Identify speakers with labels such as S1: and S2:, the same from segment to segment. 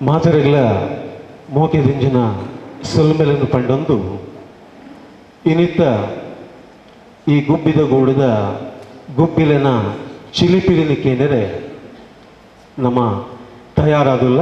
S1: ಮಾತರೆಗಳ ಮೋಕೆದಿಂಜಿನ ಸೊಲ್ಮೆಲನ್ನು ಪಂಡೊಂದು ಇನ್ನಿತ್ತ ಈ ಗುಬ್ಬಿದ ಗೂಡದ ಗುಬ್ಬಿಲೆನ ಚಿಲಿಪಿಲಿನ ಕೇಂದರೆ ನಮ್ಮ ತಯಾರಾದುಲ್ಲ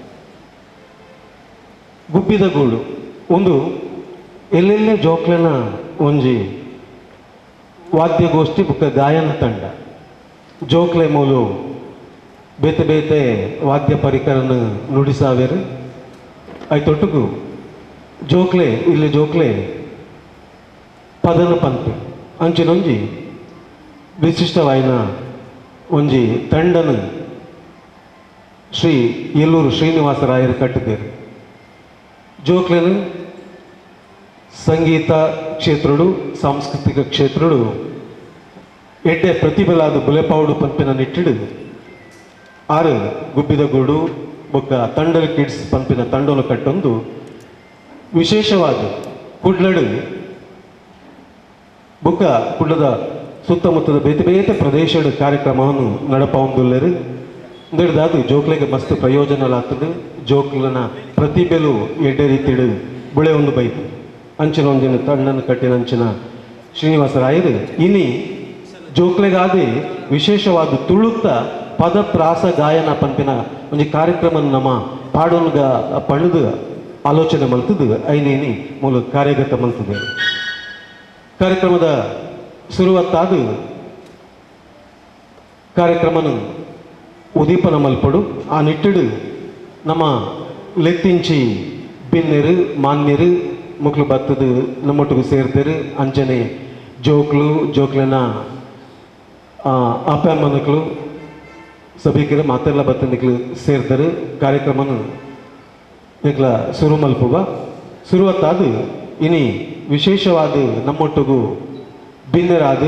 S1: ಗುಬ್ಬಿದ ಗೂಡು ಒಂದು ಎಲ್ಲೆಲ್ಲೇ ಜೋಕ್ಲೆನ ಒಂಜಿ ವಾದ್ಯಗೋಷ್ಠಿ ಬುಕ್ಕ ಗಾಯನ ತಂಡ ಜೋಕ್ಲೆ ಮೂಲು ಬೇತೆ ಬೇತೆ ವಾದ್ಯ ಪರಿಕರನ ನುಡಿಸಾವೇರು ಐತೊಟ್ಟುಗು ಜೋಕ್ಲೆ ಇಲ್ಲಿ ಜೋಕ್ಲೆ ಪದನ ಪಂಪೆ ಅಂಚಿನೊಂಜಿ ವಿಶಿಷ್ಟವಾಯಿನ ಒಂಜಿ ತಂಡನ ಶ್ರೀ ಎಲ್ಲೂರು ಶ್ರೀನಿವಾಸರಾಯರು ಕಟ್ಟಿದ್ದೇರು ಜೋಕ್ಲೆನು ಸಂಗೀತ ಕ್ಷೇತ್ರಡು ಸಾಂಸ್ಕೃತಿಕ ಕ್ಷೇತ್ರಡು ಎಡ್ಡೆ ಪ್ರತಿಭೆಲಾದ ಬುಲೆಪಾವುಡು ಪಂಪಿನ ನಿಟ್ಟಿಡು ಆರು ಗುಬ್ಬಿದ ಗೂಡು ಬೊಕ್ಕ ತಂಡಲ್ ಕಿಡ್ಸ್ ಪಂಪಿನ ತಂಡೋಲು ಕಟ್ಟೊಂದು ವಿಶೇಷವಾದ ಕುಡ್ಲಡು ಬೊಕ್ಕ ಕುಡ್ಲದ ಸುತ್ತಮುತ್ತದ ಬೇತೆ ಬೇತೆ ಪ್ರದೇಶದ ಕಾರ್ಯಕ್ರಮವನ್ನು ನಡಪಾವೊಂದುಲ್ಲೆರು ಇಂದಿಡ್ದಾದು ಜೋಕ್ಲೆಗೆ ಮಸ್ತ್ ಪ್ರಯೋಜನಲಾಗ್ತದೆ ಜೋಕ್ಲನ ಪ್ರತಿಭೆಲು ಎಡ್ಡೆ ರೀತಿಡು ಬುಳೆ ಒಂದು ಬೈತು ಅಂಚಿನ ಒಂದಿನ ತಂಡನ್ನು ಕಟ್ಟಿನಂಚಿನ ಶ್ರೀನಿವಾಸರಾಯರು ಇನಿ ಜೋಕ್ಲೆಗಾದಿ ವಿಶೇಷವಾದ ತುಳುತ್ತ ಪದ ಪ್ರಾಸ ಗಾಯನ ಪಂಪಿನ ಒಂದು ಕಾರ್ಯಕ್ರಮ ನಮ್ಮ ಪಾಡೋನ್ಗ ಪಣದು ಆಲೋಚನೆ ಮಲ್ತದು ಐನೇನಿ ಮೂಲ ಕಾರ್ಯಗತ ಮಲ್ತದೆ ಕಾರ್ಯಕ್ರಮದ ಶುರುವತ್ತಾದ ಕಾರ್ಯಕ್ರಮನು ಉದೀಪನ ಮಲ್ಪಡು ಆ ನಿಟ್ಟಿಡು ನಮ್ಮ ಲೆತ್ತಿಂಚಿ ಬಿನ್ನೆರು ಮಾನ್ಯರು ಮುಕ್ಳು ಬತ್ತದು ನಮ್ಮೊಟ್ಟಿಗೂ ಸೇರ್ತಾರೆ ಅಂಚನೆ ಜೋಕ್ಲು ಜೋಕ್ಲನ ಅಪ್ಪಮ್ಮನಕ್ಳು ಸಭಿಕರು ಮಾತೆಲ್ಲ ಬತ್ತನಿಕ್ಳು ಸೇರ್ತಾರೆ ಕಾರ್ಯಕ್ರಮನ ಈಗಲ ಶುರು ಮಲ್ಪುವ ಶುರುವತ್ತಾದ ಇನಿ ವಿಶೇಷವಾದ ನಮ್ಮೊಟ್ಟಿಗೂ ಭಿನ್ನರಾದ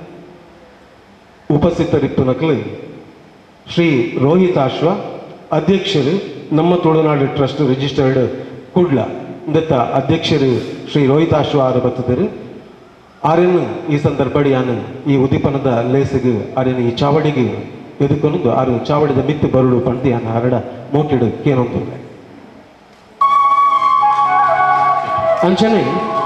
S1: ಉಪಸ್ಥಿತರಿಪ್ಪನಕ್ಳು ಶ್ರೀ ರೋಹಿತಾಶ್ವ ಅಧ್ಯಕ್ಷರು ನಮ್ಮ ತುಳುನಾಡು ಟ್ರಸ್ಟ್ ರಿಜಿಸ್ಟರ್ಡ್ ಕುಡ್ಲ ಇಂದತ್ತ ಅಧ್ಯಕ್ಷರು ಶ್ರೀ ರೋಹಿತಾಶ್ವ ಆರು ಬತ್ತಿದರು ಆರ್ಯನು ಈ ಸಂದರ್ಭಡಿ ಆನು ಈ ಉದೀಪನದ ಲೇಸಿಗೆ ಆರ್ಯನು ಈ ಚಾವಡಿಗೆ ಎದುಕೊಂಡು ಆರು ಚಾವಡಿದ ಮಿತ್ತು ಬರುಡು ಪಂಡಿ ಆನ ಹರಡ ಮೋಕಿಡು ಕೇನೊಂದು ಅಂಚನೆ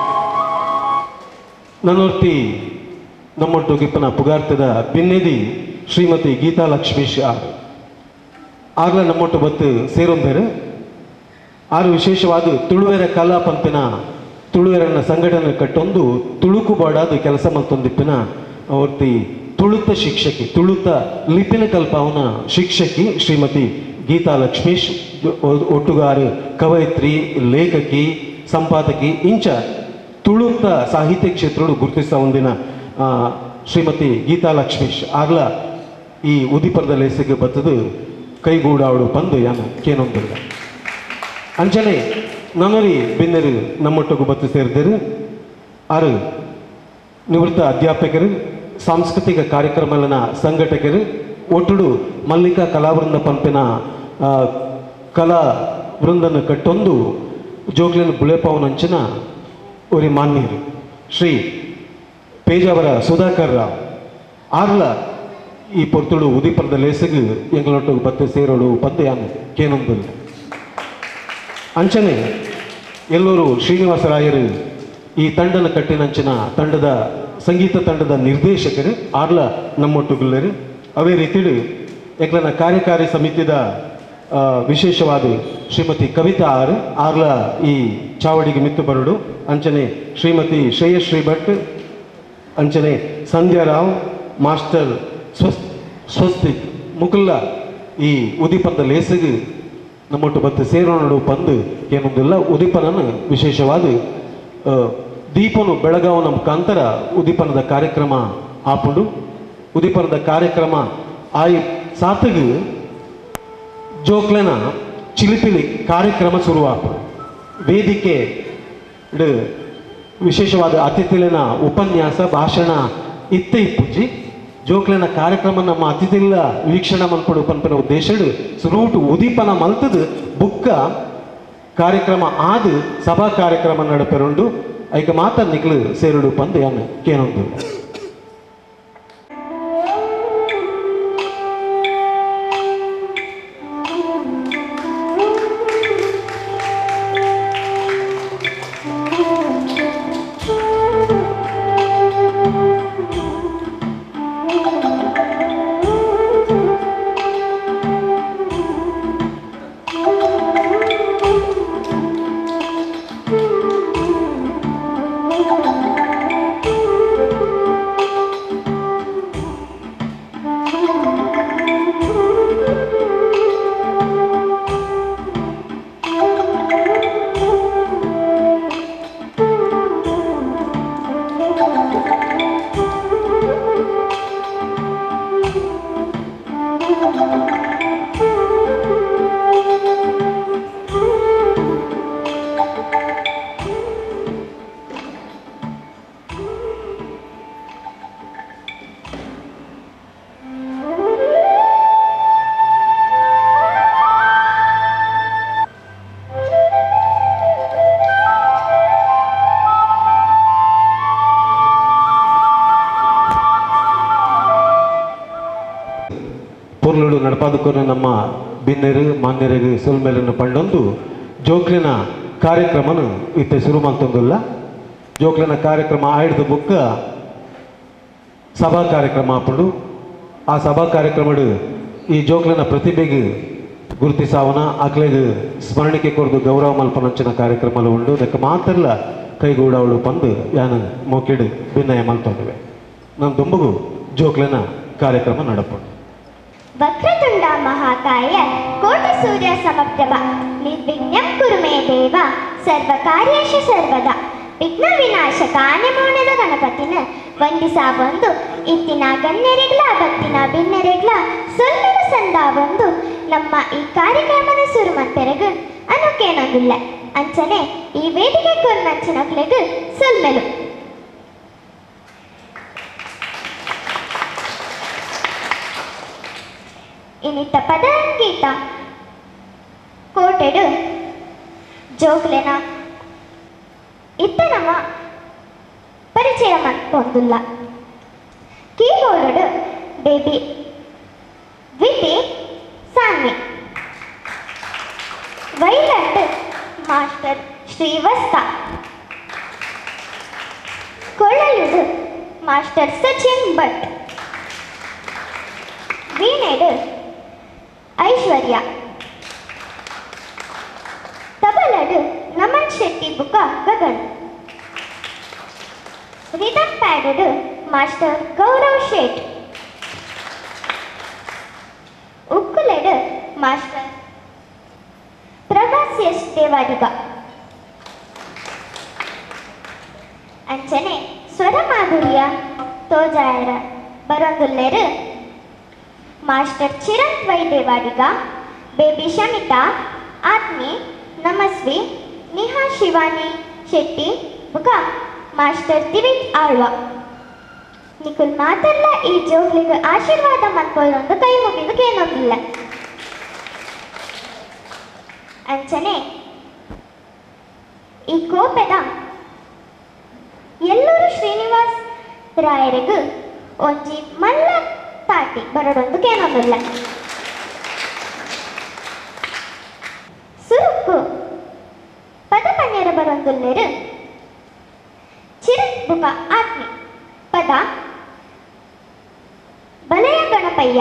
S1: ನನ್ನೊರ್ತಿ ನಮ್ಮೊಟ್ಟುಗಿಪ್ಪನ ಪುಗಾರ್ತದ ಬಿನ್ನೆದಿ ಶ್ರೀಮತಿ ಗೀತಾ ಲಕ್ಷ್ಮೀಶ್ ಆಗ್ಲ ನಮ್ಮೊಟ್ಟು ಬತ್ತು ಸೇರೊಂದೇರು ಆರು ವಿಶೇಷವಾದ ತುಳುವೆರ ಕಲಾ ಪಂಪಿನ ತುಳುವೆರನ್ನ ಸಂಘಟನೆ ಕಟ್ಟೊಂದು ತುಳುಕು ಬಾಡಾದ ಕೆಲಸ ಮಲ್ತೊಂದಿಪ್ಪಿನ ಅವರ್ತಿ ತುಳುತ ಶಿಕ್ಷಕಿ ತುಳುತ ಲಿಪಿನ ಕಲ್ಪವನ ಶಿಕ್ಷಕಿ ಶ್ರೀಮತಿ ಗೀತಾ ಲಕ್ಷ್ಮೀಶ್ ಒಟ್ಟುಗಾರು ಕವಯಿತ್ರಿ ಲೇಖಕಿ ಸಂಪಾದಕಿ ಇಂಚ ತುಳುತ ಸಾಹಿತ್ಯ ಕ್ಷೇತ್ರಗಳು ಗುರುತಿಸ ಒಂದಿನ ಶ್ರೀಮತಿ ಗೀತಾ ಲಕ್ಷ್ಮೀಶ್ ಆಗ್ಲ ಈ ಉದೀಪದ ಲೇಸಿಗೆ ಬತ್ತದು ಕೈಗೂಡಾವಡು ಬಂದು ಯಾನ ಕೇನೊಂದಿಲ್ಲ ಅಂಚನೆ ನನ್ನರಿ ಬಿನ್ನರು ನಮ್ಮೊಟ್ಟಿಗೂ ಬತ್ತು ಸೇರಿದರು ಆರು ನಿವೃತ್ತ ಅಧ್ಯಾಪಕರು ಸಾಂಸ್ಕೃತಿಕ ಕಾರ್ಯಕ್ರಮಗಳ ಸಂಘಟಕರು ಒಟ್ಟುಡು ಮಲ್ಲಿಕಾ ಕಲಾವೃಂದ ಪಂಪಿನ ಕಲಾ ವೃಂದನ ಕಟ್ಟೊಂದು ಜೋಗ್ಲಿನ ಬುಳೆಪಾವನಂಚಿನ ಒರಿ ಮಾನ್ಯರು ಶ್ರೀ ಪೇಜಾವರ ಸುಧಾಕರ್ ರಾವ್ ಆರ್ಲ ಈ ಪೊರ್ತುಡು ಉದೀಪದ ಲೇಸಿಗೆ ಎಂಗಳೊಟ್ಟಿಗೆ ಬತ್ತು ಸೇರೋಡು ಪಂದು ಯಾನು ಕೇನೊಂದಿಲ್ಲ ಅಂಚನೆ ಎಲ್ಲರೂ ಶ್ರೀನಿವಾಸರಾಯರು ಈ ತಂಡನ ಕಟ್ಟಿನಂಚಿನ ತಂಡದ ಸಂಗೀತ ತಂಡದ ನಿರ್ದೇಶಕರು ಆರ್ಲ ನಮ್ಮೊಟ್ಟುಗುಲ್ಲರು ಅವೇ ರೀತಿಡು ಎಗ್ಲನ ಕಾರ್ಯಕಾರಿ ಸಮಿತಿದ ವಿಶೇಷವಾದ ಶ್ರೀಮತಿ ಕವಿತಾ ಆರ್ಲ ಈ ಚಾವಡಿಗೆ ಮಿತ್ತು ಬರಡು ಅಂಚನೆ ಶ್ರೀಮತಿ ಶ್ರೇಯಶ್ರೀ ಭಟ್ ಅಂಚನೆ ಸಂಧ್ಯಾರಾವ್ ಮಾಸ್ಟರ್ ಸ್ವಸ್ತಿಕ್ ಮುಕುಲ್ಲ ಈ ಉದೀಪದ ಲೇಸಿಗೆ ನಮ್ಮೊಟ್ಟು ಬತ್ತು ಸೇರೋಣಡು ಬಂದು ಏನೊಂದಿಲ್ಲ ಉದೀಪನನ್ನು ವಿಶೇಷವಾದ ದೀಪನು ಬೆಳಗಾವನ ಮುಖಾಂತರ ಉದೀಪನದ ಕಾರ್ಯಕ್ರಮ ಆಪುಂಡು ಉದೀಪನದ ಕಾರ್ಯಕ್ರಮ ಆಯ್ ಸಾತಿಗೆ ಜೋಕ್ಲೆನ ಚಿಲಿಪಿಲಿ ಕಾರ್ಯಕ್ರಮ ಶುರುವಾಪು ವೇದಿಕೆ ವಿಶೇಷವಾದ ಅತಿಥಿಲಿನ ಉಪನ್ಯಾಸ ಭಾಷಣ ಇತ್ತೆ ಇಪ್ಪುಜಿ ಜೋಕ್ಲೆನ ಕಾರ್ಯಕ್ರಮ ನಮ್ಮ ಅತಿಥಿಲ್ಲ ವೀಕ್ಷಣೆ ಮಲ್ಪಡು ಪಂಪಿನ ಉದ್ದೇಶಡು ಸುರೂಟು ಉದೀಪನ ಮಲ್ತದು ಬುಕ್ಕ ಕಾರ್ಯಕ್ರಮ ಆದ ಸಭಾ ಕಾರ್ಯಕ್ರಮ ನಡಪೆರುಂಡು ಐಕ ಮಾತ ನಿಕ್ಲು ಸೇರುಡು ಪಂದು ಯಾನು ಕೇನೊಂದು ಊರ್ಲೋಡು ನಡಪಾದಕ್ಕೂ ನಮ್ಮ ಬಿನ್ನೆರು ಮಾನ್ಯರಿಗೆ ಸೊಲ್ಮೇಲನ್ನು ಪಂಡೊಂದು ಜೋಕ್ಲಿನ ಕಾರ್ಯಕ್ರಮನ ಇತ್ತೆ ಶುರು ಮಂತೊಂದುಲ್ಲ. ಜೋಕ್ಲಿನ ಕಾರ್ಯಕ್ರಮ ಆಯ್ದ ಬುಕ್ಕ ಸಭಾ ಕಾರ್ಯಕ್ರಮ ಆಪುಂಡು. ಆ ಸಭಾ ಕಾರ್ಯಕ್ರಮಡು ಈ ಜೋಕ್ಲಿನ ಪ್ರತಿಭೆಗೆ ಗುರುತಿಸಾವನ ಅಕ್ಲೆಗೆ ಸ್ಮರಣಿಕೆ ಕೊರದು ಗೌರವ ಮಲ್ಪನಂಚಿನ ಕಾರ್ಯಕ್ರಮಲು ಉಂಡು. ಅದಕ್ಕೆ ಮಾತ್ರಲ್ಲ ಕೈಗೂಡವಳು ಬಂದು ಯಾನು ಮೋಕೆಡು ಭಿನ್ನಯ ಮಲ್ತೊಂದಿವೆ. ನಾನು ದುಂಬುಗು ಜೋಕ್ಲಿನ ಕಾರ್ಯಕ್ರಮ ನಡಪುಂಡು.
S2: ವಕ್ರತುಂಡ ಮಹಾಕಾಯ ಕೋಟಿ ಸೂರ್ಯ ಸಮಪ್ರಭ ನಿರ್ವಿಘ್ನಂ ಕುರು ಮೇ ದೇವ ಸರ್ವ ಕಾರ್ಯೇಷು ಸರ್ವದಾ ವಿಘ್ನ ವಿನಾಶಕ ಆನೆಮೋಣದ ಗಣಪತಿನ ವಂದಿಸಾ ಬಂದು ಇತ್ತಿನ ಗಣ್ಯರಿಗ್ಲ ಭಕ್ತಿನ ಭಿನ್ನರಿಗ್ಲ ಸೊಲ್ಮೆಲ ಸಂದ ಬಂದು ನಮ್ಮ ಈ ಕಾರ್ಯಕ್ರಮದ ಸುರುಮಂತೆರೆಗು ಅನುಕೇನೊಂದಿಲ್ಲ ಅಂಚನೆ ಈ ವೇದಿಕೆ ಕೊನ್ನಂಚಿನಕ್ಲೆಗು ಸೊಲ್ಮೆಲು ಇನ್ನಿತ್ತ ಪದಾಂಗೀತ ಕೋಟೆಡು ಜೋಕ್ಲೆನ ಇತ್ತ ನಮ್ಮ ಪರಿಚಯ ಮಾಡ್ಕೊಂದಿಲ್ಲ. ಕೀಬೋರ್ಡ್ ಬೇಬಿ ವಿತಿ ಸಾನ್ವಿ, ವೈಲಟ್ ಮಾಸ್ಟರ್ ಶ್ರೀವಸ್ತ, ಕೊಳಲುಡು ಮಾಸ್ಟರ್ ಸಚಿನ್ ಭಟ್, ವೀಣೆಡು ಐಶ್ವರ್ಯ, ತಬಲಡು ನಮನ್ ಶೆಟ್ಟಿ ಬುಕ ಗಗನ್, ರಿದಮ್ ಪ್ಯಾಡಡು ಮಾಸ್ಟರ್ ಗೌರವ್ ಶೇಟ್, ಉಕ್ಕುಲೆಡು ಮಾಸ್ಟರ್ ಪ್ರಭಾಸ್ ಎಸ್ ದೇವಾಡಿಗ. ಅಂಚನೆ ಸ್ವರ ಮಾಧುರ್ಯ ತೋಜಾಯರ ಬರೊಂದುಲ್ಲೆರು master Chiranth Y Devadiga, baby Shamitha, Athmi, Namasvi, Niha Shivani Shetty ಬುಕ ಮಾಸ್ಟರ್ ದಿವಿಟ್ ಆಳ್ವ. ನಿಕುಲ್ ಮಾತಲ್ಲ ಈ ಜೋಗ್ಲಿಗೆ ಆಶೀರ್ವಾದ ಮನ್ಕೊಳ್ಳೊಂದು ಕೈ ಮುಗಿದು ಕೇಳೋದಿಲ್ಲ. ಅಂಚನೆ ಈ ಕೋಪೆದ ಎಲ್ಲರೂ ಶ್ರೀನಿವಾಸ್ ರಾಯರಿಗೂ ಒಂಜಿ ಮಲ್ಲ ತಾಟಿ ಬರೋದೊಂದು ಕೇಳೋದಿಲ್ಲ. ಸುರುಕು ಪದ ಪನ್ಯರ ಬರೊಂದುಲ್ಲೆರು ಚಿರಂತ್ ಬುಕ ಆತ್ಮಿ, ಪದ ಬಲಯ ಗಣಪಯ್ಯ.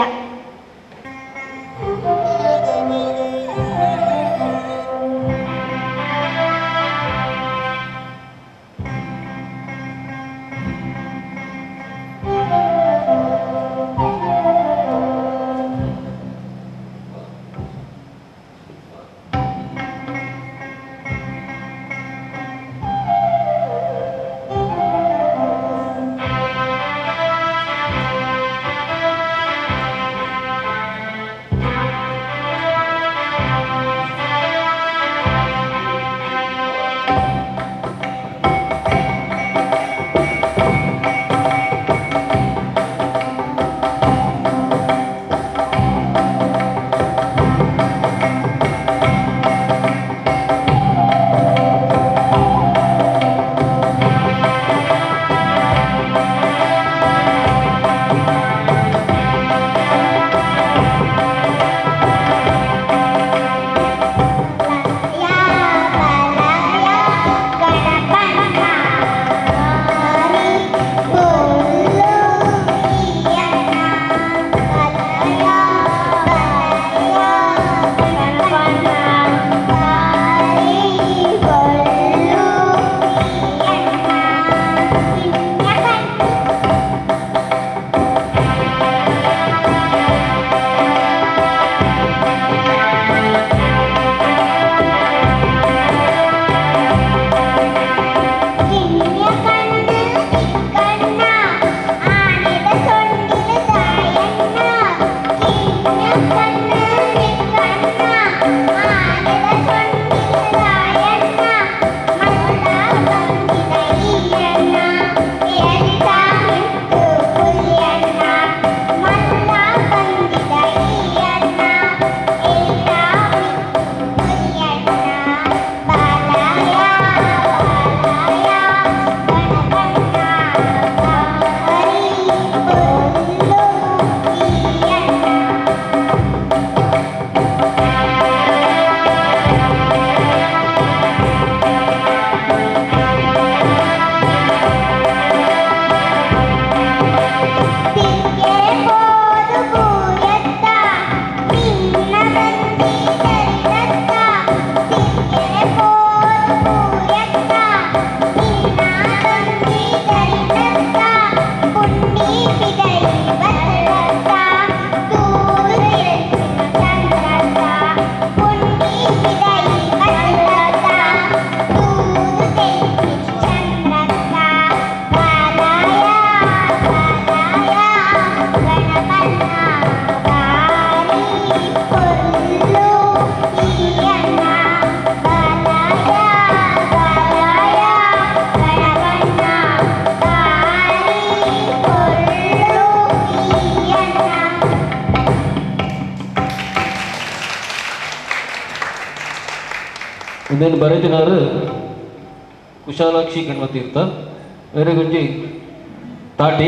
S3: ಇಂದೇನು ಬರೆದಿನಾರು ಕುಶಾಲಾಕ್ಷಿ ಗಣಪತೀರ್ಥ ಬೇರೆಗುಂಜಿ ತಾಟಿ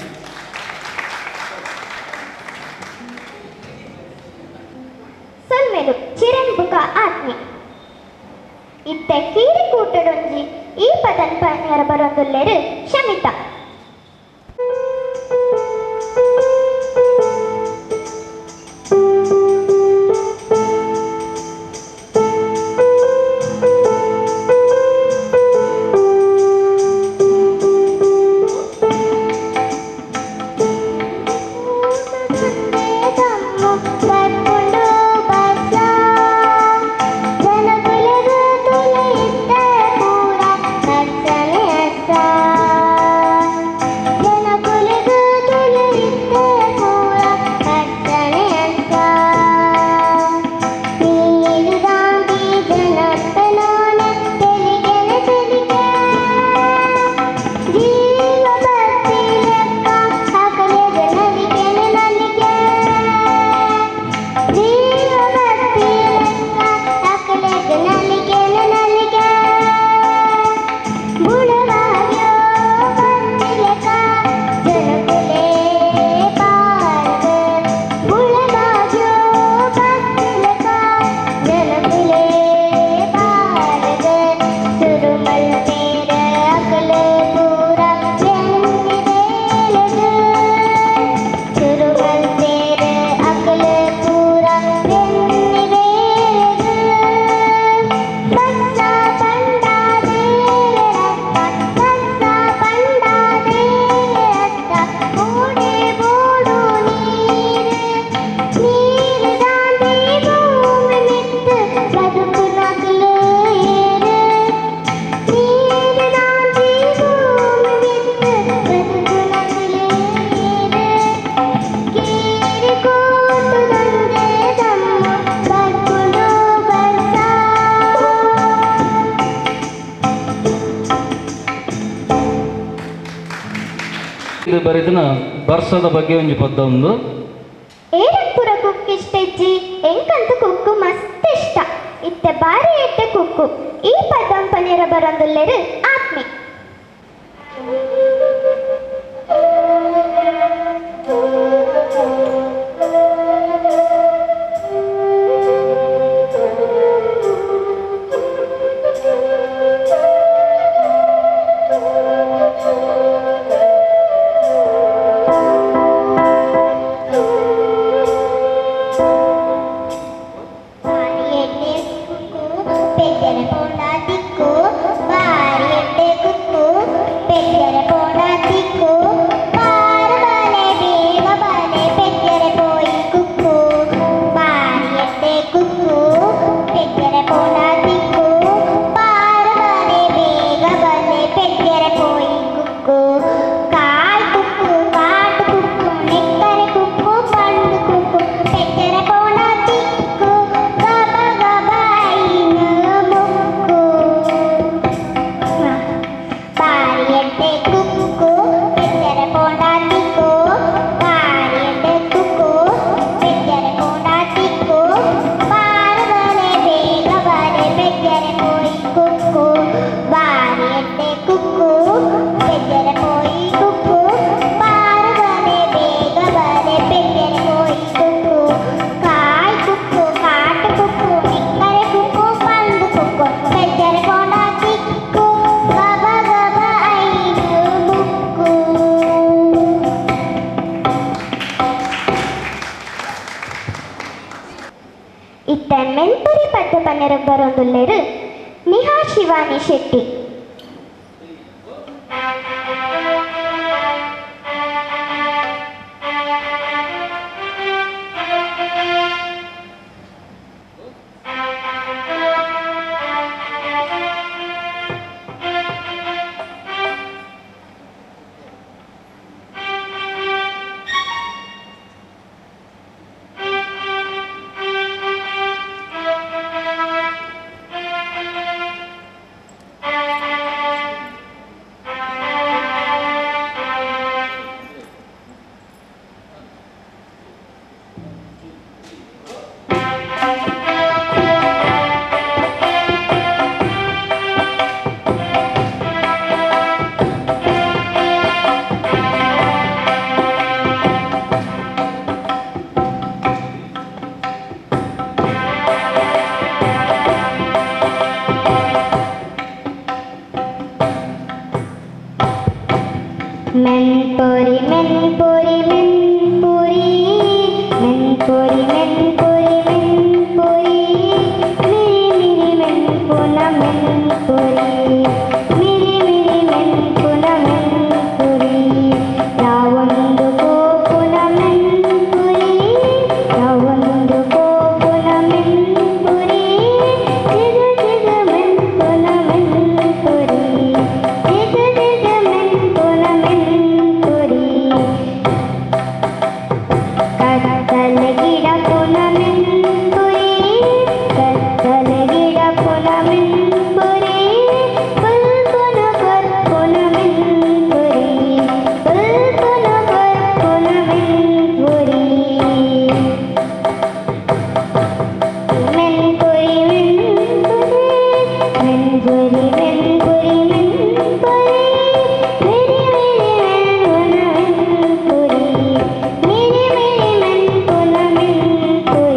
S2: ಸೊಲ್ಮೆಲು ಚಿರನ್ ಬುಕ ಆತ್ಮೆ ಇತ್ತೆ ಕೀರಿ ಕೂಟಡೊಂಜಿ ಈ ಪದನ್ ಪನ್ಯರ ಬರೊಂದುಲ್ಲೆರು ಶಮಿತ
S3: ಬರೆದಿನ ಬರ್ಸದ ಬಗ್ಗೆ ಒಂಜಿ ಪದ್ಯ ಒಂದು
S2: ಏರಪ್ಪುರ ಕುಕ್ಕು ಇಷ್ಟ ಇಜ್ಜಿ ಎಂಕಂತ ಕುಕ್ಕು ಮಸ್ತ್ ಇಷ್ಟ ಇತ್ತೆ ಬಾರಿ ಎಟ್ಟೆ ಕುಕ್ಕು ಈ ಪದಂ ಪನ್ಯರ ಬರೊಂದುಲ್ಲೆರು ಆತ್ಮೆ ಇತ್ತ ಮೆಲ್ಪುರಿ ಪದ್ಯ ಪನ್ನೆರ ಬರೊಂದುಲ್ಲೆರು ನಿಹಾ ಶಿವಾನಿ ಶೆಟ್ಟಿ ಮೆನ್ಪುರಿ ಮೆನ್ಪುರಿ ಮೆನ್ಪುರಿ ಮೆನ್ಪುರಿ ಮೆನ್ಪುರಿ ಮೆನ್ಪುರಿ ಮಿರಿ ಮಿರಿ ಮೆನ್ಪುನ ಮೆನ್ಪುರಿ ಮಿರಿ ಮಿರಿ ಮೆನ್ಪುನ ಮೆನ್ಪುರಿ ಯಾವೊಂದು ಕೋಪುನ ಮೆನ್ಪುರಿ ಯಾವೊಂದು ಕೋಪುನ ಮೆನ್ಪುರಿ ಜಿಗ ಜಿಗ ಮೆನ್ಪುನ ಮೆನ್ಪುರಿ ಜಿಗ ಜಿಗ ಮೆನ್ಪುನ ಮೆನ್ಪುರಿ ಕತ್ತಲ ಗಿಡ ಪುನ ಮೆನ್ಪುರಿ ಕತ್ತಲ ಗಿಡ ಪುನ ಮೆನ್ಪುರಿ ಪುಲ್ಪುನ ಪುನ ಮೆನ್ಪುರಿ ಪುಲ್ಪುನ ಪುನ ಮೆನ್ಪುರಿ ಮೆನ್ಪುರಿ ಮೆನ್ಪುರಿ ಮೆನ್ಪುರಿ ಮೆನ್ಪುರಿ ಮೆನ್ಪುರಿ ಮಿರಿ ಮಿರಿ ಮೆನ್ಪುನ ಮೆನ್ಪುರಿ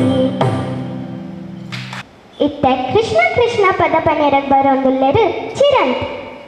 S2: ಇತ್ತ ಕೃಷ್ಣ ಕೃಷ್ಣ ಪದ ಪನೆರಗ್ ಬರೋಂದುಲ್ಲೆರು ಚಿರಂತ್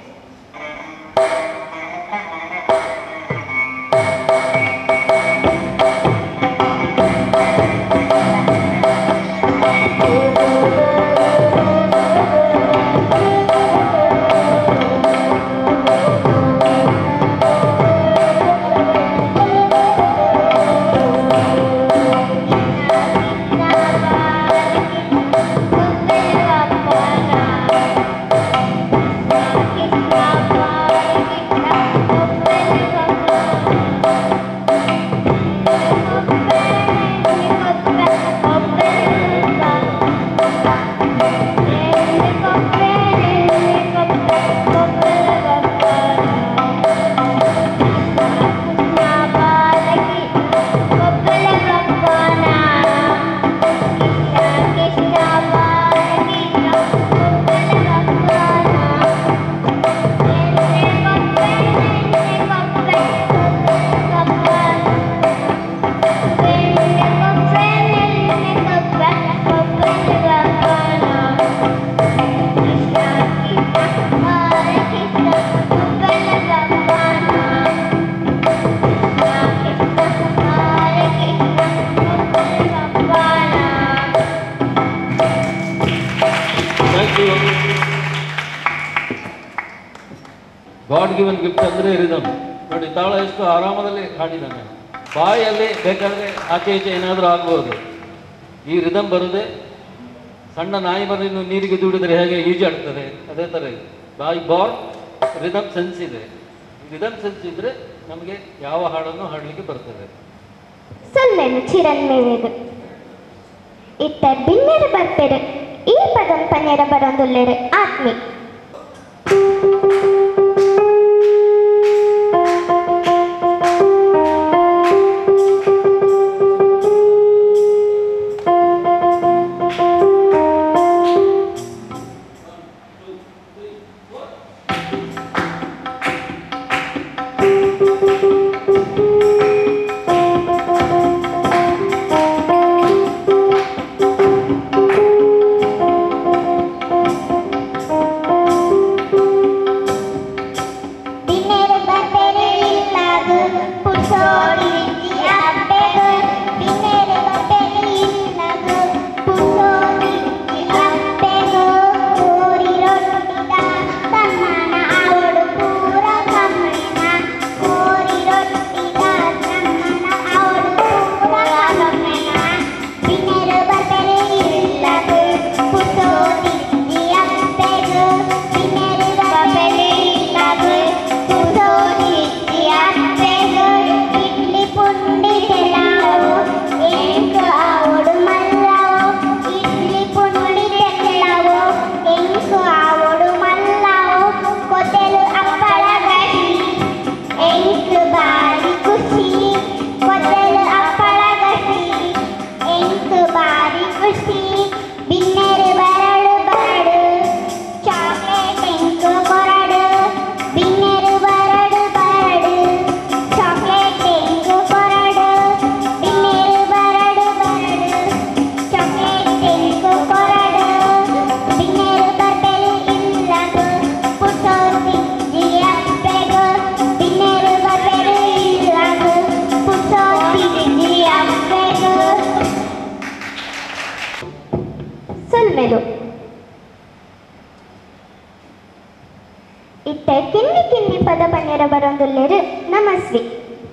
S3: ಗಾಡ್ ಗಿವನ್ ಗಿಫ್ಟ್ ಅಂದರೆ ರಿದಮ್ ನೋಡಿ. ತಾಳ ಎಷ್ಟು ಆರಾಮದಲ್ಲಿ ಹಾಡಿದ್ದಾನೆ. ಬಾಯಲ್ಲಿ ಬೇಕಾದರೆ ಆಚೆ ಈಚೆ ಏನಾದರೂ ಆಗ್ಬೋದು. ಈ ರಿದಮ್ ಬರೋದೇ ಸಣ್ಣ ನಾಯಿ ಮರಿ ನೀರಿಗೆ ದೂಡಿದರೆ ಹೇಗೆ ಈಜಾಡ್ತದೆ ಅದೇ ಥರ ಇದೆ. ಬಾಯಿ ಬಾರ್ನ್ ರಿದಮ್ ಸೆನ್ಸ್ ಇದೆ. ರಿದಮ್ ಸೆನ್ಸ್ ಇದ್ದರೆ ನಮಗೆ ಯಾವ ಹಾಡನ್ನು ಹಾಡಲಿಕ್ಕೆ ಬರ್ತದೆ.
S2: ಸೊಲ್ಮೆನು ಚಿರನ್ ಮೇವೆದು ಇತ್ತ ಬಿನ್ನೆರು ಬರ್ಪೆರು ಈ ಪದಂ ಪನ್ನೆರ ಬರೋಂದುಲ್ಲೆರು ಆತ್ಮಿ ಪನ್ನೆರ ಬರೊಂದುಲ್ಲೆರ್ ನಮಸ್ವಿ.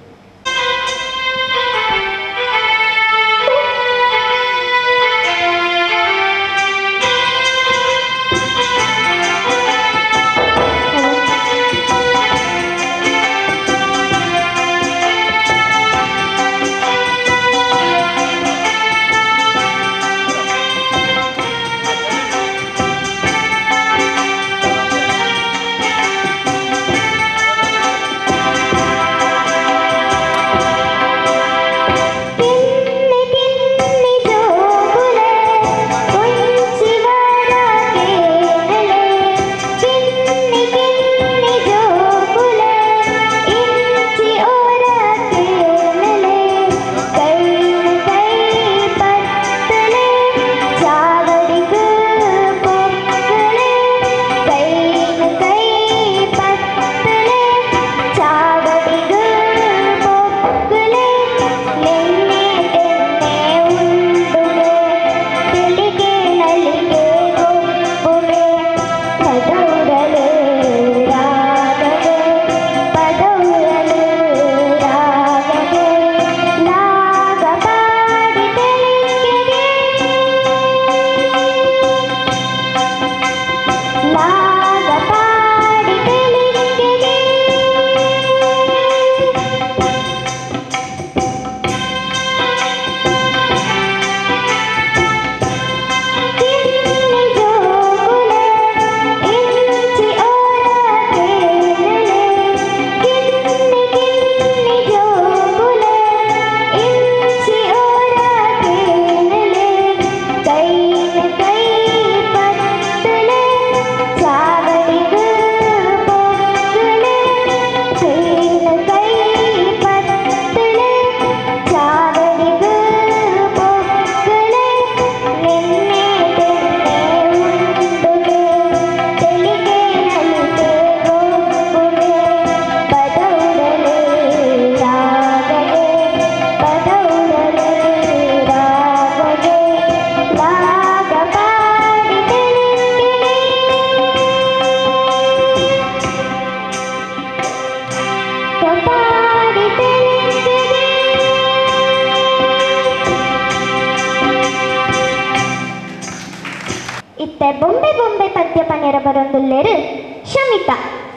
S2: ಇತ್ತೆ ಬೊಂಬೆ ಬೊಂಬೆ ಪದ್ಯ ಪನ್ನೆರ ಬರೊಂದುಲ್ಲೆರ್ ಶಮಿತಾ.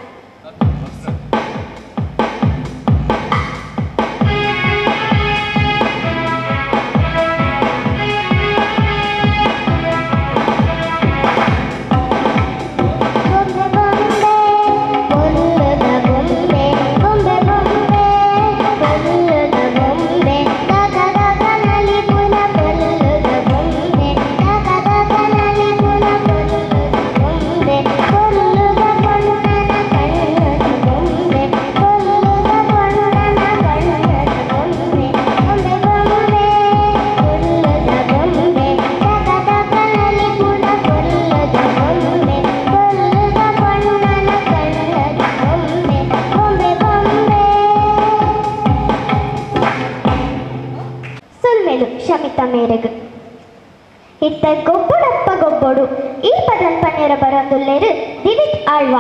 S2: ಶಮಿತಾ ಮೇರೆಗ್ ಇತ್ತ ಗೊಬ್ಬೊಡಪ್ಪ ಗೊಬ್ಬೊಡು ಈ ಪದನ್ ಪನ್ನೆರ ಬರೊಂದುಲ್ಲೆರ್ ದಿವಿತ್ ಆಳ್ವ.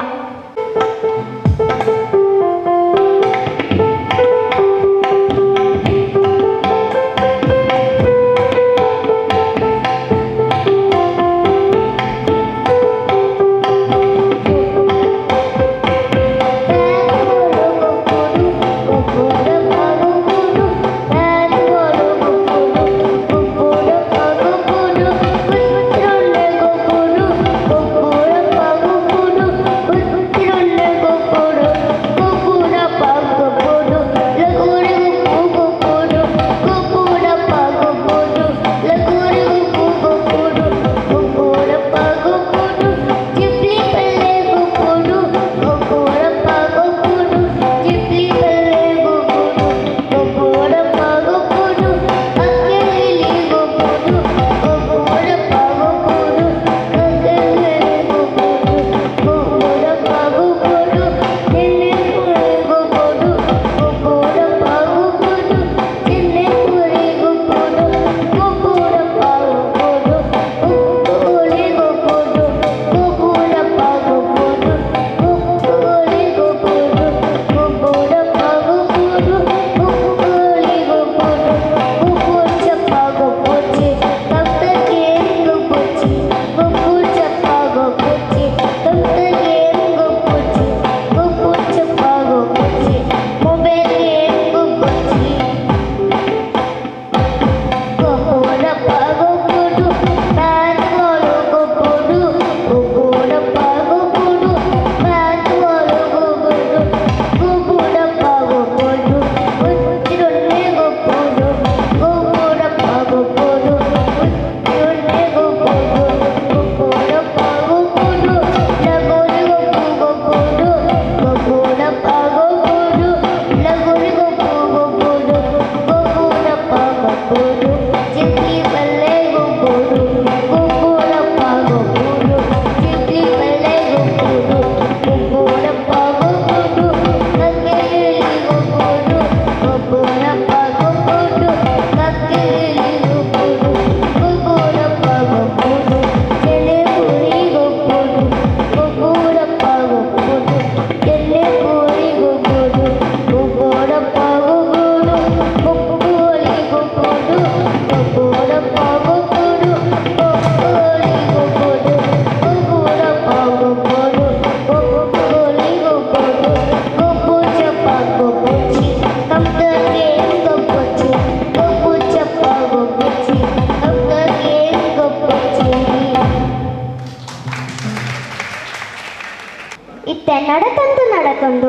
S4: Good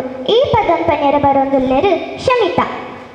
S2: ಈ ಪದಂಪನೆರ ಬರೊಂದುಲ್ಲೆರ್ ಶಮಿತಾ.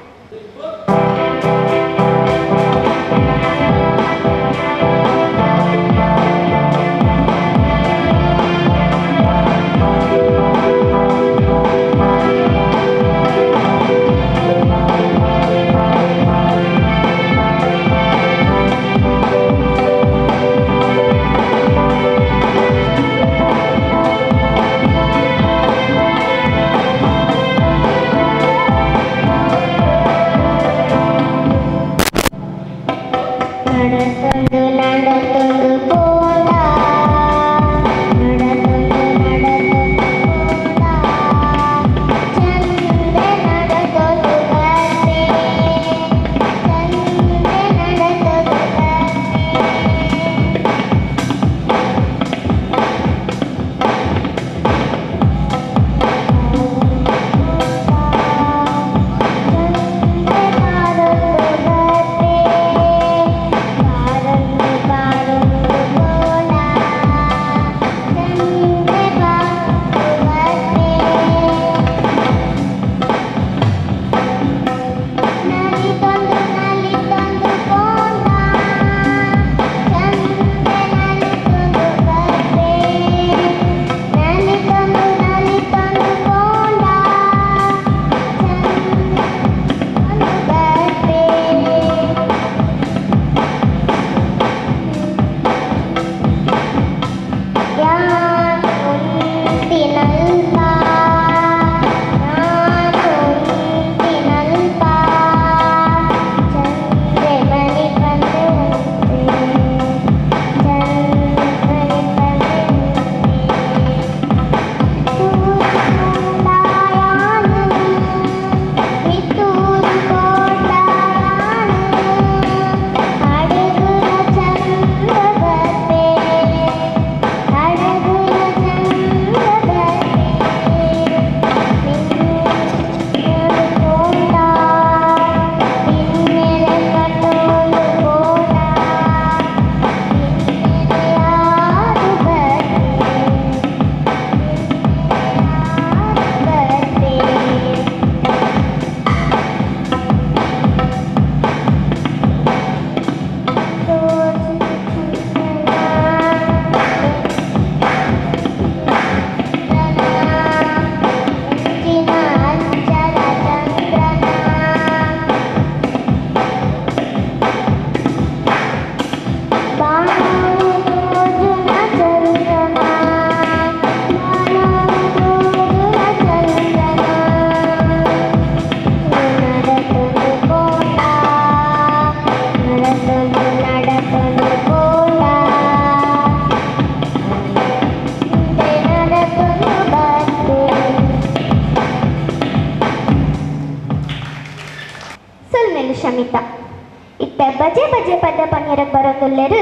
S2: ಶಮಿತಾ. ಇತ್ತ ಬಜೆ ಬಜೆ ಪದ ಪನ್ನೆರಗ್ ಬರೋದುಲ್ಲೆರು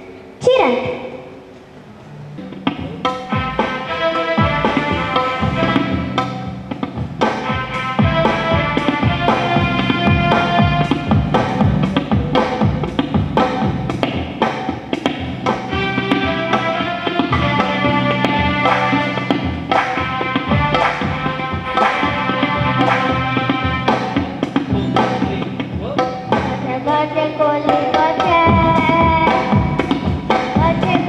S2: ಚಿರಂತ್. Bate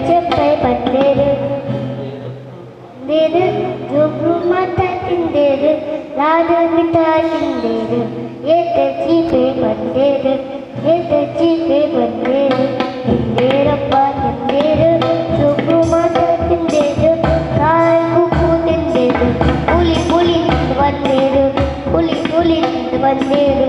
S2: ಚಪ್ಪೆ ಬಂದೇರು ತಿಂದೇರು ಜೋಗ್ರು ಮಾತಾ ತಿಂದೇರು ಲಾಡು ಮಿಠಾ ತಿಂದೇರು ಏತ ಚೀಪೆ ಬಂದೇರು ಏತ ಚೀಪೆ ಬಂದೇರು ತಿಂದೇರಪ್ಪ ತಿಂದೇರು ಜೋಗ್ರು ಮಾತಾ ತಿಂದೇರು ಕಾಯಿ ಕುಕ್ಕು ತಿಂದೇರು ಹುಲಿ ಹುಲಿ ತಿಂದು ಬಂದೇರು ಹುಲಿ ಹುಲಿ ತಿಂದು ಬಂದೇರು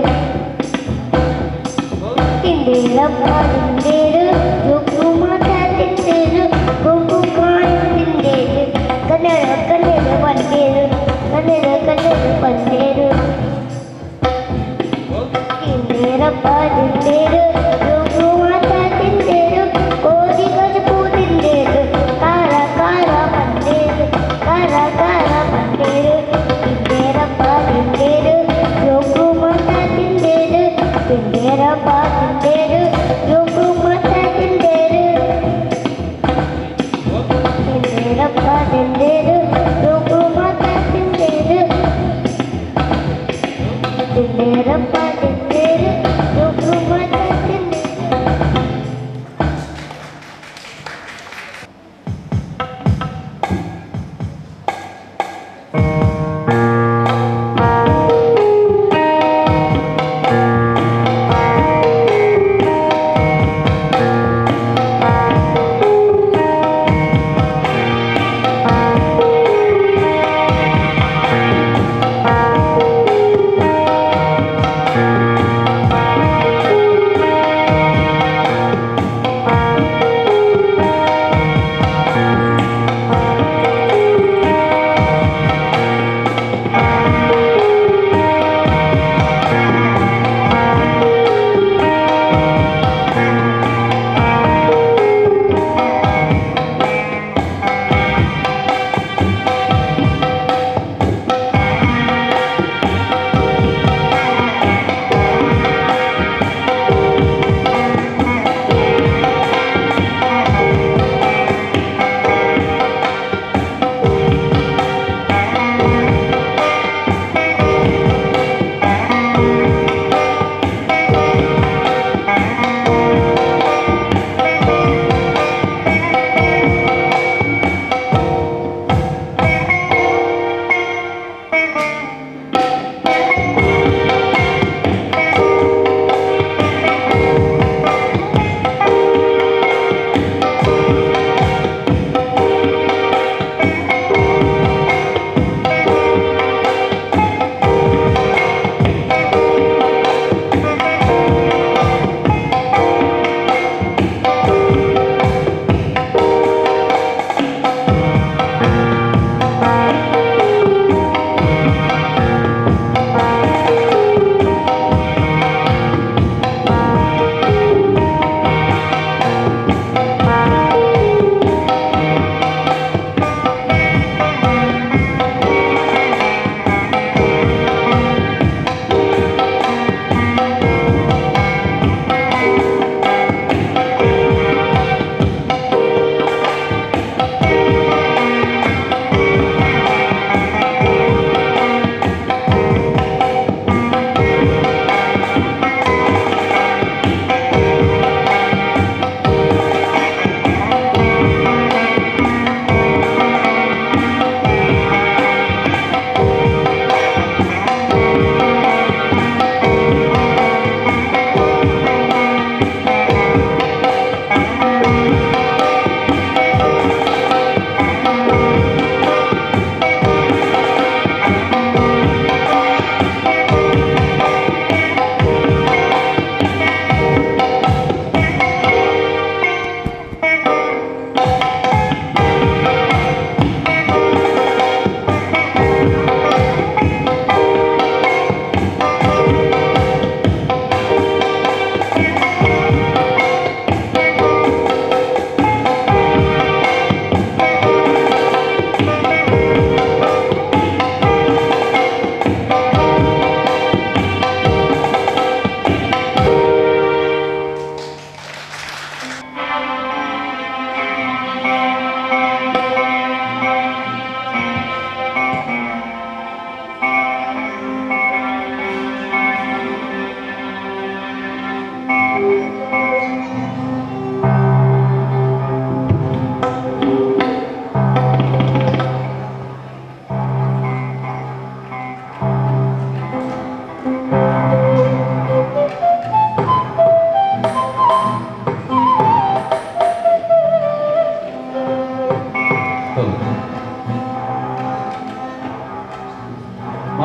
S2: ತಿಂದೇರಪ್ಪ ತಿಂದೇರು ಜೋಗ್ರು ಮಾತಾ ತಿಂದೇರು ಕೊಂಗು ಕಾಯಿ ತಿಂದೇರು ಕನ್ನಡ ಕನ್ನಡ ಬಂದೇರು ಕನ್ನಡ ಕನ್ನಡ ಬಂದೇರು ತಿಂದೇರಪ್ಪ ತಿಂದೇರು ಜೋಗ್ರು ಮಾತಾ ತಿಂದೇರು ಕೋದಿ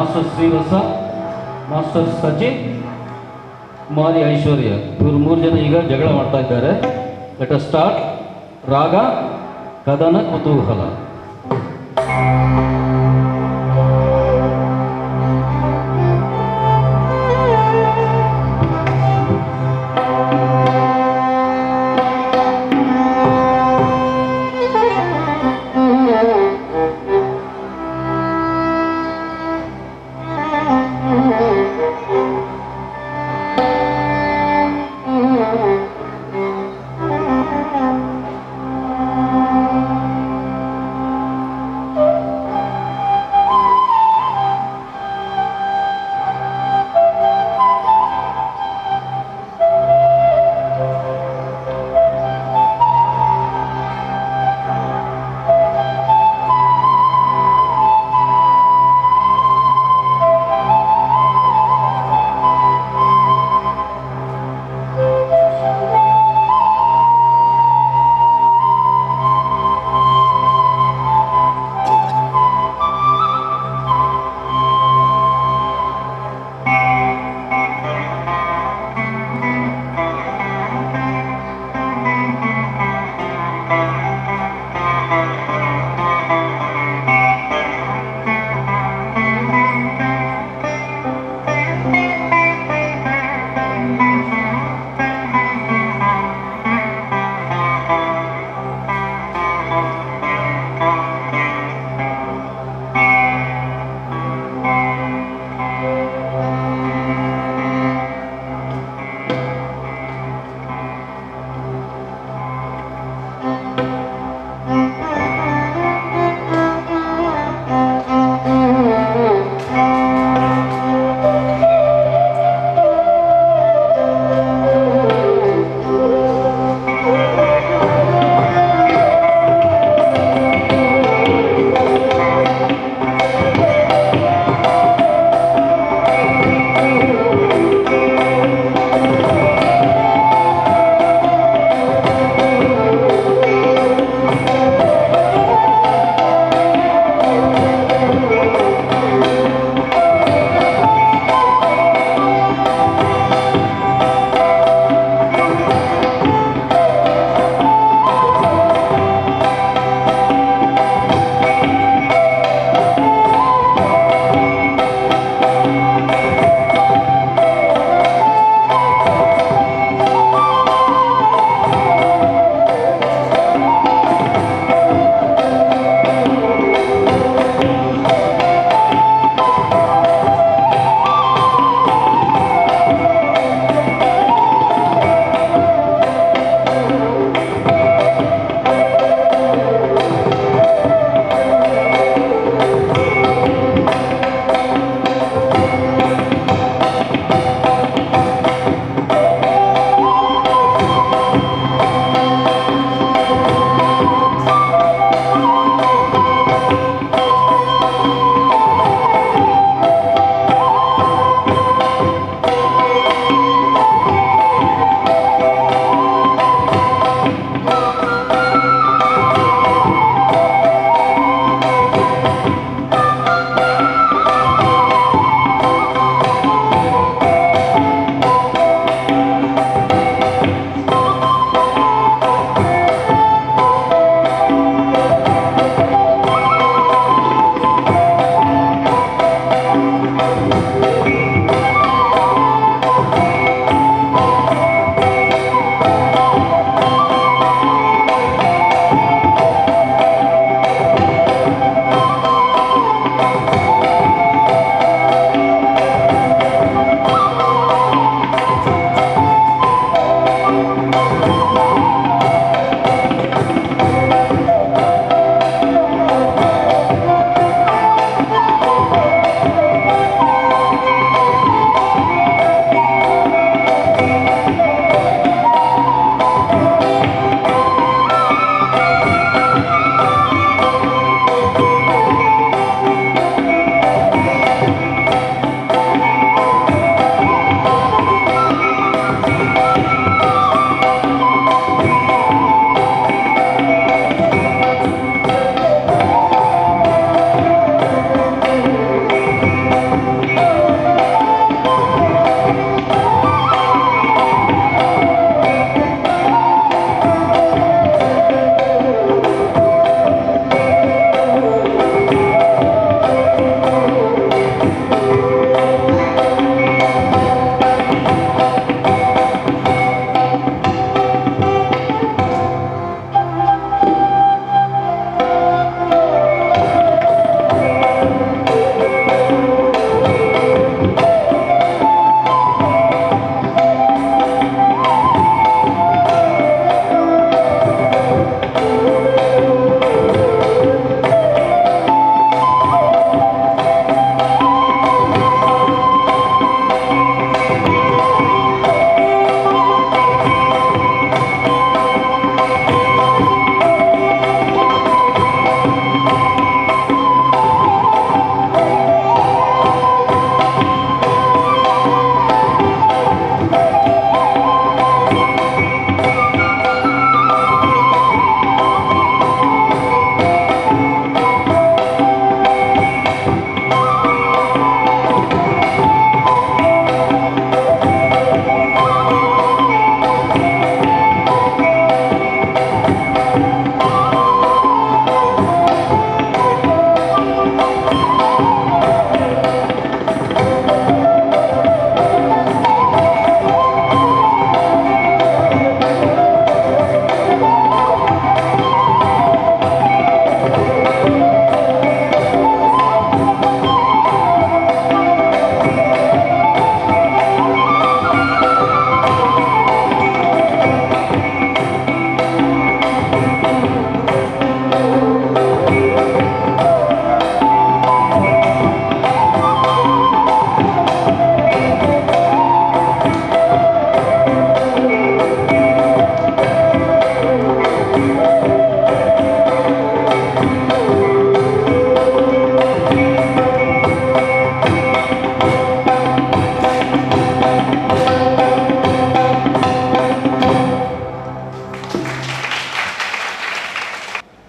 S3: ಮಾಸ್ಟರ್ ಶ್ರೀವತ್ಸ, ಮಾಸ್ಟರ್ ಸಚಿನ್, ಕುಮಾರಿ ಐಶ್ವರ್ಯ, ಇವರು 3 ಜನ ಈಗ ಜಗಳ ಮಾಡ್ತಾ ಇದ್ದಾರೆ. Let us start. ರಾಗ ಕದನ ಕುತೂಹಲ.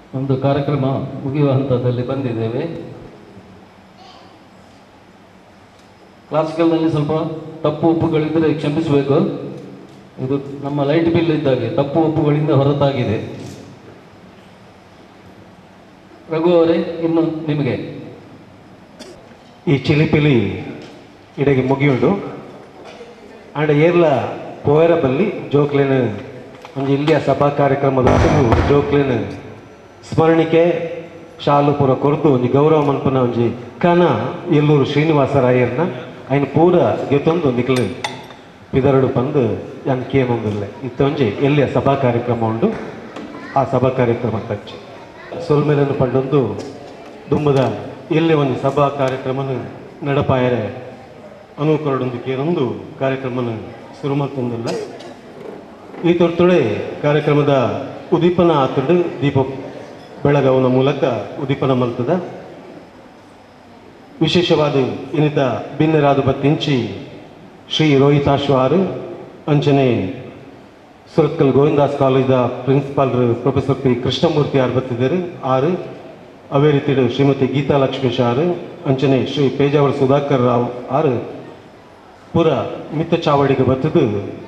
S3: ಒಂದು ಕಾರ್ಯಕ್ರಮ ಮುಗಿಯುವ ಹಂತದಲ್ಲಿ ಬಂದಿದ್ದೇವೆ. ಕ್ಲಾಸಿಕಲ್ನಲ್ಲಿ ಸ್ವಲ್ಪ ತಪ್ಪು ಒಪ್ಪುಗಳಿದ್ದರೆ ಕ್ಷಮಿಸಬೇಕು. ಇದು ನಮ್ಮ ಲೈಟ್ ಬಿಲ್ ಇದ್ದಾಗೆ ತಪ್ಪು ಒಪ್ಪುಗಳಿಂದ ಹೊರತಾಗಿದೆ. ರಘು ಅವರೇ, ಇನ್ನು ನಿಮಗೆ
S1: ಈ ಚಿಲಿಪಿಲಿ ಇಡೆಗೆ ಮುಗಿಯುಂಡು ಆಂಡ ಏರ್ಲ ಪೋಯರ ಬಲ್ಲಿ ಜೋಕ್ಲೇನ ಒಂದು ಇಲ್ಲಿಯ ಸಭಾ ಕಾರ್ಯಕ್ರಮದ ಜೋಕ್ಲೇನ ಸ್ಮರಣಿಕೆ ಶಾಲು ಪೂರ ಕೊರತು ಒಂದು ಗೌರವ ಮನ್ಪನ ಒಂಜಿ ಕನ ಎಲ್ಲೂರು ಶ್ರೀನಿವಾಸರಾಯರ್ನ ఆయన ಪೂರ ಗೆತ್ತೊಂದು ನಿಖಲು ಪಿದರಡು ಪಂದು ಯಾನ್ ಕೇನೊಂದಿಲ್ಲ ಇತ್ತೊಂಜಿ ಎಲ್ಲಿಯ ಸಭಾ ಕಾರ್ಯಕ್ರಮ ಉಂಡು. ಆ ಸಭಾ ಕಾರ್ಯಕ್ರಮ ತಚ್ಚಿ ಸೊಲ್ಮೇಲನ್ನು ಪಂಡೊಂದು ದುಂಬದ ಎಲ್ಲಿ ಒಂದು ಸಭಾ ಕಾರ್ಯಕ್ರಮನ ನಡಪಾಯರೆ ಅನುಕರಣೊಂದು ಕೇನೊಂದು ಕಾರ್ಯಕ್ರಮನ ಶುರು ಮಾಡ್ತೊಂದಿಲ್ಲ. ಈ ತೊರ್ತೊಡೆ ಕಾರ್ಯಕ್ರಮದ ಉದ್ದೀಪನ ಆತಂಡು ದೀಪ ಬೆಳಗವನ ಮೂಲಕ ಉದ್ದೀಪನ ಮಲ್ತದ. ವಿಶೇಷವಾದ ಇನ್ನಿತ ಭಿನ್ನರಾದ ಬತ್ತಿಂಚಿ ಶ್ರೀ ರೋಹಿತಾಶ್ವಾರು ಅಂಚನೆ Surathkal Govindas college principal professor P Krishnamurthy ಆರು ಬತ್ತಿದ್ದಾರೆ. ಆರು ಅವೇ ರೀತಿ ಶ್ರೀಮತಿ ಗೀತಾ ಲಕ್ಷ್ಮೀಶ್ ಆರು ಅಂಚನೆ ಶ್ರೀ ಪೇಜಾವರ ಸುಧಾಕರ್ ರಾವ್ ಆರು ಪೂರ ಮಿತ್ತ ಚಾವಡಿಗೆ ಬತ್ತದು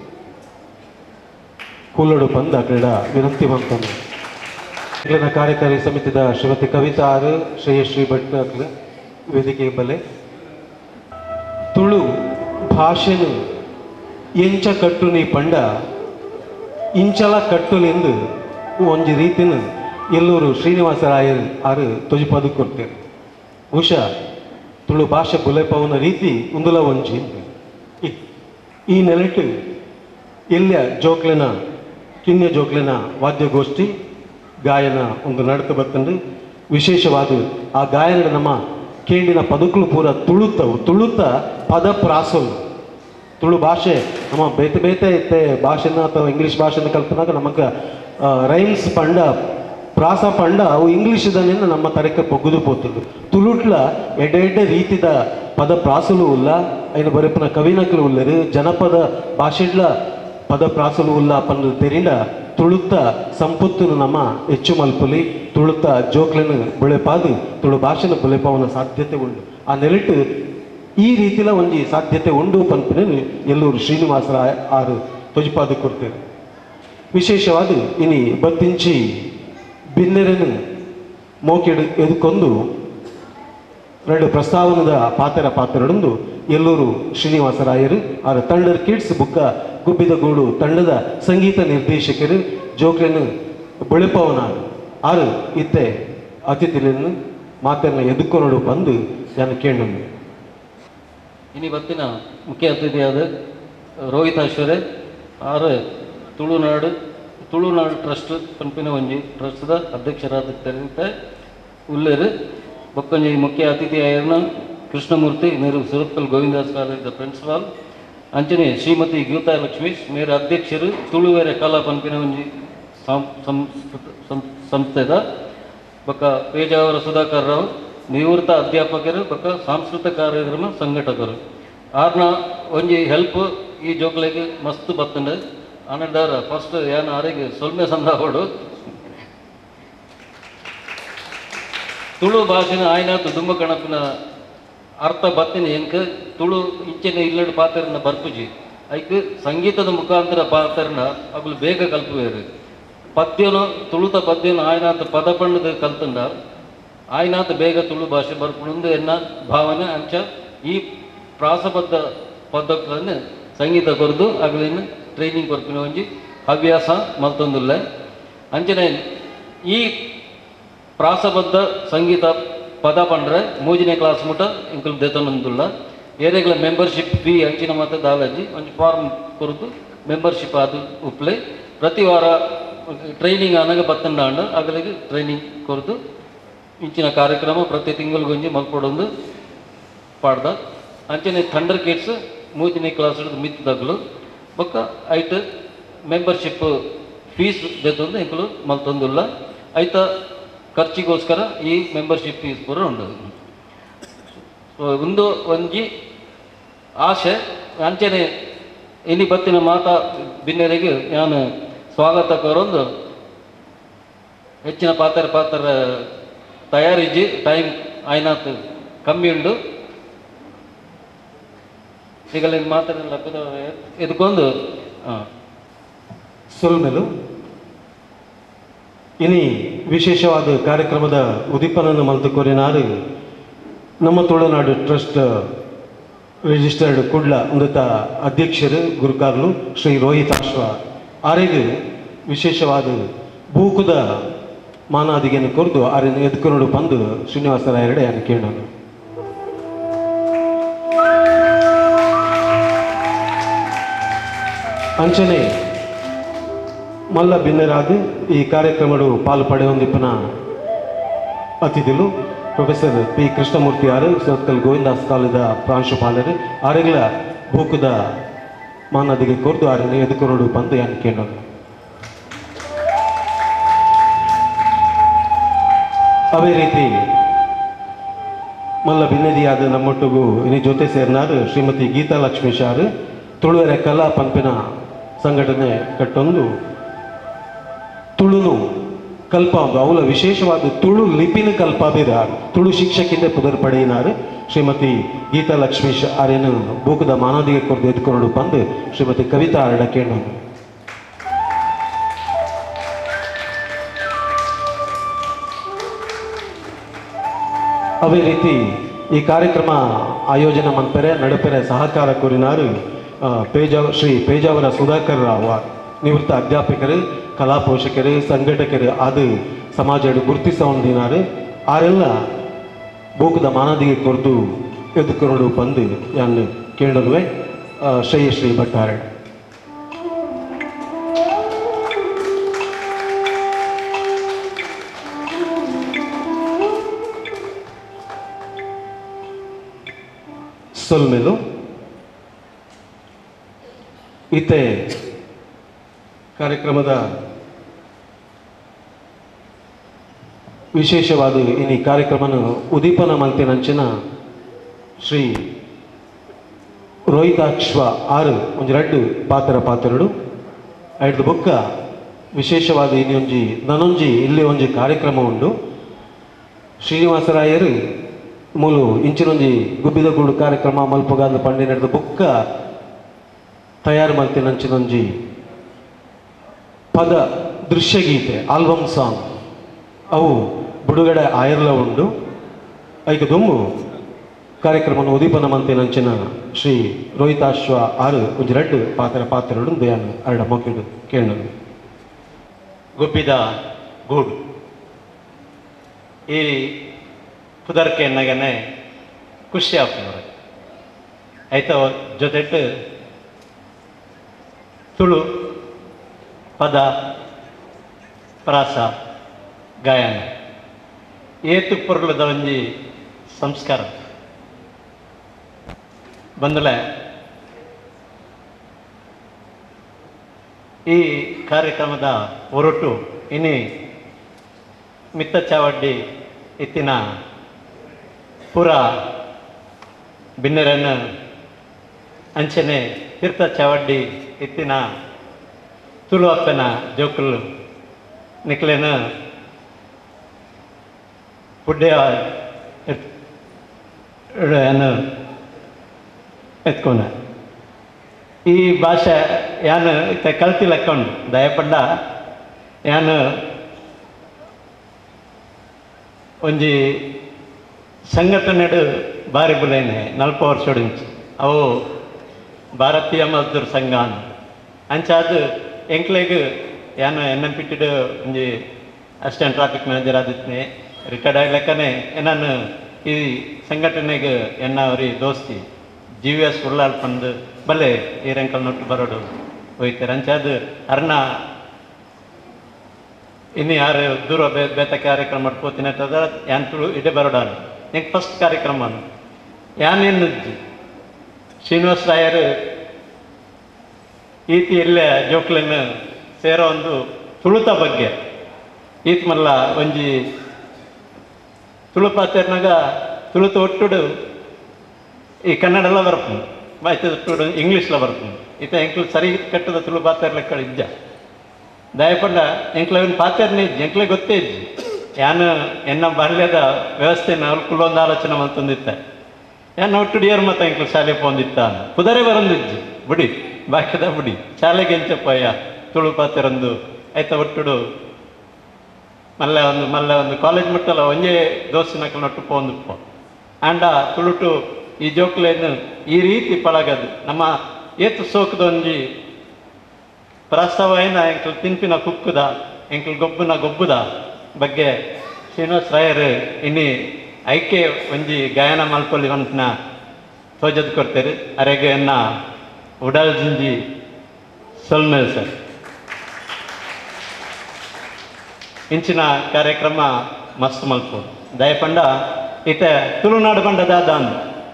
S1: ಕೂಲಡು ಬಂದ ಕ್ರೀಡ ವಿನಂತಿ ಬಂತಂದು ಕಾರ್ಯಕಾರಿ ಸಮಿತಿದ ಶ್ರೀಮತಿ ಕವಿತಾ ಆರು ಶ್ರೇಯಶ್ರೀ ಭಟ್ ವೇದಿಕೆ ಬಲೆ ತುಳು ಭಾಷೆನು ಎಂಚ ಕಟ್ಟು ನೀ ಪಂಡ ಇಂಚಲ ಕಟ್ಟುಲೆಂದು ಒಂಜಿ ರೀತಿನ ಎಲ್ಲೂರು ಶ್ರೀನಿವಾಸರಾಯರ್ ಆರು ತೊಜಿಪದು ಕೊಡ್ತೇನೆ. ಬಹುಶಃ ತುಳು ಭಾಷೆ ಬುಲೆಪವನ ರೀತಿ ಉಂದುಲ ಒಂಜಿ ಈ ನೆಲೆಟ್ಟು ಎಲ್ಲಿಯ ಜೋಕ್ಲೆನ ಕಿನ್ಯ ಜೋಕ್ಲೆನ ವಾದ್ಯಗೋಷ್ಠಿ ಗಾಯನ ಒಂದು ನಡತ ಬರ್ತಂಡು. ವಿಶೇಷವಾದ ಆ ಗಾಯನ ನಮ್ಮ ಕೇಂಡಿನ ಪದಕಲು ಪೂರ ತುಳುತ್ತವು ತುಳುತ್ತ ಪದ ಪ್ರಾಸಲು ತುಳು ಭಾಷೆ ನಮ್ಮ ಬೇತೆ ಬೇತೆ ಇತ್ತೆ ಭಾಷೆನ ಅಥವಾ ಇಂಗ್ಲೀಷ್ ಭಾಷೆನ ಕಲ್ಪನಾಗ ನಮಗೆ ರೈಮ್ಸ್ ಪಂಡ ಪ್ರಾಸ ಪಂಡ ಅವು ಇಂಗ್ಲೀಷ್ದನ್ನ ನಮ್ಮ ತರಕ್ಕೆ ಪೊಗ್ಗುದು ಪೋತುಡು. ತುಳುಟ್ಲ ಎಡ್ಡೆ ಎಡ್ಡೆ ರೀತಿದ ಪದ ಪ್ರಾಸಲು ಉಲ್ಲ ಐನ ಬರೆಪನ ಕವಿನಕಲು ಉಲ್ಲರು ಜನಪದ ಭಾಷೆಡ್ಲ ಪದ ಪ್ರಾಸಲು ಉಲ್ಲ ಪಂದು ತೆರಿಂದ ತುಳುತ್ತ ಸಂಪತ್ತನ್ನು ನಮ್ಮ ಹೆಚ್ಚು ಮಲ್ಪಲಿ ತುಳುತ್ತ ಜೋಕ್ಲೆನ ಬುಳೆಪಾದು ತುಳು ಭಾಷೆನ ಬುಳೆಪಾವನ ಸಾಧ್ಯತೆ ಉಂಡು. ಆ ನೆಲೆಟ್ಟು ಈ ರೀತಿಲ ಒಂಜಿ ಸಾಧ್ಯತೆ ಉಂಡು ಪನ್ಪನೆ ಎಲ್ಲೂರು ಶ್ರೀನಿವಾಸರ ಆರು ತೊಜಿಪಾದು ಕೊಡ್ತೇವೆ. ವಿಶೇಷವಾದ ಇನಿ ಬತ್ತಿಂಚಿ ಬಿನ್ನೆರೆನು ಮೋಕೆಡು ಎದುಕೊಂದು ಎರಡು ಪ್ರಸ್ತಾವನದ ಪಾತ್ರಡೊಂದು ಎಲ್ಲೂರು ಶ್ರೀನಿವಾಸರಾಯರು ಆರ ತಂಡರ್ ಕಿಡ್ಸ್ ಬುಕ್ಕ ಗುಬ್ಬಿದಗೂಡು ತಂಡದ ಸಂಗೀತ ನಿರ್ದೇಶಕರು ಜೋಕ್ಲೆನು ಬುಳೆಪವನ ಆರು ಇತ್ತೆ ಅತಿಥಿಗಳನ್ನು ಮಾತನ್ನ ಎದುಕೊಂಡು ಬಂದು ನಾನು ಕೇಳು.
S3: ಇನಿ ಬತ್ತಿನ ಮುಖ್ಯ ಅತಿಥಿಯಾದ ರೋಹಿತಾಶ್ವರೆ ಆರು ತುಳುನಾಡು ಟ್ರಸ್ಟ್ ಪಂಪಿನ ಒಂಜಿ ಟ್ರಸ್ಟ್ದ ಅಧ್ಯಕ್ಷರಾದ ತೆರೆದ ಉಲ್ಲೇರು ಬೊಕ್ಕೊಂಜಿ ಮುಖ್ಯ ಅತಿಥಿ ಆಯರ್ನ ಕೃಷ್ಣಮೂರ್ತಿ ಮೇರು ಸುರತ್ಕಲ್ ಗೋವಿಂದಾಸ್ ಕಾಲೇಜ್ ಪ್ರಿನ್ಸಿಪಾಲ್ ಅಂಚನೆ ಶ್ರೀಮತಿ ಗೀತಾ ಲಕ್ಷ್ಮೀಶ್ ಮೇರ ಅಧ್ಯಕ್ಷರು ತುಳುವೆರೆ ಕಲಾ ಪಂಪಿನ ಒಂಜಿ ಸಂಸ್ಥೆದ ಬೊಕ್ಕ ಪೇಜಾವರ ಸುಧಾಕರ್ ರಾವ್ ನಿವೃತ್ತ ಅಧ್ಯಾಪಕರು ಬೊಕ್ಕ ಸಾಂಸ್ಕೃತಿಕ ಕಾರ್ಯಕ್ರಮ ಸಂಘಟಕರು ಆರ್ನ ಒಂಜಿ ಹೆಲ್ಪ್ ಈ ಜೋಕ್ಲೆಗೆ ಮಸ್ತ್ ಬತ್ತಂಡು ಆನಂದರ ಫಸ್ಟ್ ಏನು ಆರಿಗೆ ಸೊಲ್ಮೆ ಸಂದಾವಡು ತುಳು ಭಾಷೆನ ಆಯ್ನಾತು ದುಂಬ ಕಣಪಿನ ಅರ್ಥ ಬತ್ತಿನ ಎಂಕ ತುಳು ಇಂಚಿನ ಇಲ್ಲಡು ಪಾತ್ರನ ಬರ್ಪುಜಿ ಐಕ್ ಸಂಗೀತದ ಮುಖಾಂತರ ಪಾತ್ರನ ಅಗಳು ಬೇಗ ಕಲ್ಪುವೇರು ಪದ್ಯನು ತುಳುತ ಪದ್ಯನು ಆಯ್ನಾತ ಪದ ಪಂಡದ ಕಲ್ತಂಡ ಆಯ್ನಾತ ಬೇಗ ತುಳು ಭಾಷೆ ಬರ್ಪುಂದು ಎನ್ನ ಭಾವನೆ ಅಂಚ ಈ ಪ್ರಾಸಬದ್ಧ ಪದಗಳನ್ನು ಸಂಗೀತ ಕೊರದು ಅಗಳಿನ ಟ್ರೈನಿಂಗ್ ಕೊರ್ಪಿನ ಒಂಜಿ ಹವ್ಯಾಸ ಮಲ್ತೊಂದುಲ್ಲ ಅಂಚನೆ ಈ ಪ್ರಾಸಬದ್ಧ ಸಂಗೀತ ಪದ ಪಂಡ್ರೆ ಮೂಜನೇ ಕ್ಲಾಸ್ ಮುಟ ಇಂಕಲ್ ದೇತನೊಂದುಲ್ಲ ಏರೆಗಳ ಮೆಂಬರ್ಶಿಪ್ ಫೀ ಅಂಚಿನ ಮತ್ತು ದಾಲಜಿ ಒಂದು ಫಾರ್ಮ್ ಕೊರತು ಮೆಂಬರ್ಶಿಪ್ ಅದು ಉಪ್ಲೆ ಪ್ರತಿ ವಾರ ಟ್ರೈನಿಂಗ್ ಆನಾಗ ಬತ್ತಂಡ ಅಗಳಿಗೆ ಟ್ರೈನಿಂಗ್ ಕೊರತು ಇಂಚಿನ ಕಾರ್ಯಕ್ರಮ ಪ್ರತಿ ತಿಂಗಳಿಗೊಂಜಿ ಮಲ್ಪಡೊಂದು ಪಾಡ್ದ ಅಂಚನೆ ಥಂಡರ್ ಕಿಡ್ಸ್ ಮೂಜನೇ ಕ್ಲಾಸ್ ಹಿಡಿದು ಮಿತ್ ತಗಲು ಬೊಕ್ಕ ಐಟ್ ಮೆಂಬರ್ಶಿಪ್ ಫೀಸ್ ದೆತ್ತೊಂದು ಇಂಕಲು ಮಲ್ತೊಂದುಲ್ಲ ಐತ ಖರ್ಚಿಗೋಸ್ಕರ ಈ ಮೆಂಬರ್ಶಿಪ್ ಫೀಸ್ ಪೂರ ಉಂಡು. ಸೊ ಒಂದು ಒಂಜಿ ಆಶೆ ಅಂಚನೆ ಇನಿ ಬತ್ತಿನ ಮಾತಾ ಬಿನ್ನೆರಿಗೆ ನಾನು ಸ್ವಾಗತ ಕೋರೊಂದು ಹೆಚ್ಚಿನ ಪಾತ್ರ ತಯಾರಿಜ್ಜಿ ಟೈಮ್ ಆಯ್ನಾತ್ ಕಮ್ಮಿ ಉಂಡು ಈಗ ಮಾತಾಡಲ್ಲ ಇದಕ್ಕೊಂದು
S1: ಸೊಲ್ಮೆಲು ಇನಿ ವಿಶೇಷವಾದ ಕಾರ್ಯಕ್ರಮದ ಉದ್ದೀಪನನ್ನು ಮಲ್ತುಕೊರಿನಾರು ನಮ್ಮ ತುಳುನಾಡು ಟ್ರಸ್ಟ್ ರಿಜಿಸ್ಟರ್ಡ್ ಕುಡ್ಲ ಉಂದತ ಅಧ್ಯಕ್ಷರು ಗುರುಕಾರ್ಲು ಶ್ರೀ ರೋಹಿತಾಶ್ವ ಆರೆಗೆ ವಿಶೇಷವಾದ ಬೂಕುದ ಮಾನಾದಿಗೆಯನ್ನು ಕೊರ್ದು ಆರೆಯನ್ನು ಎದ್ಕೊಂಡು ಬಂದು ಶ್ರೀನಿವಾಸರಾಯರಡೆ ಅನ್ನು ಕೇಳೋನು. ಅಂಚನೆ ಮಲ್ಲ ಭಿನ್ನರಾದ ಈ ಕಾರ್ಯಕ್ರಮಡು ಪಾಲು ಪಡೆಯೊಂದಿಪ್ಪನ ಅತಿಥಿಗಳು ಪ್ರೊಫೆಸರ್ ಪಿ ಕೃಷ್ಣಮೂರ್ತಿ ಆರು ಸರ್ಕಲ್ ಗೋವಿಂದಾಸ್ ಕಾಲೇಜದ ಪ್ರಾಂಶುಪಾಲರು ಆರೆಗಳ ಬೂಕುದ ಮಾನದಿಗೆ ಕೊರ್ದು ಆರನ್ನು ಎದುಕೊಂಡು ಬಂದು ಯಾನ್ ಕೇಳೋನು. ಅವೇ ರೀತಿ ಮಲ್ಲ ಭಿನ್ನದಿಯಾದ ನಮ್ಮೊಟ್ಟಿಗೂ ಇನಿ ಜೊತೆ ಸೇರ್ನಾರು ಶ್ರೀಮತಿ ಗೀತಾ ಲಕ್ಷ್ಮೀ ಶಾರು ತುಳುವೆರೆ ಕಲಾ ಪಂಪಿನ ಸಂಘಟನೆ ಕಟ್ಟೊಂದು ತುಳುನು ಕಲ್ಪ ಒಂದು ಅವಳ ವಿಶೇಷವಾದ ತುಳು ಲಿಪಿನ ಕಲ್ಪ ಬೇರೆ ತುಳು ಶಿಕ್ಷಕಿಂದ ಪುದರ್ ಪಡೆಯಿನಾರು ಶ್ರೀಮತಿ ಗೀತಾ ಲಕ್ಷ್ಮೀ ಆರ್ಯನು ಬೂಕದ ಮಾನದಿಗೆ ಕೊರ್ದು ಎದ್ಕೊಂಡು ಬಂದು ಶ್ರೀಮತಿ ಕವಿತಾ ಆರಡ ಕೇಳೋನು. ಅವೇ ರೀತಿ ಈ ಕಾರ್ಯಕ್ರಮ ಆಯೋಜನೆ ಮನ್ಪೆರೆ ನಡುಪೆರೆ ಸಹಕಾರ ಕೋರಿನಾರು ಶ್ರೀ ಪೇಜಾವರ ಸುಧಾಕರ್ ರಾವ್ ನಿವೃತ್ತ ಅಧ್ಯಾಪಕರು ಕಲಾ ಪೋಷಕರು ಸಂಘಟಕರು ಅದು ಸಮಾಜ ಗುರುತಿಸ ಹೊಂದಿನಾರು ಆರೆಲ್ಲ ಬೂಕದ ಮಾನದಿಗೆ ಕೊರ್ದು ಎದ್ಕೊಂಡು ಬಂದು ಯಾನು ಕೇಳುವೆ ಶ್ರೇಯಶ್ರೀ ಭಟ್ಟಾರಣ. ಸೊಲ್ಮೆಲು ಈತೆ ಕಾರ್ಯಕ್ರಮದ ವಿಶೇಷವಾದ ಇನಿ ಕಾರ್ಯಕ್ರಮನ ಉದ್ದೀಪನ ಮಲ್ತಿನಂಚಿನ ಶ್ರೀ ರೋಹಿತಾಶ್ವ ಆರು ಒಂಜಿ ರಡ್ಡು ಪಾತ್ರಡು ಐದು ಬೊಕ್ಕ ವಿಶೇಷವಾದ ಇನಿ ಒಂಜಿ ನನೊಂಜಿ ಇಲ್ಲಿ ಒಂಜಿ ಕಾರ್ಯಕ್ರಮ ಉಂಡು. ಶ್ರೀನಿವಾಸರಾಯರು ಮೂಲು ಇಂಚಿನೊಂಜಿ ಗುಬ್ಬಿದ ಗೂಡು ಕಾರ್ಯಕ್ರಮ ಮಲ್ಪಗಾದ ಪಂಡೆ ನಡೆದ ಬುಕ್ಕ ತಯಾರು ಮಲ್ತಿನಂಚಿನೊಂಜಿ ಪದ ದೃಶ್ಯಗೀತೆ ಆಲ್ಬಮ್ ಸಾಂಗ್ ಅವು ಬಿಡುಗಡೆ ಆಯರ್ಲ ಉಂಡು. ಐದು ದೊಮ್ಮು ಕಾರ್ಯಕ್ರಮವನ್ನು ಉದ್ದೀಪನ ಮಂತಿನಂಚಿನ ಶ್ರೀ ರೋಹಿತಾಶ್ವ ಆರು ಒಂಜಿ ರಡ್ಡು ಪಾತ್ರಡು ದಯಾನು ಅರಡ ಮೊಕ್ಕಿಡು ಕೇಳನು.
S4: ಗುಬ್ಬಿದ ಗೂಡು ಈ ಪುದರ್ಕೆ ಎನ್ನಗನೆ ಖುಷಿ ಆಗ್ತದೆ ಆಯ್ತ ಜೊತೆಟ್ಟು ತುಳು ಪದ ಪ್ರಾಸ ಗಾಯನ ಏತು ಪೊರ್ಲದ ಒಂಜಿ ಸಂಸ್ಕಾರ ಬಂದಲೆ ಈ ಕಾರ್ಯಕ್ರಮದ ಹೊರಟು ಇನಿ ಮಿತ್ತ ಚಾವಡ್ಡಿ ಇತ್ತಿನ ಪೂರ ಬಿನ್ನರನ್ನು ಅಂಚನೆ ತೀರ್ಥ ಚಾವಡ್ಡಿ ಇತ್ತಿನ ತುಳು ಅಪ್ಪನ ಜೋಕುಲು ನಿಕ್ಲೆನ ಪುಡ್ಡೆಯ ಎತ್ಕೊಂಡ ಈ ಭಾಷೆ ಯಾನು ಕಲ್ತಿಲಕ್ಕೊಂಡು ದಯಪಡ್ಡ ಯಾನು ಒಂಜಿ ಸಂಘಟನೆಡು ಬಾರಿ ಬುಲೇನೆ 40 ವರ್ಷೋಡಿಂಚು ಅವು ಭಾರತೀಯ ಮಜ್ದೂರ್ ಸಂಘ ಅಂಚಾದ ಎಂಕ್ಲೆಗ್ ಯಾನು NMPT ಒಂಜಿ ಅಸಿಸ್ಟೆಂಟ್ ಟ್ರಾಫಿಕ್ ಮ್ಯಾನೇಜರ್ ಆದಿತ್ನೆ ರಿಟೈರ್ಡ್ ಆಗ್ಲಕ್ಕನೆ ನಾನು ಈ ಸಂಘಟನೆಗೆ ಅವರಿ ದೋಸ್ತಿ GVS ಉಳ್ಳಾಲ್ ಪಂದು ಬಲ್ಲೆ ಈ ರೆಂಕಲ್ ನೋಟ್ಟು ಬರೋಡು ಹೋಯ್ತಾರೆ ಅಂಚಾದ ಅರ್ನ ಇನ್ನು ಯಾರು ದೂರ ಬೇತ ಕಾರ್ಯಕ್ರಮ ಮಾಡ್ಕೋತೀನಿ ಅಂತದ ಯಾನ್ ತುಳು ಇಡೇ ಬರೋಡಾನು ನೆಕ್ ಫಸ್ಟ್ ಕಾರ್ಯಕ್ರಮ ಯಾನೇನು ಶ್ರೀನಿವಾಸ ರಾಯರು ಈತಿ ಎಲ್ಲೇ ಜೋಕ್ಲನ್ನು ಸೇರೋ ಒಂದು ತುಳುತ ಬಗ್ಗೆ ಈತ್ ಮಲ್ಲ ಒಂಜಿ ತುಳು ಪಾತ್ರೆನಾಗ ತುಳುತ ಒಟ್ಟುಡು ಈ ಕನ್ನಡ ಬರ್ಪು ಆಯ್ತದ ಒಟ್ಟುಡು ಇಂಗ್ಲೀಷ್ಲ ಬರ್ಪು ಈತ ಎಂಕ್ಲು ಸರಿ ಕಟ್ಟದ ತುಳು ಪಾತ್ರೆ ಲೆಕ್ಕ ಇದ್ದ ದಯಪಂಡ ಎಂಕ್ಲವನ್ ಪಾತ್ರೆನೇ ಇಜ್ಜಿ ಎಂಕ್ಲೆ ಗೊತ್ತೇ ಇಜ್ಜಿ ಯಾನು ಎನ್ನ ಬಾಲ್ಯದ ವ್ಯವಸ್ಥೆನ ಕುಲ್ಲೊಂದು ಆಲೋಚನೆ ಮಲ್ತೊಂದಿತ್ತೆ ಯಾನು ಒಟ್ಟುಡಿಯರ್ ಮತ್ತು ಎಂಕ್ಲು ಶಾಲೆ ಪೋಂದಿತ್ತ ಪುದರೆ ಬರಂದಿಜ್ಜಿ ಬುಡಿ ಬಾಕ್ಯದ ಬುಡಿ ಶಾಲೆಗೆ ಎಂಚಪ್ಪಯ್ಯ ತುಳು ಪಾತ್ರೆಂದು ಆಯ್ತಾ ಒಟ್ಟುಡು ಮಲ್ಲ ಒಂದು ಕಾಲೇಜ್ ಮಟ್ಟಲ್ಲ ಒಂದೇ ದೋಸ್ತಿನಕ್ಕಲು ನೊಟ್ಟು ಪೋಂದುಪ್ಪ ಆಂಡ ತುಳುಟು ಈ ಜೋಕ್ಲೇನು ಈ ರೀತಿ ಪಳಗದು ನಮ್ಮ ಏತು ಸೋಕದೊಂಜಿ ಪ್ರಸ್ತಾವ ಏನ ಎಂಕ್ಲು ತಿನ್ಪಿನ ಕುಕ್ಕುದ ಎಂಕ್ಲು ಗೊಬ್ಬುದ ಬಗ್ಗೆ ಶ್ರೀನಿವಾಸ ರಾಯರು ಇನ್ನಿ ಐಕ್ಯ ಒಂಜಿ ಗಾಯನ ಮಲ್ಪೊಲ್ಲಿ ಒಂಟ್ನ ತೋಜದ್ ಕೊಡ್ತೇರು ಅರೆಗೆ ಎನ್ನ ಉಡಲ್ ಜಿಂಜಿ ಸೊಲ್ಮೇಲ್ ಸರ್ ಇಂಚಿನ ಕಾರ್ಯಕ್ರಮ ಮಸ್ತ್ ಮಲ್ಪೋದು ದಯಪಂಡ ಈತ ತುಳುನಾಡು ಪಂಡದ ದಾನ್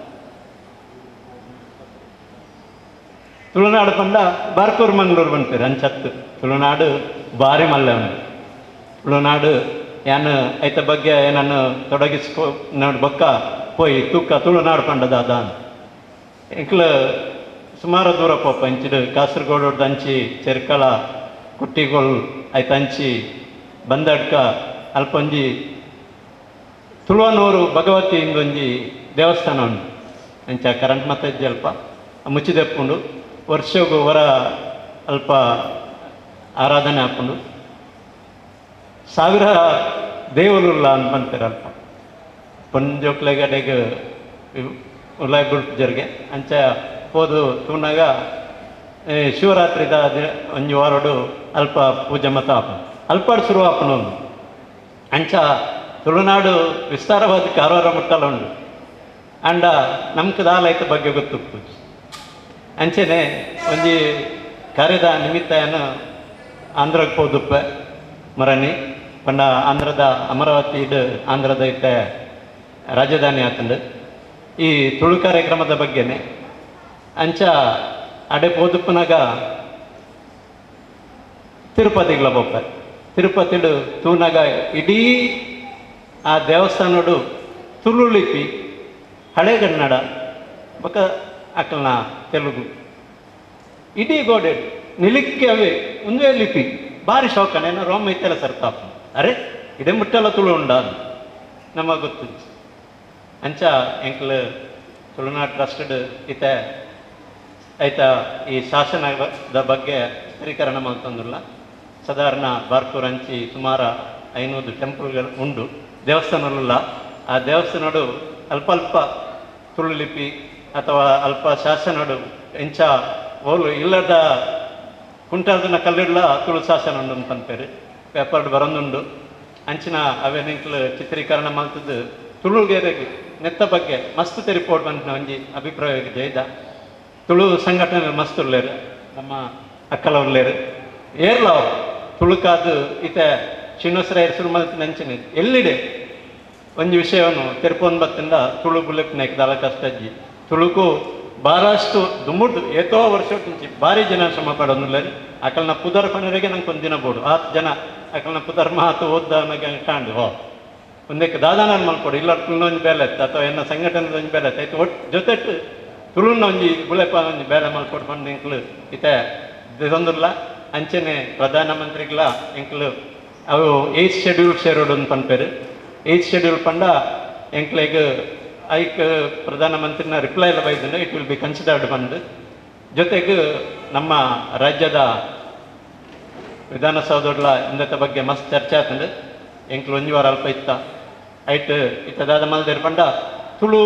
S4: ತುಳುನಾಡು ಪಂಡ ಬಾರ್ಕೂರು ಮಂಗಳೂರು ಬಂತೀರಿ ಅಂಚತ್ತು ತುಳುನಾಡು ಭಾರಿ ಮಲ್ಲೆ ಉಂಟು ತುಳುನಾಡು ಯಾನು ಐತ ಬಗ್ಗೆ ಏನನ್ನು ತೊಡಗಿಸ್ಕೊ ನೋಡಿ ಬೊಕ್ಕ ಪೋಯಿ ತೂಕ ತುಳುನಾಡು ಪಂಡದ ದಾನ್ ಇಂಕ್ಲು ಸುಮಾರು ದೂರ ಪೋಪ ಇಂಚಿಡು ಕಾಸರಗೋಡು ಅಂಚಿ ಚೆರ್ಕಳ ಕುಟ್ಟಿಗೋಳು ಆಯ್ತು ಅಂಚಿ ಬಂದಡ್ಕ ಅಲ್ಪೊಂಜಿ ತುಳುವನೂರು ಭಗವತಿ ಇಂದೊಂಜಿ ದೇವಸ್ಥಾನ ಉಂಟು ಅಂಚ ಕರೆಂಟ್ ಮತ್ತೆ ಇಜ್ಜಿ ಅಲ್ಪ ಮುಚ್ಚಿದೆಪ್ಪುಂಡು ವರ್ಷಗೂ ಹೊರ ಅಲ್ಪ ಆರಾಧನೆ ಹಾಕೊಂಡು ಸಾವಿರ ದೇವರುಲ್ಲ ಅಂತ ಬಂತಾರೆ ಅಲ್ಪ ಪಂಜೋಕ್ಲೆಗಡೆಗೆ ಉಲಾಯ್ ಬುಲ್ಪುಜರ್ಗೆ ಅಂಚ ಹೋದು ತೂನಾಗ ಶಿವರಾತ್ರಿದ ಒಂಜಿ ವಾರಡು ಅಲ್ಪ ಪೂಜೆ ಮತ ಹಾಪನು ಅಲ್ಪಾಡು ಶುರು ಹಾಪನು ಅಂಚ ತುಳುನಾಡು ವಿಸ್ತಾರವಾದ ಕಾರವಾರ ಮುಟ್ಟಲ ಉಂಡು ಅಂಡ ನಮ್ಕದ ಆಲಯದ ಬಗ್ಗೆ ಗೊತ್ತು ಅಂಚೆನೆ ಒಂಜಿ ಕಾರ್ಯದ ನಿಮಿತ್ತನ ಆಂಧ್ರಕ್ಕೆ ಹೋದುಪ್ಪೆ ಮರಣಿ ಪಂಡ ಆಂಧ್ರದ ಅಮರಾವತಿ ಆಂಧ್ರದ ಇಟ್ಟ ರಾಜಧಾನಿ ಆತಂಡು ಈ ತುಳು ಕಾರ್ಯಕ್ರಮದ ಬಗ್ಗೆನೆ ಅಂಚ ಅಡೆ ಪೋದುಪ್ಪನಾಗ ತಿರುಪತಿಗಳ ಬೊಪ್ಪೆ ತಿರುಪತಿಡು ತೂನಾಗ ಇಡೀ ಆ ದೇವಸ್ಥಾನಡು ತುಳು ಲಿಪಿ ಹಳೆಗನ್ನಡ ಬೊಕ್ಕ ಅಕ್ಕಲ್ನ ತೆಲುಗು ಇಡೀ ಗೋಡೆ ನಿಲಿಕ್ಕೆ ಅವೇ ಒಂದೇ ಲಿಪಿ ಭಾರಿ ಶೋಕನೇನೋ ರೋಮ ಇತ್ತೆಲ್ಲ ಸರ್ತಾಪ ಅರೆ ಇಡೆ ಮುಟ್ಟೆಲ್ಲ ತುಳು ಉಂಡ ನಮಗೆ ಗೊತ್ತು ಅಂಚ ಎಂಕ್ಲು ತುಳುನಾಡು ಟ್ರಸ್ಟಡ್ ಈತ ಆಯ್ತಾ ಈ ಶಾಸನದ ಬಗ್ಗೆ ಸ್ಥಿರೀಕರಣ ಮಾಡ್ತಂದಿಲ್ಲ ಸಾಧಾರಣ ಬಾರ್ಕೂರ್ ಅಂಚಿ ಸುಮಾರು 500 ಟೆಂಪಲ್ಗಳು ಉಂಡು ದೇವಸ್ಥಾನಲ್ಲ ಆ ದೇವಸ್ಥಾನಡು ಅಲ್ಪ ತುಳು ಲಿಪಿ ಅಥವಾ ಅಲ್ಪ ಶಾಸನಡು ಎಂಚ ಓಲು ಇಲ್ಲದ ಕುಂಟಾದನ ಕಲ್ಲಿಡ್ಲ ತುಳು ಶಾಸನ ಉಂಡು ಅಂತಂತೇರಿ ಪೇಪರ್ಡ್ ಬರೋದುಂಡು ಅಂಚಿನ ಅವೇನಿಂಕ್ಲು ಚಿತ್ರೀಕರಣ ಮಾಡ್ತದ್ದು ತುಳುಗೆರೆಗೆ ನೆತ್ತ ಬಗ್ಗೆ ಮಸ್ತ್ ರಿಪೋರ್ಟ್ ಬಂದ ಒಂಜಿ ಅಭಿಪ್ರಾಯ ಜೈದ ತುಳು ಸಂಘಟನೆ ಮಸ್ತ್ ಉಳ್ಳೇರು ನಮ್ಮ ಅಕ್ಕಲ ಉಳ್ಳೇರು ಏರ್ಲ ಅವರು ತುಳುಕಾದು ಈತ ಶ್ರೀನಿವಾಸರಾಯರು ಶುರು ಮಲ್ತಿನ ಅಂಚಿನ ಎಲ್ಲಿಡೆ ಒಂದು ವಿಷಯವನ್ನು ತೆರ್ಪೊಂದು ಬತ್ತಿಂದ ತುಳು ಬುಲೆಪ್ನಾಯ್ಕ ದಾಲ ಕಷ್ಟಜ್ಜಿ ತುಳುಕು ಭಾಳಷ್ಟು ದುಮ್ಮುಟ್ಟು ಏತೋ ವರ್ಷ ಮುಂಚೆ ಭಾರಿ ಜನ ಶ್ರಮ ಪಡೋದಿಲ್ಲ ಅಕಲ್ನ ಪುದರ್ ಕೊನೆಗೆ ನಂಗೆ ಒಂದು ದಿನ ಬೋಡು 10 ಜನ ಅಕಲ್ನ ಪುದರ್ ಮಾತು ಓದ್ದಾನಾಗ ಕಾಂಡು ಹೋ ಒಂದಕ್ಕೆ ದಾದಾನ ಮಲ್ಕೊಡು ಇಲ್ಲ ತುಳುನೊಂದು ಬೇಲೆ ಅಥವಾ ಎನ್ನ ಸಂಘಟನೆದ ಒಂದು ಬೇಲೆ ಆಯ್ತು ಒಟ್ಟು ಜೊತೆ ತುಳುನ ಒಂಜಿ ಬುಳೆಪ ಒಂಜಿ ಬೇಲೆ ಮಲ್ಕೊಡು ಬಂದು ಎಂಕ್ಲು ಈತ ಇದೊಂದಿಲ್ಲ ಅಂಚೆನೆ ಪ್ರಧಾನಮಂತ್ರಿಗಳ ಎಂಕ್ಲು ಅವು 8th ಶೆಡ್ಯೂಲ್ ಸೇರೋಡು ಅಂತ ಪನ್ಪೇರು 8th ಶೆಡ್ಯೂಲ್ ಪಂಡ ಎಂಕ್ಲೆಗ್ ಐಕ್ ಪ್ರಧಾನಮಂತ್ರಿನ ರಿಪ್ಲೈ ಎಲ್ಲ ಬೈದ್ರೆ ಇಟ್ ವಿಲ್ ಬಿ ಕನ್ಸಿಡರ್ಡ್ ಬಂದು ಜೊತೆಗೆ ನಮ್ಮ ರಾಜ್ಯದ ವಿಧಾನಸೌಧಗಳ ಇಂದತ ಬಗ್ಗೆ ಮಸ್ತ್ ಚರ್ಚೆ ಆತಂದು ಎಂಕ್ಲು ಒಂಜಿ ವಾರ ಅಲ್ಪ ಇತ್ತ ಐಟ್ ಇತ್ತದಾದ ಮಲ್ದೇರು ಪಂಡ ತುಳು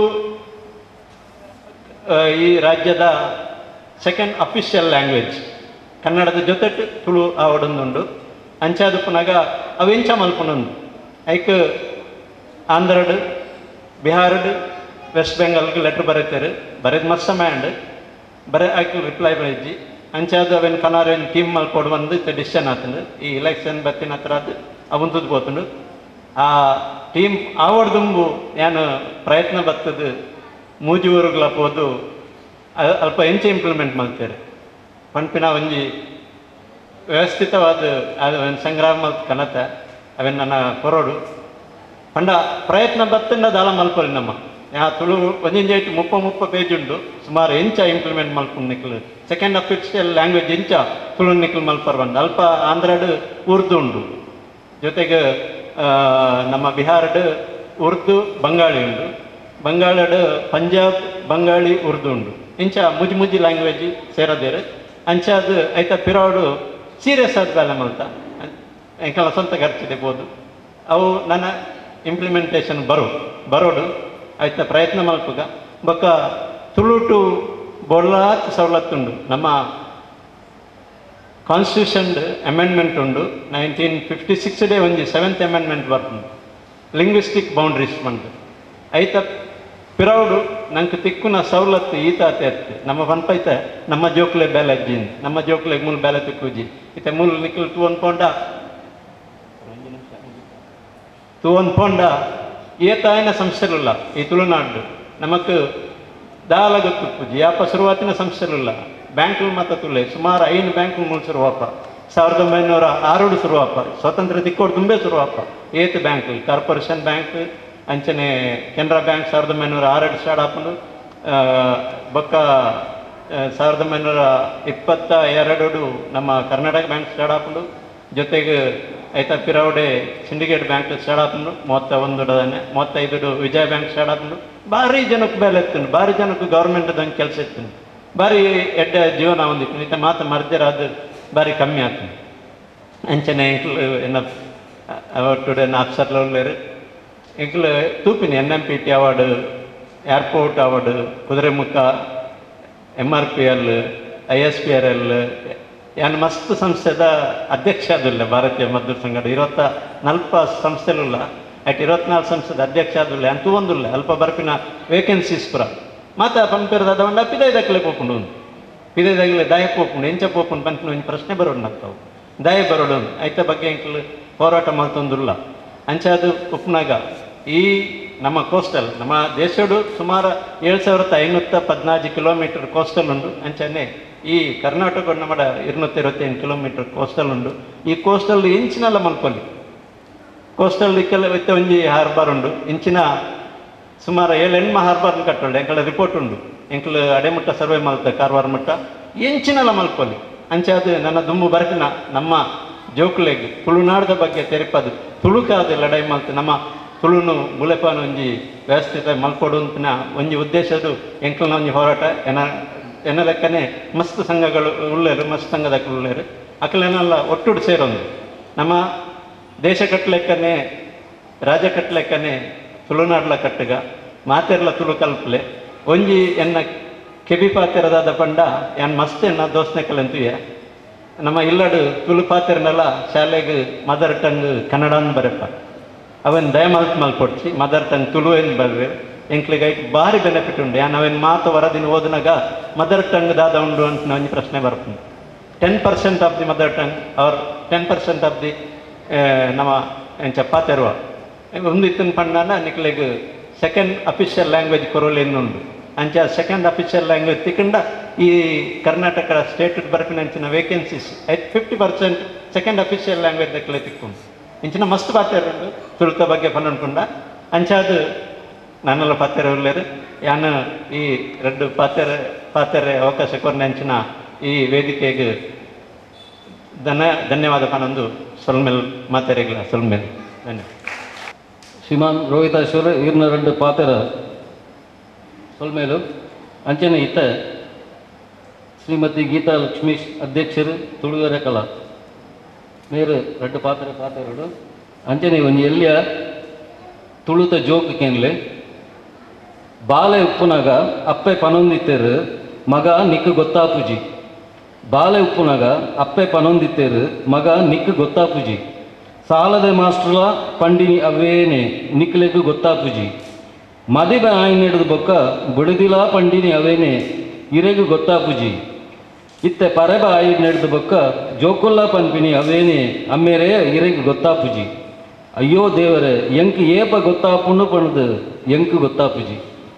S4: ಈ ರಾಜ್ಯದ ಸೆಕೆಂಡ್ ಅಫಿಷಿಯಲ್ ಲ್ಯಾಂಗ್ವೇಜ್ ಕನ್ನಡದ ಜೊತೆ ತುಳು ಆವಡೊಂದುಂಡು ಅಂಚಾದು ಪುನಗ ಅವೆಂಚ ಮಲ್ಪುನುಂಡು ಐಕ್ ಆಂಧ್ರಡ್ ಬಿಹಾರಡ್ ವೆಸ್ಟ್ ಬೆಂಗಾಲ್ಗೆ ಲೆಟ್ರ್ ಬರೀತಾರೆ ಬರೆದು ಮಸ್ತ್ ಸಮಯ ಅಂಡ್ ಐಕ್ ರಿಪ್ಲೈ ಬೈಜಿ ಅಂಚಾದು ಅವೇನು ಕನಾರ ಟೀಮ್ ಮಲ್ಕೊಡು ಬಂದು ಇತ್ತ ಡಿಸಿಷನ್ ಆತಂಡು ಈ ಎಲೆಕ್ಷನ್ ಬತ್ತಿನ ಹತ್ರ ಅದು ಅವಂತದ್ದು పోతుండు ಆ ಟೀಮ್ ಆವಡ್ದುಂಬು ಏನು ಪ್ರಯತ್ನ ಬರ್ತದೆ ಮೂಜೂರುಗಳ ಹೋದು ಅಲ್ಪ ಎಂಚ ಇಂಪ್ಲಿಮೆಂಟ್ ಮಾಡ್ತಾರೆ ಪಂಪಿನ ಒಂಜಿ ವ್ಯವಸ್ಥಿತವಾದ ಅದು ಸಂಗ್ರಾಮ ಮಲ್ತ ಕನತ ಅವೇನು ನನ್ನ ಕೊರೋಡು ಪಂಡ ಪ್ರಯತ್ನ ಬತ್ತಿಂದ ದಾಳ ಮಲ್ಪೊಲಿ ನಮ್ಮ ಯಾ ತುಳು ಒಂದಿಂಜೈತು ಮುಪ್ಪ ಪೇಜ್ ಉಂಡು ಸುಮಾರು ಎಂಚ ಇಂಪ್ಲಿಮೆಂಟ್ ಮಲ್ಪುಂಡು ನಿಕ್ಲು ಸೆಕೆಂಡ್ ಅಫಿಷಿಯಲ್ ಲ್ಯಾಂಗ್ವೇಜ್ ಎಂಚ ತುಳು ನಿಕ್ಲು ಮಲ್ಪರ್ ಬಂದು ಅಲ್ಪ ಆಂಧ್ರಡ್ ಉರ್ದು ಉಂಡು ಜೊತೆಗೆ ನಮ್ಮ ಬಿಹಾರಡ್ ಉರ್ದು ಬಂಗಾಳಿ ಉಂಡು ಬಂಗಾಳಡ್ ಪಂಜಾಬ್ ಬಂಗಾಳಿ ಉರ್ದು ಉಂಡು ಇಂಚ ಮುಜಿ ಲ್ಯಾಂಗ್ವೇಜ್ ಸೇರದೇರು ಅಂಚಾದ ಐತ ಪಿರಾಡು ಸೀರಿಯಸ್ ಆದ ಬೇಲೆ ಮಲ್ತ ಎಂಕಲ ಸ್ವಂತ ಖರ್ಚಿದೆಬೋದು ಅವು ನನ್ನ ಇಂಪ್ಲಿಮೆಂಟೇಷನ್ ಬರೋಡು ಆಯ್ತ ಪ್ರಯತ್ನ ಮಲ್ಪುಗ ಬೊಕ್ಕ ತುಳು ಟು ಬೋಡ್ಲಾತ್ ಸವಲತ್ತುಂಡು ನಮ್ಮ ಕಾನ್ಸ್ಟಿಟ್ಯೂಷನ್ ಅಮೆಂಡ್ಮೆಂಟ್ ಉಂಡು 1956 ಒಂಜಿ 7th ಅಮೆಂಡ್ಮೆಂಟ್ ಬರ್ತುಂಡು ಲಿಂಗ್ವಿಸ್ಟಿಕ್ ಬೌಂಡ್ರೀಸ್ ಬಂದು ಐತ ಪಿರೌಡು ನಂಗೆ ತಿಕ್ಕುನ ಸವಲತ್ತು ಈತಾತೆ ಅತ್ತೆ ನಮ್ಮ ಪನ್ಪೈತ ನಮ್ಮ ಜೋಕ್ಲೆ ಬೇಲೆ ಅಜ್ಜಿನ್ ನಮ್ಮ ಜೋಕ್ಲೆ ಮೂಲ ಬೇಲೆ ತಿಕ್ಕುಜಿ ಇತ ಮೂಲ ನಿಕ್ಲು ತೂವನ್ ಪೋಂಡ ಏತಾಯನ ಸಂಸ್ಥೆಲಿಲ್ಲ ಈ ತುಳುನಾಡು ನಮಕ್ ದಾಲ ಗೊತ್ತುಪ್ಪುಜಿ ಯಾಪ ಶುರುವಾತಿನ ಸಂಸ್ಥೆಲಿಲ್ಲ ಬ್ಯಾಂಕ್ಲು ಮಾತ ತುಳೆ ಸುಮಾರು 5 ಬ್ಯಾಂಕ್ಲು ಮೂಲ ಶುರುವಾಪ 1906 ಶುರುವಾಪ ಸ್ವಾತಂತ್ರ್ಯ ತಿಕ್ಕೋಡು ತುಂಬೆ ಶುರುವಾಪ ಏತ್ ಬ್ಯಾಂಕ್ ಕಾರ್ಪೊರೇಷನ್ ಬ್ಯಾಂಕ್ ಅಂಚನೆ ಕೆನರಾ ಬ್ಯಾಂಕ್ 1906 ಸ್ಟಾರ್ಟ್ ಆಪುಂಡು ಬೊಕ್ಕ 1922 ನಮ್ಮ ಕರ್ನಾಟಕ ಬ್ಯಾಂಕ್ ಸ್ಟಾರ್ಟ್ ಆಪುಂಡು ಜೊತೆಗೆ ಐತ ಪಿರೌಡೆ ಸಿಂಡಿಕೇಟ್ ಬ್ಯಾಂಕ್ ಸ್ಟಾರ್ಟ್ ಆಪುಂಡು 35 ವಿಜಯ ಬ್ಯಾಂಕ್ ಸ್ಟಾರ್ಟ್ ಆಪುಂಡು ಭಾರಿ ಜನಕ್ಕೆ ಬೆಲೆ ಎತ್ತುಂಡು ಭಾರಿ ಜನಕ್ಕೆ ಗೌರ್ಮೆಂಟ್ದಂಗೆ ಕೆಲಸ ಎತ್ತುಂಡು ಭಾರಿ ಎಡ್ಡ ಜೀವನ ಹೊಂದಿತ್ತು ಇತ್ತ ಮಾತು ಮರ್ಜರ ಅದು ಭಾರಿ ಕಮ್ಮಿ ಆಗ್ತದೆ ಅಂಚನೆ ಎಂಕ್ಲು ಎನ್ನ ಟುಡೇ ಆಫೀಸರ್ಲು ಉಳ್ಳೇರು ಎಂಕ್ಲು ತೂಪಿನಿ NMPT award airport award Kudremukh MRPL ISPRL ಯಾನ್ ಮಸ್ತ್ ಸಂಸ್ಥೆದ ಅಧ್ಯಕ್ಷ ಆದಿಲ್ಲ ಭಾರತೀಯ ಮಜ್ದೂರ್ ಸಂಘದ 24 ಸಂಸ್ಥೆಲುಲ್ಲ ಅಟ್ 24 ಸಂಸ್ಥೆದ ಅಧ್ಯಕ್ಷ ಆದಿಲ್ಲ ಅಂತೂ ಒಂದಿಲ್ಲ ಅಲ್ಪ ಬರ್ಪಿನ ವೇಕೆನ್ಸೀಸ್ ಪುರ ಮಾತ ಪಂಪಿರದ ಬಂಡ ಪಿದೈದಕ್ಲೆ ಪೋಪುಂಡು ಪಿದೈದಾಗಲೇ ದಾಯ ಪೋಪುಂಡು ಎಂಚ ಪೋಪುಂಡು ಪಂಪಿನ ಒಂದು ಪ್ರಶ್ನೆ ಬರೋಡು ನಗ್ತಾವು ದಾಯ ಬರೋಡು ಐತ ಬಗ್ಗೆ ಎಂಕ್ಲು ಹೋರಾಟ ಮಾಡ್ತೊಂದಿಲ್ಲ ಅಂಚಾದು ಉಪ್ನಾಗ ಈ ನಮ್ಮ ಕೋಸ್ಟಲ್ ನಮ್ಮ ದೇಶಡು ಸುಮಾರು 7514 ಕಿಲೋಮೀಟರ್ ಕೋಸ್ಟಲ್ ಉಂಡು ಅಂಚನೆ ಈ ಕರ್ನಾಟಕ ನಮ್ಮಡ 228 ಕಿಲೋಮೀಟರ್ ಕೋಸ್ಟಲ್ ಉಂಡು ಈ ಕೋಸ್ಟಲ್ ಇಂಚಿನಲ್ಲ ಮಲ್ಪಲ್ಲಿ ಕೋಸ್ಟಲ್ ಇಕ್ಕೆಲ್ಲ ಇತ್ತ ಒಂಜಿ ಹಾರ್ಬರ್ ಉಂಡು ಇಂಚಿನ ಸುಮಾರು 7-8 ಹಾರ್ಬರ್ನ ಕಟ್ಟೊಳ್ಳೆ ಎಂಕಳ ರಿಪೋರ್ಟ್ ಉಂಡು ಎಂಕಲು ಅಡೆಮುಟ್ಟ ಸರ್ವೆ ಮಲ್ತ ಕಾರವಾರ ಮಟ್ಟ ಎಂಚಿನಲ್ಲ ಮಲ್ಪಲ್ಲಿ ಅಂಚಾದು ನನ್ನ ದುಂಬು ಬರ್ಪಿನ ನಮ್ಮ ಜೋಕ್ಲೆಗ್ ತುಳುನಾಡದ ಬಗ್ಗೆ ತೆರಪದು ತುಳುಕಾದ ಲಡಾಯಿ ಮಲ್ತು ನಮ್ಮ ತುಳುನು ಮುಳೆಪಾನ ಒಂಜಿ ವ್ಯವಸ್ಥಿತ ಮಲ್ಪೊಡು ಅಂತಿನ ಒಂಜಿ ಉದ್ದೇಶದು ಎಂಕಲ್ನ ಒಂಜಿ ಹೋರಾಟ ಎನ್ನ ಲೆಕ್ಕನೆ ಮಸ್ತ್ ಸಂಘಗಳು ಉಳ್ಳೇರು ಮಸ್ತ್ ಸಂಘದಕ್ಕೆ ಉಳ್ಳೇರು ಅಕ್ಕಲೆಲ್ಲ ಒಟ್ಟುಡು ಸೇರೊಂದು ನಮ್ಮ ದೇಶ ಕಟ್ಟಲೆಕ್ಕನೆ ರಾಜ ಕಟ್ಟಲೆಕ್ಕನೆ ತುಳುನಾಡ್ಲ ಕಟ್ಟಗ ಮಾತೆರ್ಲ ತುಳು ಕಲ್ಪಲೆ ಒಂಜಿ ಎನ್ನ ಕೆಬಿ ಪಾತೆರದಾದ ಪಂಡ ಯಾನ್ ಮಸ್ತ್ ಎನ್ನ ದೋಸ್ನೆಕ್ಕಲೆಂತುಯ ನಮ್ಮ ಇಲ್ಲಡು ತುಳು ಪಾತೆರ್ನೆಲ್ಲ ಶಾಲೆಗೆ ಮದರ್ ಟಂಗ್ ಕನ್ನಡ ಅಂದ್ ಬರಪ್ಪ ಅವನ್ ದಯಮಲ್ತ್ ಮಲ್ಪೊಡ್ಸಿ ಮದರ್ ಟಂಗ್ ತುಳು ಎಂದು ಬರ್ರೆ ಎಂಕ್ಲಿಗೆ ಐಟ್ ಭಾರಿ ಬೆನಿಫಿಟ್ ಉಂಡು ಯಾನ್ ಅವನ್ ಮಾತು ವರದಿನ ಓದಿನಾಗ ಮದರ್ ಟಂಗ್ ದಾದ ಉಂಡು ಅಂತ ಒಂಜಿ ಪ್ರಶ್ನೆ ಬರ್ತೀನಿ 10% of the mother tongue are 10% of the ನಮ್ಮ ಎಂಚ ಪಾತೆರುವ ಒಂದು ಇತ್ತಿನ ಪಂಡನ ನಿಕ್ಲಿಗೆ ಸೆಕೆಂಡ್ ಅಫಿಷಿಯಲ್ ಲ್ಯಾಂಗ್ವೇಜ್ ಕೊರೋಲೇನುಂಡು ಅಂಚ ಸೆಕೆಂಡ್ ಅಫಿಷಿಯಲ್ ಲ್ಯಾಂಗ್ವೇಜ್ ತಿಕ್ಕಂಡ ಈ ಕರ್ನಾಟಕ ಸ್ಟೇಟ್ ಬರ್ಪಿನ ಅಂಚಿನ ವೇಕೆನ್ಸೀಸ್ 50% ಸೆಕೆಂಡ್ ಅಫಿಷಿಯಲ್ ಲ್ಯಾಂಗ್ವೇಜ್ ದಕ್ಕಲೆ ತಿಕ್ಕೊಂಡು ಇಂಚಿನ ಮಸ್ತ್ ಪಾತೆರುಂಡು ತುಳುತ ಬಗ್ಗೆ ಪನ್ನೊಂಡ್ಕೊಂಡ ಅಂಚಾದು ನನ್ನೆಲ್ಲ ಪಾತೆರ ಉಳ್ಳೇರು ಯಾನು ಈ ಎರಡು ಪಾತೆರೆ ಅವಕಾಶ ಕೊರ್ನೆ ಅಂಚಿನ ಈ ವೇದಿಕೆಗೆ ಧನ್ಯವಾದ ಪನ್ನೊಂದು ಸೊಲ್ಮೇಲ್ ಮಾತೆರೆಗಳ ಸೊಲ್ಮೇಲ್ ಧನ್ಯವಾದ
S3: ಶ್ರೀಮಾನ್ ರೋಹಿತಾಶ್ವರ ಈರ್ನ 2 ಪಾತೆರ ಸೊಲ್ಮೇಲು ಅಂಚನೆ ಇತ್ತ ಶ್ರೀಮತಿ ಗೀತಾ ಲಕ್ಷ್ಮೀಶ್ ಅಧ್ಯಕ್ಷರು ತುಳುವೆರೆ ಕಲಾ ಮೇರು 2 ಪಾತೆರಡು ಅಂಚನೆ ಒಂದು ಎಲ್ಲಿಯ ತುಳುತ ಜೋಕ್ ಕೇನ್ಲೆ ಬಾಲೆ ಉಪ್ಪುನಾಗ ಅಪ್ಪೆ ಪನೊಂದಿತ್ತೇರು ಮಗ ನಿಕ್ಕು ಗೊತ್ತಾಪುಜಿ ಬಾಲೆ ಉಪ್ಪುನಾಗ ಅಪ್ಪೆ ಪನೊಂದಿತ್ತೇರು ಮಗ ನಿಕ್ಕು ಗೊತ್ತಾಪುಜಿ ಸಾಲದ ಮಾಸ್ಟ್ರಲ ಪಂಡಿನಿ ಅವೇನೆ ನಿಕ್ಲೆಗೂ ಗೊತ್ತಾಪುಜಿ ಮದಿಬೆ ಆಯ್ನ ಹಿಡಿದು ಬೊಕ್ಕ ಬುಡಿದಿಲ ಪಂಡಿನಿ ಅವೇನೆ ಇರೆಗೂ ಗೊತ್ತಾಪುಜಿ ಇತ್ತೆ ಪರೆಬ ಆಯ್ನ ಹಿಡಿದು ಬೊಕ್ಕ ಜೋಕೊಲ್ಲ ಪನ್ಪಿನಿ ಅವೇನೆ ಅಮ್ಮೇರೆ ಇರೆಗೂ ಗೊತ್ತಾಪುಜಿ ಅಯ್ಯೋ ದೇವರೇ ಎಂಕ್ ಏಪ ಗೊತ್ತಾಪುಣ್ಣು ಪಣದು ಎಂಕ್ ಗೊತ್ತಾಪುಜಿ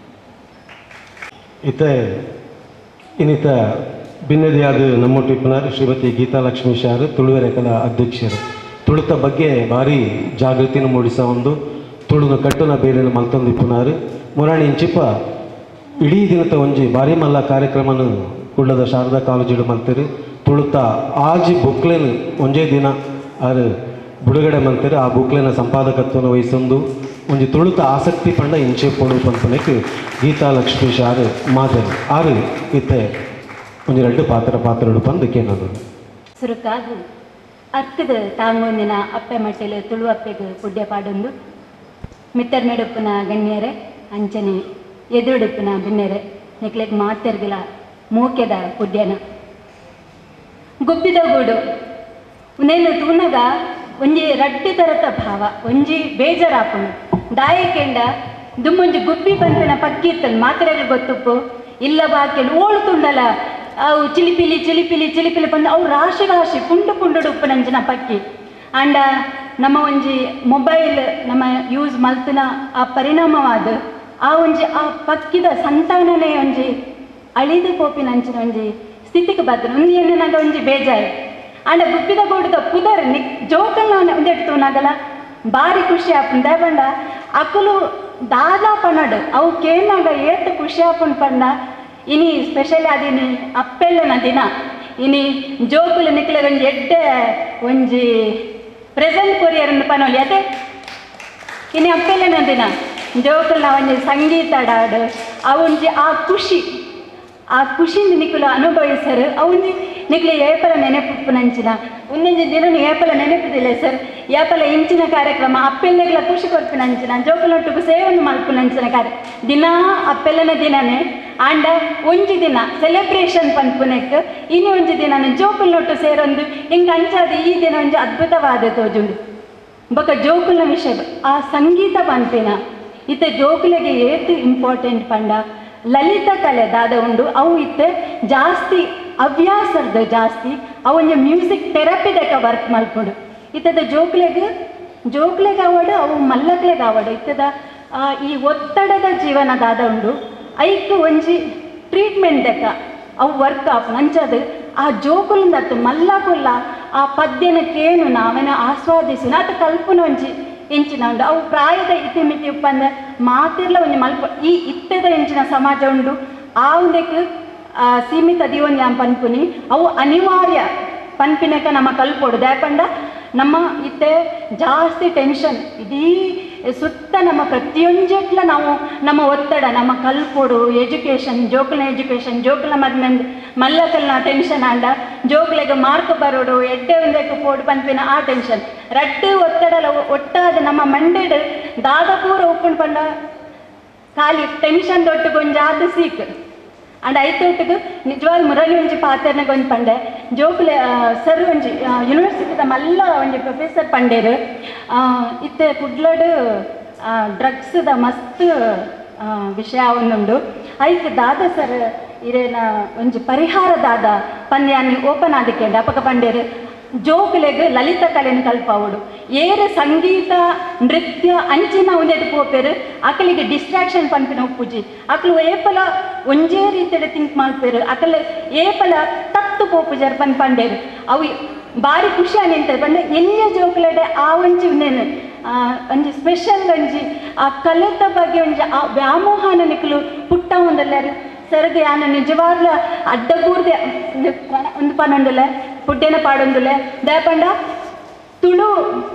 S1: ಇತ್ತ ಇನ್ನಿತ ಭಿನ್ನದಿಯಾದ ನಮ್ಮೊಟ್ಟಿಪ್ಪನಾರು ಶ್ರೀಮತಿ ಗೀತಾ ಲಕ್ಷ್ಮೀಶ್ ಅವರು ತುಳುವೆರೆ ಕಲಾ ಅಧ್ಯಕ್ಷರು ತುಳುತ ಬಗ್ಗೆ ಭಾರಿ ಜಾಗೃತಿನ ಮೂಡಿಸ ಒಂದು ತುಳುನ ಕಟ್ಟುನ ಬೇರೆನ ಮಲ್ತೊಂದಿಪ್ಪನಾರು ಮುರಾಣಿ ಇಂಚಿಪ್ಪ ಇಡೀ ದಿನದ ಒಂಜಿ ಬಾರಿ ಮಲ್ಲ ಕಾರ್ಯಕ್ರಮನು ಕುಳ್ಳದ ಶಾರದಾ ಕಾಲೇಜಿಡು ಮಂತರು ತುಳುತ ಆಜಿ ಬುಕ್ಲೆನ್ ಒಂಜೇ ದಿನ ಆರು ಬಿಡುಗಡೆ ಮಂತರು ಆ ಬುಕ್ಲೆನ ಸಂಪಾದಕತ್ವನ ವಹಿಸೊಂದು ಒಂಜಿ ತುಳುತ ಆಸಕ್ತಿ ಪಂಡ ಇಂಚೆ ಪೊಡು ಪಂಪನಕ್ಕೆ ಗೀತಾ ಲಕ್ಷ್ಮೀಶ್ ಆರು ಮಾದರಿ ಆರು ಇತ್ತೆ ಒಂಜಿ ಎರಡು ಪಾತ್ರಡು ಪಂದು ಕೇನದು
S5: ಸುರುಕಾದು ಅರ್ಕದ ತಾಂಗೊಂದಿನ ಅಪ್ಪೆ ಮಟ್ಟೆಲು ತುಳು ಅಪ್ಪೆಗೆ ಪುಡ್ಯ ಪಾಡೊಂದು ಮಿತ್ತರ್ ಮೇಡುಪ್ಪನ ಗಣ್ಯರೆ ಅಂಚನೆ ಎದುರುಡುಪ್ಪನ ಬಿನ್ನೆರೆ ನಿಕ್ಲೆಗ್ ಮಾತೆರ್ಗಿಲ ಮೂಕೆದ ಪುಡ್ಯನ ಗುಬ್ಬಿದ ಗೂಡು ನೇನು ತೂನಗ ಒಂಜಿ ರಡ್ಡಿ ತರತ ಭಾವ ಒಂಜಿ ಬೇಜಾರಾಪುಂಡು ದಾಯಕೆಂಡ ದುಮ್ಮೊಂಜಿ ಗುಬ್ಬಿ ಬಂತನ ಪಕ್ಕಿತ್ತಲ್ ಮಾತ್ರೆಗೆ ಗೊತ್ತುಪ್ಪು ಇಲ್ಲ ಬಾಕೆಂಡು ಓಳ್ತುಂಡಲ ಅವು ಚಿಲಿಪಿಲಿ ಚಿಲಿಪಿಲಿ ಚಿಲಿಪಿಲಿ ಬಂದು ಅವು ರಾಶಿ ರಾಶಿ ಪುಂಡು ಪುಂಡು ಉಪ್ಪುನಂಚಿನ ಪಕ್ಕಿ ಅಂಡ ನಮ್ಮ ಒಂಜಿ ಮೊಬೈಲ್ ನಮ್ಮ ಯೂಸ್ ಮಲ್ತಿನ ಆ ಪರಿಣಾಮವಾದ ಆ ಒಂಜಿ ಆ ಪಕ್ಕಿದ ಸಂತಾನನೇ ಒಂಜಿ ಅಳಿದು ಪೋಪಿನಂಚಿನ ಒಂಜಿ ಸ್ಥಿತಿಗೆ ಬರ್ತದೆ ಒಂದು ಏನೇನಾಗ ಒಂಜಿ ಬೇಜಾರು ಅಂಡ ಗುಬ್ಬಿದ ಗೋಡದ ಪುದರ್ ಜೋಕಲ್ನ ಒಂದೆಟ್ಟು ನಗಲ ಭಾರಿ ಖುಷಿ ಆಪುಂಡ ಬಂಡ ಅಕ್ಕಲು ದಾದಾ ಪನ್ನಡು ಅವು ಕೇನಾಗ ಏತ್ ಖುಷಿ ಆಪುಂಡು ಪಂಡ ಇನಿ ಸ್ಪೆಷಲಿ ಅದಿನಿ ಅಪ್ಪೆಲ್ಲನ ದಿನ ಇನಿ ಜೋಕುಲು ನಿಕ್ಲೆ ಒಂಜಿ ಎಡ್ಡೆ ಒಂಜಿ ಪ್ರೆಸೆಂಟ್ ಕೊರಿಯರ್ ಪನೋಲಿ ಅದೇ ಇನಿ ಅಪ್ಪೆಲ್ಲನ ದಿನ ಜೋಕುಲ್ನ ಒಂಜಿ ಸಂಗೀತ ಹಾಡು ಅವೊಂಜಿ ಆ ಖುಷಿಯಿಂದ ನಿಕ್ಕಲು ಅನುಭವಿಸರು ಅವೊಂಜಿ ನಿಕ್ಲೆ ಏಪಲ ನೆನಪುಪ್ಪುನಂಚಿನ ಒಂದೊಂದು ದಿನ ಏಪಲ ನೆನಪಿದಿಲ್ಲ ಸರ್ ಏಪಲ ಇಂಚಿನ ಕಾರ್ಯಕ್ರಮ ಅಪ್ಪೆಲ್ಲೆಗ್ಲ ಖುಷಿ ಕೊರ್ಪಿನಂಚಿನ ಜೋಕುಲೊಟ್ಟಿಗೂ ಸೇವನೆ ಮಲ್ಪುನಂಚಿನ ದಿನ ಅಪ್ಪೆಲ್ಲನ ದಿನನೇ ಆಂಡ ಒಂಜಿ ದಿನ ಸೆಲೆಬ್ರೇಷನ್ ಪನ್ಪುನೆಕ್ ಇನ್ನು ಒಂಜಿ ದಿನ ಜೋಕುಲ್ನೊಟ್ಟು ಸೇರೊಂದು ಹಿಂಗೆ ಅಂಚಾದ ಈ ದಿನ ಒಂಜಿ ಅದ್ಭುತವಾದ ತೋಜುಂಡು ಬೊಕ ಜೋಕುಲ್ನ ವಿಷಯ ಆ ಸಂಗೀತ ಪನ್ಪಿನ ಇತ್ತೆ ಜೋಕುಲೆಗೆ ಏತು ಇಂಪಾರ್ಟೆಂಟ್ ಪಂಡ ಲಲಿತ ಕಲೆ ದಾದ ಉಂಡು ಅವು ಇತ್ತೆ ಜಾಸ್ತಿ ಹವ್ಯಾಸದ ಜಾಸ್ತಿ ಅವೊಂದು ಮ್ಯೂಸಿಕ್ ಥೆರಪಿದಕ್ಕೆ ವರ್ಕ್ ಮಲ್ಪುಡು ಇತ್ತದ ಜೋಕ್ಲೆಗೆ ಆವಡು ಅವು ಮಲ್ಲಕ್ಲೆಗೆ ಆವಡು ಇತ್ತದ ಈ ಒತ್ತಡದ ಜೀವನ ದಾದ ಉಂಡು ಐಕ್ ಒಂಜಿ ಟ್ರೀಟ್ಮೆಂಟ್ ದಕ್ಕ ಅವು ವರ್ಕ್ ಆಪ್ ಅಂಚದು ಆ ಜೋಕುಲಿಂದತ್ತು ಮಲ್ಲಕುಲ್ಲ ಆ ಪದ್ಯನಕ್ಕೇನು ನಾವೇನ ಆಸ್ವಾದಿಸಿನ ಅದು ಕಲ್ಪನ ಒಂಜಿ ಎಂಚಿನ ಉಂಡು ಅವು ಪ್ರಾಯದ ಇತಿಮಿತಿ ಉಪ್ಪಂದ ಮಾತಿರ್ಲ ಒಂಜಿ ಮಲ್ಪ ಈ ಇತ್ತದ ಎಂಚಿನ ಸಮಾಜ ಉಂಡು ಆ ಒಂದಕ್ಕೆ ಸೀಮಿತ ದಿವನ್ಯ ಪನ್ಪುನಿ ಅವು ಅನಿವಾರ್ಯ ಪನ್ಪಿನಕ ನಮ್ಮ ಕಲ್ಪೊಡು ದ್ಯಾಪಂಡ ನಮ್ಮ ಇತ್ತೆ ಜಾಸ್ತಿ ಟೆನ್ಷನ್ ಇದೀ ಸುತ್ತ ನಮ್ಮ ಪ್ರತಿಯೊಂಜೆಟ್ಲ ನಾವು ನಮ್ಮ ಒತ್ತಡ ನಮ್ಮ ಕಲ್ಪೊಡು ಎಜುಕೇಷನ್ ಜೋಕುಲ ಮದ್ಮೆಂದು ಮಲ್ಲಕಲ್ನ ಟೆನ್ಷನ್ ಆಂಡ ಜೋಕುಲೆಗೆ ಮಾರ್ಕ್ ಬರೋಡು ಎಡ್ಡೆ ಒಂದಕ್ಕೆ ಪೋಡು ಪನ್ಪಿನ ಆ ಟೆನ್ಷನ್ ರಡ್ಡು ಒತ್ತಡಲ ಒಟ್ಟಾದ ನಮ್ಮ ಮಂಡೆಡ್ ದಾದ ಪೂರ ಉಪ್ಪುಂಡು ಪಂಡ ಖಾಲಿ ಟೆನ್ಷನ್ ದೊಟ್ಟುಗೊಂಜಾದ ಸೀಕ್ ಅಂಡ್ ಐತೊಟ್ಟಿಗೆ ನಿಜವಾದ ಮುರಳಿ ಒಂಜಿ ಪಾತ್ರನಾಗ ಒಂದು ಪಂಡೆ ಜೋಕುಲೆ ಸರ್ ಒಂಜಿ ಯೂನಿವರ್ಸಿಟಿದ ಮಲ್ಲ ಒಂಜಿ ಪ್ರೊಫೆಸರ್ ಪಂಡೇರು ಇತ್ತೆ ಕುಡ್ಲಡ್ ಡ್ರಗ್ಸ್ದ ಮಸ್ತ್ ವಿಷಯ ಒಂದುಂಡು ಐಕ್ ದಾದ ಸರ್ ಇರೇನ ಒಂಜಿ ಪರಿಹಾರ ದಾದ ಪಂದ್ಯಾన్ని ಓಪನ್ ಆದಿಕ್ಕೆಂಡು ಅಪಕ ಪಂಡೇರು ಜೋಕುಲೆಗ್ ಲಲಿತ ಕಲೆನ ಕಲ್ಪವಡು ಏರೆ ಸಂಗೀತ ನೃತ್ಯ ಅಂಚಿನ ಉಂದೆದು ಪೋಪೆರು ಅಕಲಿಗೆ ಡಿಸ್ಟ್ರಾಕ್ಷನ್ ಪನ್ಪಿನ ಉಪ್ಪುಜಿ ಅಕಲು ಏಪಲ ಒಂಜೇ ರೀತಿಯ ಥಿಂಕ್ ಮಾಡ್ಪೇರು ಅಕಲ್ ಏಪಲ ತತ್ತು ಪೋಪುಜರ್ ಪಂಡೇರು ಅವು ಭಾರಿ ಖುಷಿ ಅನಿಂತ ಪಂಡ ಎಲ್ಲಿಯ ಜೋಕುಲೆಡೆ ಆ ಒಂಜಿ ಉಂದೇನು ಒಂಜಿ ಸ್ಪೆಷಲ್ ಒಂಜಿ ಆ ಕಲೆತ ಬಗ್ಗೆ ಒಂಜಿ ಆ ವ್ಯಾಮೋಹನ ನಿಕ್ಕಲು ಪುಟ್ಟ ಒಂದಲ್ಲಾರು ಸರದಿ ಆನ ನಿಜವಾಗ್ಲ ಅಡ್ಡಗೂರ್ದೆ ಒಂದು ಪನ್ನೊಂದುಲೆ ಪುಡ್ಡೆನ ಪಾಡೊಂದುಲೆ ದಯಪಂಡ ತುಳು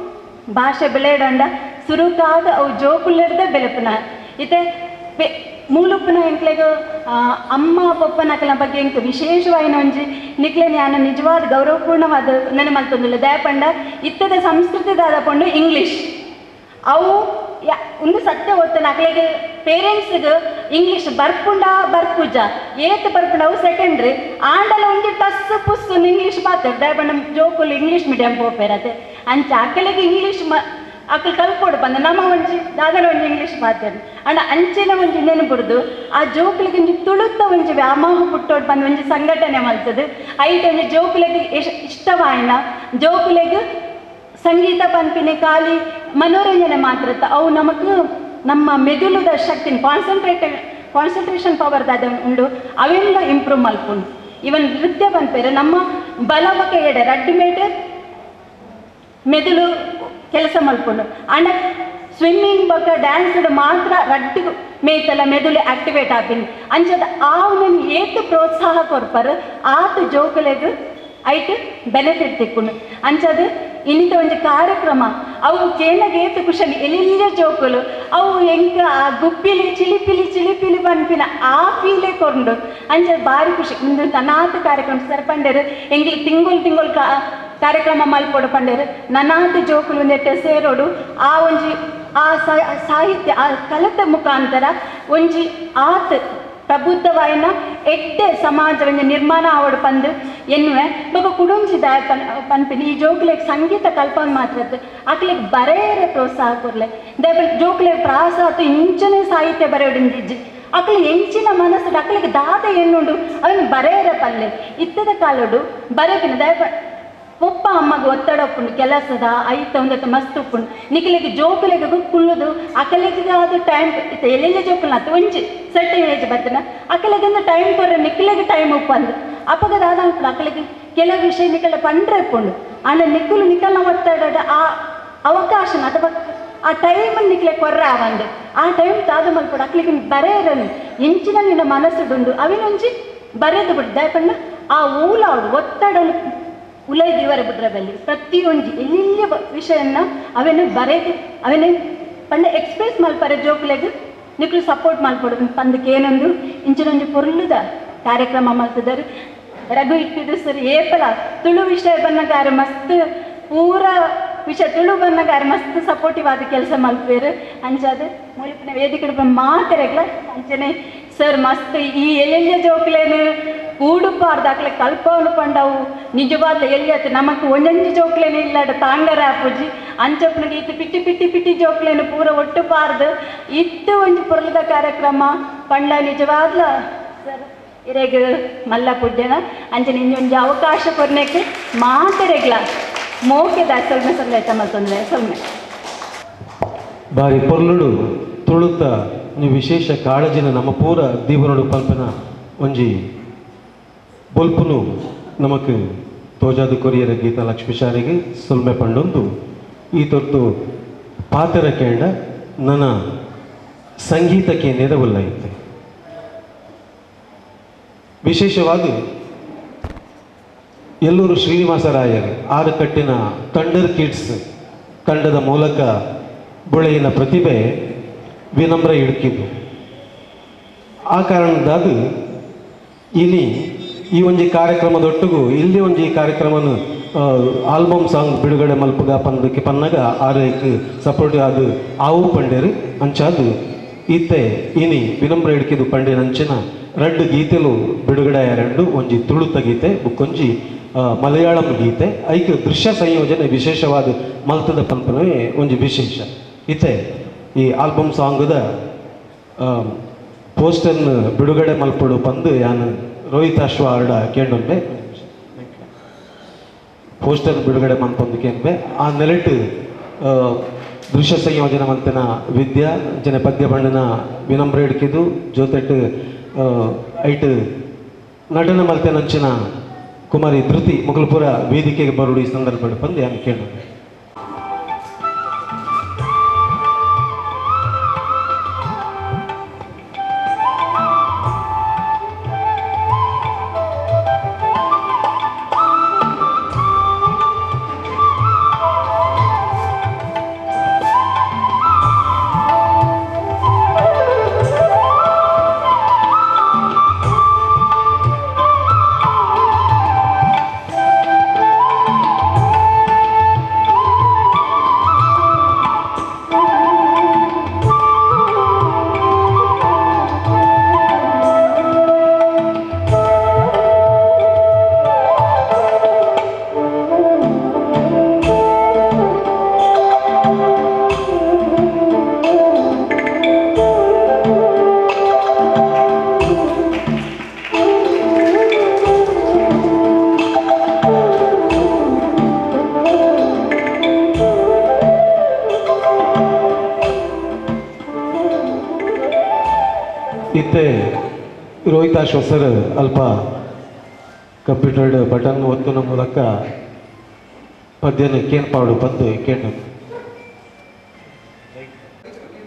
S5: ಭಾಷೆ ಬೆಳೆಯಡಂಡ ಸುರುಕಾದ ಅವು ಜೋಕುಲೆಡ್ದೆ ಬೆಲೆಪುನ ಇತ್ತೆ ಮೂಲುಪ್ಪುನ ಎಂಕ್ಲೆಗೆ ಅಮ್ಮ ಪಪ್ಪನಕಲ ಬಗ್ಗೆ ಎಂಕ್ ವಿಶೇಷವಾಯಿನ ಒಂಜಿ ನಿಕ್ಲೆ ನಾನು ನಿಜವಾದ ಗೌರವಪೂರ್ಣವಾದ ನೆನೆ ಮಲ್ತೊಂದುಲ್ಲೆ ದಯಪಂಡ ಇತ್ತದ ಸಂಸ್ಕೃತಿದಾದ ಪಂಡು ಇಂಗ್ಲೀಷ್ ಅವು ಒಂದು ಸತ್ಯ ಓದ್ತಾನೆ ಅಕ್ಲೆಗೆ ಪೇರೆಂಟ್ಸ್ಗೆ ಇಂಗ್ಲೀಷ್ ಬರ್ಪುಜ ಏತ್ ಬರ್ಪುಂಡ ಅವು ಸೆಕೆಂಡ್ರಿ ಆಂಡಲ ಒಂಜಿ ಟಸ್ ಪುಸ್ ಇಂಗ್ಲೀಷ್ ಮಾತಾಡ್ದು ದಯಪಂಡ ಜೋಕುಲು ಇಂಗ್ಲೀಷ್ ಮೀಡಿಯಂ ಪೋಪೇರತ್ತೆ ಅಂಚ ಅಕ್ಕಲಿಗೆ ಇಂಗ್ಲೀಷ್ ಅಕ್ಕಲು ಕಲ್ಪೊಡು ಬಂದ ನಮ್ಮ ಒಂಜಿ ದಾದನ ಒಂಜಿ ಇಂಗ್ಲೀಷ್ ಮಾತಾಡಿ ಅಂಡ ಅಂಚಿನ ಒಂಜಿ ನೆನಪುಡ್ದು ಆ ಜೋಕುಲಿಗೆ ಒಂಜಿ ತುಳುತ್ತ ಒಂಜಿ ವ್ಯಾಮೋಹ ಪುಟ್ಟೋಡು ಬಂದು ಒಂಜಿ ಸಂಘಟನೆ ಮಲ್ತದು ಐಟ್ ಒಂಜಿ ಜೋಕುಲಿಗೆ ಇಷ್ಟವಾಯಿನ ಜೋಕುಲಿಗೆ ಸಂಗೀತ ಪನ್ಪಿನ ಖಾಲಿ ಮನೋರಂಜನೆ ಮಾತ್ರ ಅವು ನಮಗೂ ನಮ್ಮ ಮೆದುಳುದ ಶಕ್ತಿನ ಕಾನ್ಸಂಟ್ರೇಷನ್ ಪವರ್ ದಾದ ಉಂಡು ಅವೆಲ್ಲ ಇಂಪ್ರೂವ್ ಮಲ್ಪುಂಡು ಇವನ್ ನೃತ್ಯ ಪನ್ಪೇರು ನಮ್ಮ ಬಲವಕ್ಕೆ ಎಡೆ ರೆಡಿಮೇಡ್ ಮೆದುಳು ಕೆಲಸ ಮಲ್ಪುಂಡು ಅಂಡ ಸ್ವಿಮ್ಮಿಂಗ್ ಬೊಕ್ಕ ಡ್ಯಾನ್ಸ್ ಮಾತ್ರ ರಡ್ಡು ಮೇತಲ ಮೆದುಳು ಆಕ್ಟಿವೇಟ್ ಆಪಿನಿ ಅಂಚದ ಆವನನ್ನು ಏತು ಪ್ರೋತ್ಸಾಹ ಕೊರ್ಪರು ಆತು ಜೋಕುಲೆಗ್ ಐಟ್ ಬೆನಿಫಿಟ್ ತಿಕ್ಕುಂಡು ಅಂಚದು ಇನ್ನಿತ ಒಂದು ಕಾರ್ಯಕ್ರಮ ಅವು ಕೇನಗೆ ಏತು ಖುಷಿ ಎಲ್ಲಿಲ್ಲ ಜೋಕುಲು ಅವು ಎಂಕ ಆ ಗುಪ್ಪಿಲಿ ಚಿಲಿಪಿಲಿ ಪನ್ಪಿನ ಆ ಫೀಲೇ ಕೊಂಡು ಅಂಚದು ಭಾರಿ ಖುಷಿ ಇಂದು ನನಾತು ಕಾರ್ಯಕ್ರಮ ಸರ್ಪಂಡರು ಎಂಗ್ಲಿ ತಿಂಗಳು ಕಾರ್ಯಕ್ರಮ ಮಲ್ಪೊಡು ಪಂಡರು ನನಾತು ಜೋಕುಲು ನೆಟ್ಟ ಸೇರೋಡು ಆ ಒಂಜಿ ಆ ಸಾಹಿತ್ಯ ಆ ಕಲತ ಮುಖಾಂತರ ಒಂಜಿ ಆತ್ ಪ್ರಬುದ್ಧವಾಯಿನ ಎಡ್ಡೆ ಸಮಾಜವನ್ನು ನಿರ್ಮಾಣ ಆವಡು ಪಂದು ಎನ್ನುವೆ ಬಾಬಾ ಕುಡುಂಜಿದ ಪನ್ಪಿನಿ ಈ ಜೋಕ್ಲೆಗ್ ಸಂಗೀತ ಕಲ್ಪನೆ ಮಾತ್ರ ಆಕ್ಲೆಗ್ ಬರೆಯರೆ ಪ್ರೋತ್ಸಾಹ ಕೊರ್ಲೆ ದೇವಲ್ ಜೋಕ್ಲೆಗ್ ಪ್ರಾಸ ಆತು ಇಂಚನೆ ಸಾಹಿತ್ಯ ಬರೆಯೋಡಿಂದಿಜ್ಜಿ ಅಕ್ಲೆ ಎಂಚಿನ ಮನಸ್ಸು ಅಕ್ಲೆಗ್ ದಾದ ಎನ್ನುಂಡು ಅವನು ಬರೆಯರೆ ಪಲ್ಲೆ ಇತ್ತದ ಕಾಲೋಡು ಬರೆಪಿನ ದಯಪ ಒಪ್ಪ ಅಮ್ಮಗೆ ಒತ್ತಡ ಉಪ್ಪುಂಡು ಕೆಲಸದ ಐತ ಒಂದತ್ತ ಮಸ್ತ್ ಉಪ್ಪುಂಡು ನಿಖಿಲೆಗೆ ಜೋಕುಲೆಗೆ ಕುಲ್ಲುದು ಅಕಲೆಗೆ ಅದು ಟೈಮ್ ಇತ್ತ ಎಲ್ಲೆಲ್ಲ ಜೋಕುಲ್ ಆತು ಒಂಜಿ ಸರ್ಟನ್ ಏಜ್ ಬರ್ತನ ಅಕಲೆಗೆ ಟೈಮ್ ಕೊರ್ರೆ ನಿಖಿಲೆಗೆ ಟೈಮ್ ಉಪ್ಪಂದು ಅಪ್ಪಗದ ಆದಂಪುಡು ಅಕಲೆಗೆ ಕೆಲವು ವಿಷಯ ನಿಖಲ ಪಂಡ್ರೆ ಉಪ್ಪುಂಡು ಆಂಡ ನಿಖಲು ನಿಖಲ್ನ ಒತ್ತಡ ಆ ಅವಕಾಶನ ಅಥವಾ ಆ ಟೈಮನ್ನು ನಿಖಲೆ ಕೊರ್ರೆ ಆವಂದು ಆ ಟೈಮ್ ತಾದ ಮಲ್ಪಡು ಅಕ್ಲಿಗೆ ಬರೆಯರನು ಇಂಚಿನ ನಿನ್ನ ಮನಸ್ಸುಡುಂಡು ಅವಿನೊಂಜಿ ಬರೆದು ಬಿಡು ದಯಪಣ್ಣ ಆ ಊಲಾಡು ಒತ್ತಡ ಉಲೈದಿವರ ಬಿಡ್ರೆ ಬಲ್ಲಿ ಪ್ರತಿಯೊಂದು ಎಲ್ಲಿಯ ವಿಷಯನ್ನ ಅವನು ಬರೆದು ಅವನೇ ಪಂಡ ಎಕ್ಸ್ಪ್ರೆಸ್ ಮಲ್ಪರೆ ಜೋಕ್ಲೆಗ್ ನಿಕ್ಲು ಸಪೋರ್ಟ್ ಮಲ್ಪಡು ಪಂದಕ್ಕೆ ಏನೊಂದು ಇಂಚಿನೊಂದು ಪೊರ್ಲುದ ಕಾರ್ಯಕ್ರಮ ಮಲ್ತಿದ್ದಾರೆ ರಘು ಇಟ್ಟಿದ್ದು ಸರಿ ಏಪಲ ತುಳು ವಿಷಯ ಬನ್ನಗಾರ ಮಸ್ತ್ ಪೂರ ವಿಷಯ ತುಳು ಬನ್ನಗಾರ ಮಸ್ತ್ ಸಪೋರ್ಟಿವ್ ಆದ ಕೆಲಸ ಮಲ್ಪೇರು ಅಂಚಾದ ಮುಳಿಪಿನ ವೇದಿಕೆ ಮಾತೆರೆಗ್ಲ ಅಂಚನೆ ಸರ್ ಮಸ್ತ್ ಈ ಎಲ್ಲೆಲ್ಲ ಜೋಕ್ಲೇನು ಕೂಡುಪಾರ್ದಾಕ್ಲೆ ಕಲ್ಪವನು ಪಂಡವು ನಿಜವಾದ ಎಲ್ಲಿಯತ್ತು ನಮಕ್ ಒಂಜೊಂಜಿ ಜೋಕ್ಲೇನು ಇಲ್ಲಾಡ ತಾಂಗರ ಆಪುಜಿ ಅಂಚಪ್ಪನಿಗೆ ಇತ್ತು ಪಿಟ್ಟಿ ಜೋಕ್ಲೇನು ಪೂರ ಒಟ್ಟು ಪಾರ್ದು ಇತ್ತು ಒಂದು ಪೊರ್ಲದ ಕಾರ್ಯಕ್ರಮ ಪಂಡ ನಿಜವಾದ್ಲ ಸರ್ ಇರೆಗ್ ಮಲ್ಲ ಪುಡ್ಯನ ಅಂಚನೆ ಇಂಜೊಂಜಿ ಅವಕಾಶ ಕೊರ್ನೆಕ್ ಮಾತೆರೆಗ್ಲ ಮೋಕೆದ ಸೊಲ್ಮೆ ಸೊಲ್ಲೆ ಮತ್ತೊಂದ್ರೆ ಸೊಲ್ಮೆ
S1: ಬಾರಿ ಪೊರ್ಲುಡು ತುಳುತ ವಿಶೇಷ ಕಾಳಜಿನ ನಮ್ಮ ಪೂರ ದೀಪನೋಡು ಪಲ್ಪನ ಒಂಜಿ ಬೊಲ್ಪುನು ನಮಕ್ ತೋಜಾದು ಕೊರಿಯರ ಗೀತಾ ಲಕ್ಷ್ಮೀಶಾರಿಗೆ ಸೊಲ್ಮೆ ಪಂಡೊಂದು ಈ ತೊರ್ತು ಪಾತ್ರ ಕೇಂಡ ನನ್ನ ಸಂಗೀತಕ್ಕೆ ನೆರವುಲ್ಲ ಇತ್ತೆ ವಿಶೇಷವಾದ ಎಲ್ಲೂರು ಶ್ರೀನಿವಾಸರಾಯರು ಆರು ಕಟ್ಟಿನ ಥಂಡರ್ ಕಿಡ್ಸ್ ತಂಡದ ಮೂಲಕ ಬೊಳೆಯಿನ ಪ್ರತಿಭೆ ವಿನಮ್ರ ಹಿಡ್ಕಿದ್ದು ಆ ಕಾರಣದಾದ ಇನಿ ಈ ಒಂಜಿ ಕಾರ್ಯಕ್ರಮದೊಟ್ಟಿಗೂ ಇಲ್ಲಿ ಒಂಜಿ ಕಾರ್ಯಕ್ರಮನ ಆಲ್ಬಮ್ ಸಾಂಗ್ ಬಿಡುಗಡೆ ಮಲ್ಪಗ ಪಂದಕ್ಕೆ ಪನ್ನಗ ಆರೈಕ್ ಸಪೋರ್ಟ್ ಅದು ಆವು ಪಂಡೇರು ಅಂಚಾದು ಈತೆ ಇನಿ ವಿನಮ್ರ ಹಿಡ್ಕಿದ್ದು ಪಂಡೇನ ಅಂಚಿನ ರಡ್ಡು ಗೀತೆಲು ಬಿಡುಗಡೆ ಎರಡು ಒಂಜಿ ತುಳುತ ಗೀತೆ ಬುಕ್ಕೊಂಜಿ ಮಲಯಾಳಂ ಗೀತೆ ಐಕ್ ದೃಶ್ಯ ಸಂಯೋಜನೆ ವಿಶೇಷವಾದ ಮಲ್ತದ ಪಂಪನವೇ ಒಂಜಿ ವಿಶೇಷ ಈತೆ ಈ ಆಲ್ಬಮ್ ಸಾಂಗ್ದ ಪೋಸ್ಟರ್ನ ಬಿಡುಗಡೆ ಮಲ್ಪಡು ಪಂದು ಯಾನು ರೋಹಿತಾಶ್ವ ಆರ್ಡ ಕೇಂಡೊಂಬೆ ಪೋಸ್ಟರ್ ಬಿಡುಗಡೆ ಮಲ್ಪೊಂದು ಕೇಂಬೆ ಆ ನೆಲೆಟ್ ದೃಶ್ಯ ಸಂಯೋಜನೆ ಮಂತನ ವಿದ್ಯಾ ಜನ ಪದ್ಯ ಬಣ್ಣನ ವಿನಮ್ರ ಹಿಡ್ಕಿದ್ದು ಜೊತೆಟ್ ಐಟ್ ನಟನ ಮಲ್ತೆನಂಚಿನ ಕುಮಾರಿ ಧೃತಿ ಮುಗಲ್ಪುರ ವೇದಿಕೆಗೆ ಬರುಡು ಈ ಸಂದರ್ಭ ಬಂದು ಯಾನು ಕೇಳೋದು ಇತ್ತೆ ರೋಹಿತಾಶ್ವ ಸರ್ ಅಲ್ಪ ಕಂಪ್ಯೂಟರ್ಡ್ ಬಟನ್ ಒತ್ತುನ ಮೂಲಕ ಪದ್ಯನ ಕೇನ್ಪಾಡು ಪಂದು ಕೇಂದ್ರ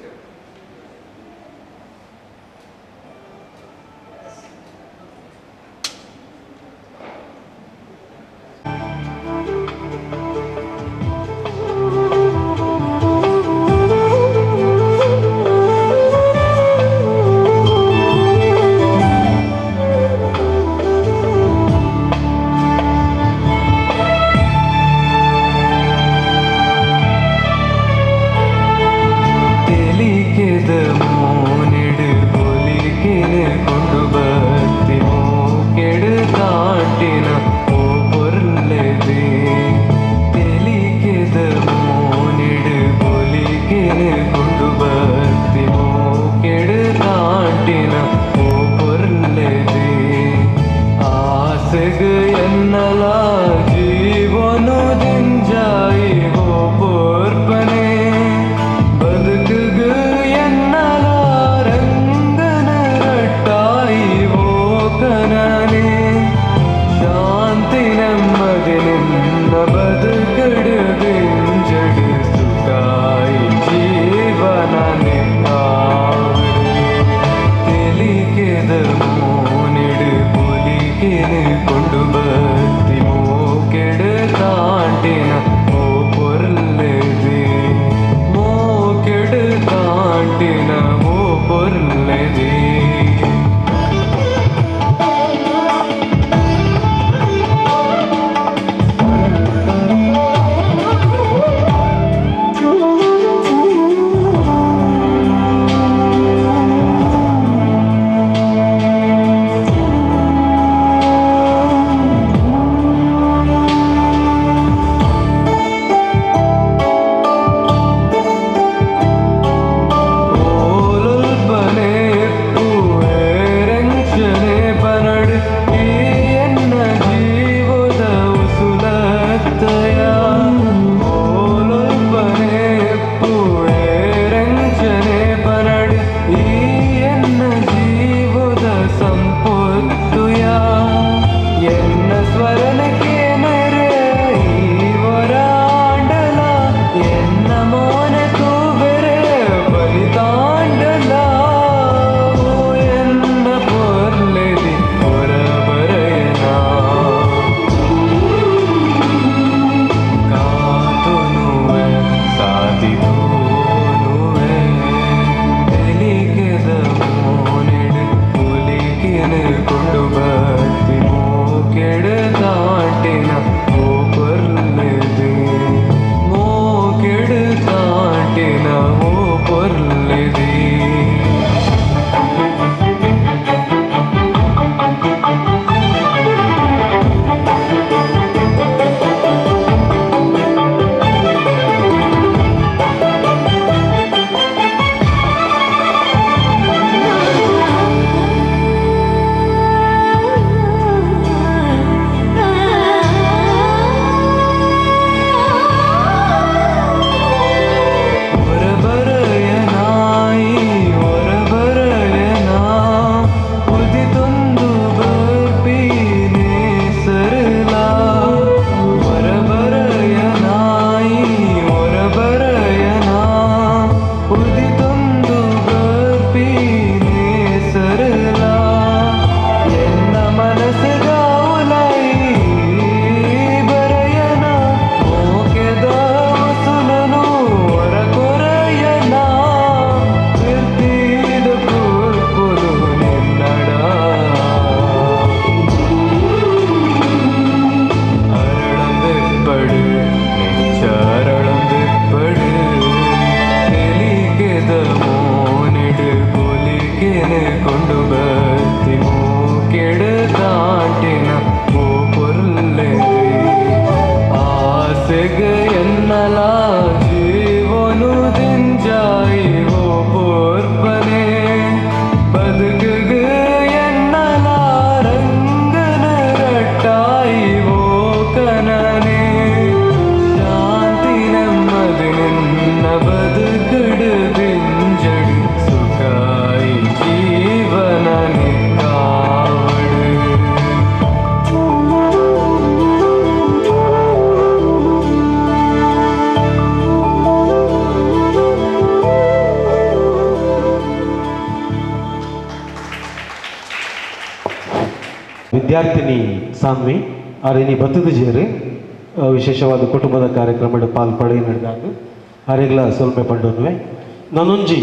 S1: ವಿದ್ಯಾರ್ಥಿನಿ ಸಾನ್ವಿ ಆರೇನಿ ಬತ್ತದ ಜೇರು ವಿಶೇಷವಾದ ಕುಟುಂಬದ ಕಾರ್ಯಕ್ರಮದ ಪಾಲ್ಪಡೆ ನಡೆದಾಗ ಆರೆಗ್ಲ ಸೊಲ್ಮೆ ಪಂಡೋನ್ವೆ ನಾನೊಂಜಿ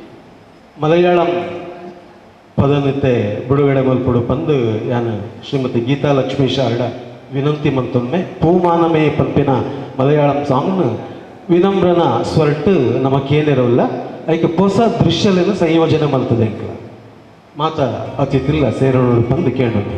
S1: ಮಲಯಾಳಂ ಪದನಿತ್ತೆ ಬಿಡುಗಡೆ ಮಲ್ಪಡು ಪಂದು ಯಾನು ಶ್ರೀಮತಿ ಗೀತಾ ಲಕ್ಷ್ಮೀಶ ಅಡ ವಿನಂತಿ ಮಂತೊಮ್ಮೆ ಪೂಮಾನಮೇ ಪಂಪಿನ ಮಲಯಾಳಂ ಸಾಂಗ್ನ ವಿನಮ್ರನ ಸ್ವರ್ಟ್ ನಮಗೇನಿರೋಲ್ಲ ಅದಕ್ಕೆ ಹೊಸ ದೃಶ್ಯలను ಸಂಯೋಜನೆ ಮಾಡ್ತದೆ ಅಂಕಲ ಮಾತ ಅತಿಥಿಲ್ಲ ಸೇರೋಣ ಬಂದು ಕೇಳೋದು.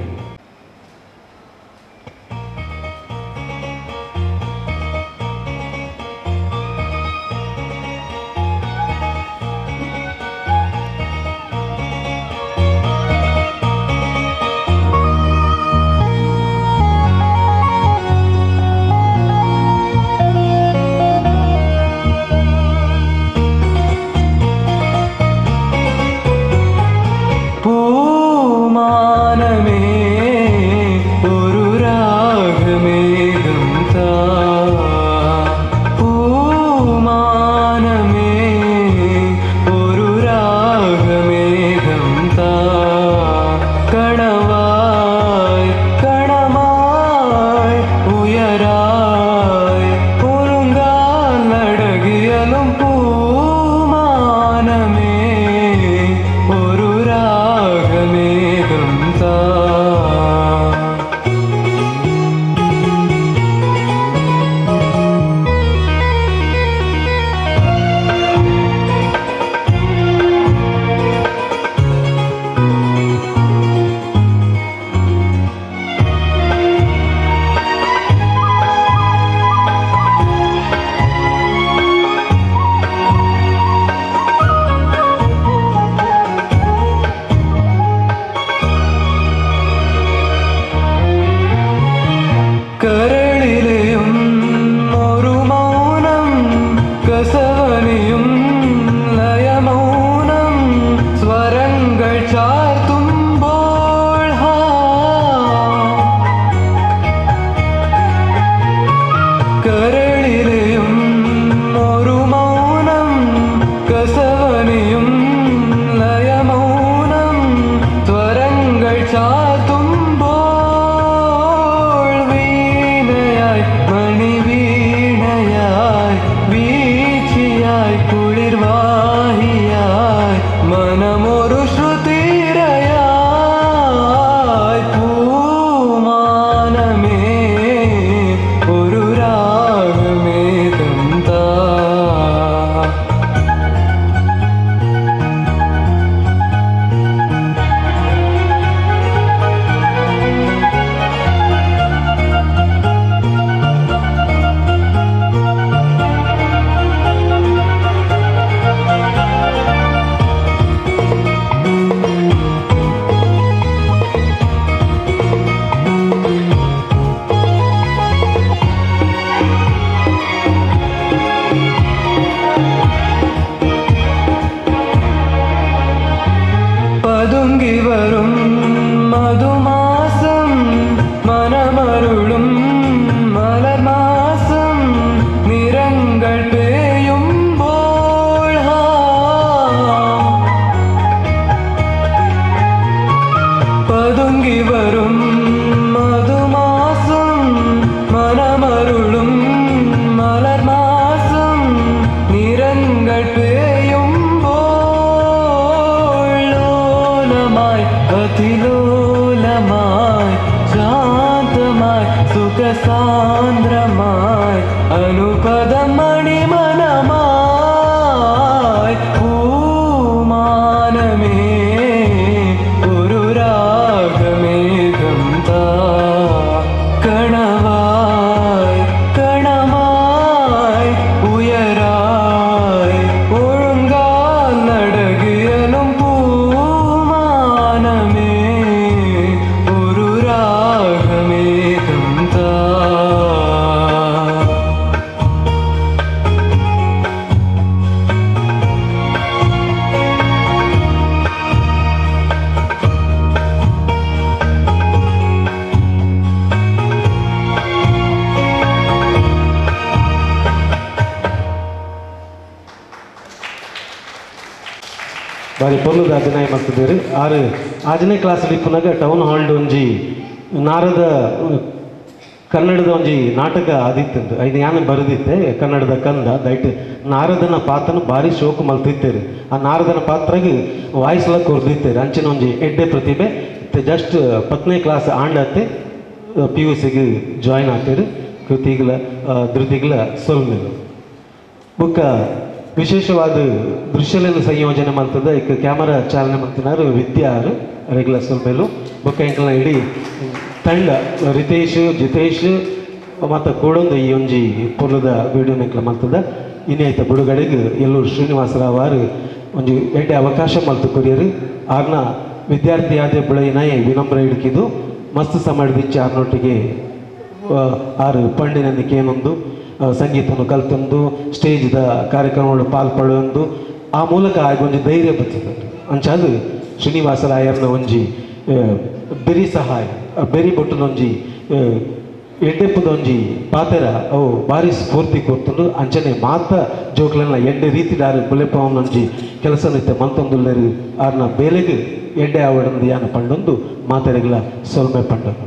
S1: ಬಾರಿ ಪೊರ್ಲುದ ಅಭಿನಯ ಮಾಡ್ತಿದ್ದೀರಿ ಆರು 6ನೇ ಕ್ಲಾಸಲ್ಲಿ ಪುನಗ ಟೌನ್ ಹಾಲ್ಡ್ ಒಂಜಿ ನಾರದ ಕನ್ನಡದ ಒಂಜಿ ನಾಟಕ ಆದಿತ್ತಂದು ಇದು ಯಾನು ಬರೆದಿತ್ತೆ ಕನ್ನಡದ ಕಂದ ದೈಟ್ ನಾರದನ ಪಾತ್ರನ ಭಾರಿ ಶೋಕು ಮಲ್ತಿತ್ತೇರು ಆ ನಾರದನ ಪಾತ್ರಗೆ ವಾಯ್ಸ್ಲ ಕೊರ್ದಿತ್ತೇರು ಅಂಚಿನ ಒಂಜಿ ಎಡ್ಡೆ ಪ್ರತಿಭೆ ಜಸ್ಟ್ 10ನೇ ಕ್ಲಾಸ್ ಆಂಡತ್ತೆ PUCಗೆ ಜಾಯಿನ್ ಆಗ್ತೇರು ಕೃತಿಗಳ ಧೃತಿಗಳ ಸೊಲ್ಮೆಲು ಬುಕ್ಕ ವಿಶೇಷವಾದ ದೃಶ್ಯಲೆಲ್ಲ ಸಂಯೋಜನೆ ಮಾಡ್ತದೆ ಈಗ ಕ್ಯಾಮರಾ ಚಾಲನೆ ಮಾಡ್ತಿನಾರು ವಿದ್ಯಾರು ರೆಗ್ಯುಲರ್ ಸೊಲ್ಮೆಲು ಬುಕ್ಕ ಇಂಕಲ್ನ ಇಡೀ ತಂಡ ರಿತೇಶ್ ಜಿತೇಶ್ ಮತ್ತು ಕೂಡೊಂದು ಈ ಒಂಜಿ ಪುರ್ಲದ ವಿಡಿಯೋ ನೆಕ್ಲ ಮಾಡ್ತದ ಇನ್ನೈತ ಬುಡುಗಡೆಗೆ ಎಲ್ಲೂರು ಶ್ರೀನಿವಾಸರಾವ್ ಆರು ಒಂಜಿ ಎಡ್ಡೆ ಅವಕಾಶ ಮಲ್ತು ಕೊರಿಯರು ಆರ್ನ ವಿದ್ಯಾರ್ಥಿ ಆದ ಬುಳೈನಾಯಿ ವಿನಮ್ರ ಹಿಡ್ಕಿದ್ದು ಮಸ್ತ್ ಸಮಾಡಿದಿಚ್ಚಿ ಆರ್ನೊಟ್ಟಿಗೆ ಆರು ಪಂಡಿನಂದಿಕೆ ಏನೊಂದು ಸಂಗೀತವನ್ನು ಕಲ್ತೊಂದು ಸ್ಟೇಜ್ದ ಕಾರ್ಯಕ್ರಮಗಳು ಪಾಲ್ಪಡೊಂದು ಆ ಮೂಲಕ ಆಗೊಂಜಿ ಧೈರ್ಯ ಬರ್ತದೆ ಅಂಚಾದು ಶ್ರೀನಿವಾಸರಾಯರ್ನ ಒಂಜಿ ಬೆರಿ ಸಹಾಯ ಬೆರಿ ಬೊಟ್ಟುನೊಂಜಿ ಎಡ್ಡೆಪ್ಪದೊಂಜಿ ಪಾತೆರ ಅವು ಭಾರಿ ಸ್ಫೂರ್ತಿ ಕೊರ್ತುಂಡು ಅಂಚನೆ ಮಾತ ಜೋಕ್ಲೆನ ಎಡ್ಡೆ ರೀತಿದಾರು ಬುಲೆಪವನೊಂಜಿ ಕೆಲಸ ನಿತ್ಯ ಮಂತೊಂದುಲ್ಲೆರು ಆರ್ನ ಬೇಲೆಗೆ ಎಡ್ಡೆ ಆವಡಂದು ಯಾನ ಪಂಡೊಂದು ಮಾತೆರೆಗಳ ಸೊಲ್ಮೆ ಪಂಡೊಂದು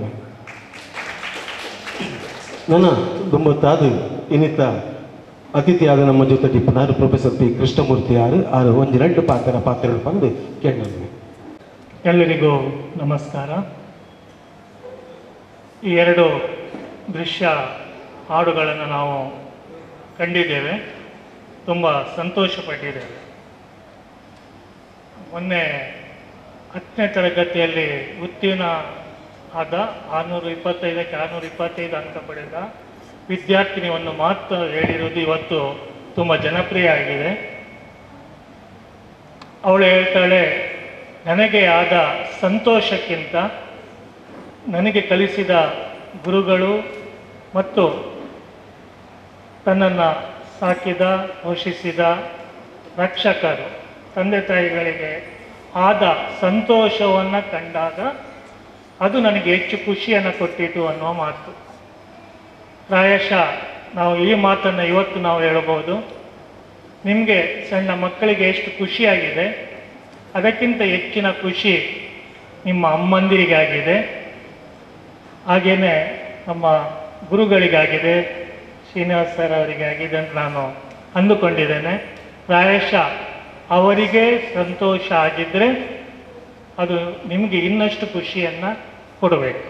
S1: ನನ್ನ ದುಂಬತ್ತಾದು ಇನ್ನಿತ ಅತಿಥಿಯಾದ ನಮ್ಮ ಜೊತೆ ಟಿಪ್ಪನಾರು ಪ್ರೊಫೆಸರ್ P. ಕೃಷ್ಣಮೂರ್ತಿ ಆರು ಒಂಜಿ ಎರಡು ಪಾತ್ರೆಗಳು ಬಂದು ಕೇಳಿದ್ವಿ.
S6: ಎಲ್ಲರಿಗೂ ನಮಸ್ಕಾರ. ಈ ಎರಡು ದೃಶ್ಯ ಹಾಡುಗಳನ್ನು ನಾವು ಕಂಡಿದ್ದೇವೆ, ತುಂಬ ಸಂತೋಷಪಟ್ಟಿದ್ದೇವೆ. ಮೊನ್ನೆ 10ನೇ ತರಗತಿಯಲ್ಲಿ ಉತ್ತೀರ್ಣ ಆದ 625ಕ್ಕೆ 625 ಅಂಕ ಪಡೆದ ವಿದ್ಯಾರ್ಥಿನಿಯನ್ನು ಮಾತ್ರ ಹೇಳಿರುವುದು ಇವತ್ತು ತುಂಬ ಜನಪ್ರಿಯ ಆಗಿದೆ. ಅವಳು ಹೇಳ್ತಾಳೆ, ನನಗೆ ಆದ ಸಂತೋಷಕ್ಕಿಂತ ನನಗೆ ಕಲಿಸಿದ ಗುರುಗಳು ಮತ್ತು ತನ್ನನ್ನು ಸಾಕಿದ ಪೋಷಿಸಿದ ರಕ್ಷಕರು ತಂದೆ ತಾಯಿಗಳಿಗೆ ಆದ ಸಂತೋಷವನ್ನು ಕಂಡಾಗ ಅದು ನನಗೆ ಹೆಚ್ಚು ಖುಷಿಯನ್ನು ಕೊಟ್ಟಿತು ಅನ್ನುವ ಮಾತು. ಪ್ರಾಯಶಃ ನಾವು ಈ ಮಾತನ್ನು ಇವತ್ತು ನಾವು ಹೇಳಬಹುದು. ನಿಮಗೆ ಸಣ್ಣ ಮಕ್ಕಳಿಗೆ ಎಷ್ಟು ಖುಷಿಯಾಗಿದೆ, ಅದಕ್ಕಿಂತ ಹೆಚ್ಚಿನ ಖುಷಿ ನಿಮ್ಮ ಅಮ್ಮಂದಿರಿಗಾಗಿದೆ, ಹಾಗೆಯೇ ನಮ್ಮ ಗುರುಗಳಿಗಾಗಿದೆ, ಶ್ರೀನಿವಾಸ ಸರ್ ಅವರಿಗಾಗಿದೆ ಅಂತ ನಾನು ಅಂದುಕೊಂಡಿದ್ದೇನೆ. ಪ್ರಾಯಶಃ ಅವರಿಗೆ ಸಂತೋಷ ಆಗಿದ್ದರೆ ಅದು ನಿಮಗೆ ಇನ್ನಷ್ಟು ಖುಷಿಯನ್ನು ಕೊಡಬೇಕು.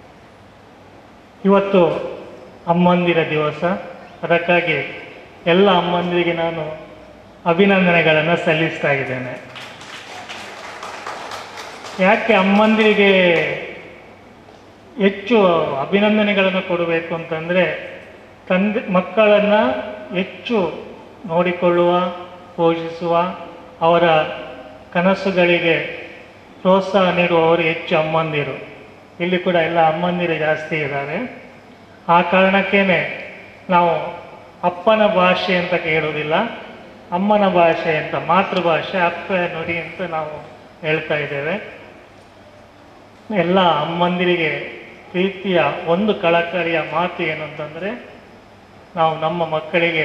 S6: ಇವತ್ತು ಅಮ್ಮಂದಿರ ದಿವಸ, ಅದಕ್ಕಾಗಿ ಎಲ್ಲ ಅಮ್ಮಂದಿರಿಗೆ ನಾನು ಅಭಿನಂದನೆಗಳನ್ನು ಸಲ್ಲಿಸ್ತಾ ಇದ್ದೇನೆ. ಯಾಕೆ ಅಮ್ಮಂದಿರಿಗೆ ಹೆಚ್ಚು ಅಭಿನಂದನೆಗಳನ್ನು ಕೊಡಬೇಕು ಅಂತಂದರೆ, ಮಕ್ಕಳನ್ನು ಹೆಚ್ಚು ನೋಡಿಕೊಳ್ಳುವ, ಪೋಷಿಸುವ, ಅವರ ಕನಸುಗಳಿಗೆ ಪ್ರೋತ್ಸಾಹ ನೀಡುವವರು ಹೆಚ್ಚು ಅಮ್ಮಂದಿರು. ಇಲ್ಲಿ ಕೂಡ ಎಲ್ಲ ಅಮ್ಮಂದಿರು ಜಾಸ್ತಿ ಇದ್ದಾರೆ. ಆ ಕಾರಣಕ್ಕೇ ನಾವು ಅಪ್ಪನ ಭಾಷೆ ಅಂತ ಕೇಳುವುದಿಲ್ಲ, ಅಮ್ಮನ ಭಾಷೆ ಅಂತ, ಮಾತೃಭಾಷೆ ಅಪ್ಪ ನುಡಿ ಅಂತ ನಾವು ಹೇಳ್ತಾ ಇದ್ದೇವೆ. ಎಲ್ಲ ಅಮ್ಮಂದಿರಿಗೆ ಪ್ರೀತಿಯ ಒಂದು ಕಳಕಳಿಯ ಮಾತು ಏನು ಅಂತಂದರೆ, ನಾವು ನಮ್ಮ ಮಕ್ಕಳಿಗೆ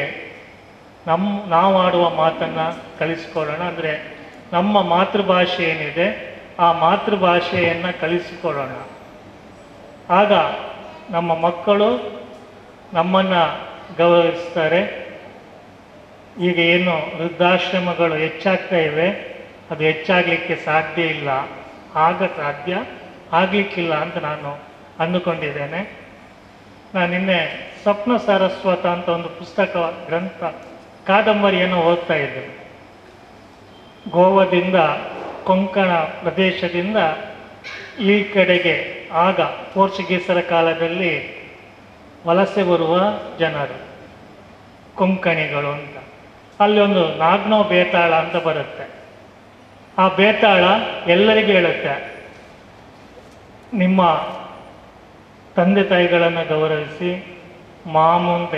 S6: ನಾವು ಆಡುವ ಮಾತನ್ನು ಕಲಿಸಿಕೊಳ್ಳೋಣ. ಅಂದರೆ ನಮ್ಮ ಮಾತೃಭಾಷೆ ಏನಿದೆ ಆ ಮಾತೃಭಾಷೆಯನ್ನು ಕಲಿಸಿಕೊಳ್ಳೋಣ. ಆಗ ನಮ್ಮ ಮಕ್ಕಳು ನಮ್ಮನ್ನು ಗೌರವಿಸ್ತಾರೆ. ಈಗ ಏನು ವೃದ್ಧಾಶ್ರಮಗಳು ಹೆಚ್ಚಾಗ್ತಾ ಇವೆ, ಅದು ಹೆಚ್ಚಾಗಲಿಕ್ಕೆ ಸಾಧ್ಯ ಇಲ್ಲ, ಸಾಧ್ಯ ಆಗಲಿಕ್ಕಿಲ್ಲ ಅಂತ ನಾನು ಅಂದುಕೊಂಡಿದ್ದೇನೆ. ನಾನು ನಿನ್ನೆ ಸ್ವಪ್ನ ಸಾರಸ್ವತ ಅಂತ ಒಂದು ಪುಸ್ತಕ, ಗ್ರಂಥ, ಕಾದಂಬರಿಯನ್ನು ಓದ್ತಾ ಇದ್ದೆ. ಗೋವಾದಿಂದ ಕೊಂಕಣ ಪ್ರದೇಶದಿಂದ ಈ ಕಡೆಗೆ ಆಗ ಪೋರ್ಚುಗೀಸರ ಕಾಲದಲ್ಲಿ ವಲಸೆ ಬರುವ ಜನರು ಕೊಂಕಣಿಗಳು ಅಂತ. ಅಲ್ಲಿ ಒಂದು ನಾಗ್ನೋ ಬೇತಾಳ ಅಂತ ಬರುತ್ತೆ. ಆ ಬೇತಾಳ ಎಲ್ಲರಿಗೂ ಹೇಳುತ್ತೆ, ನಿಮ್ಮ ತಂದೆ ತಾಯಿಗಳನ್ನು ಗೌರವಿಸಿ, ಮಾಮು ಅಂತ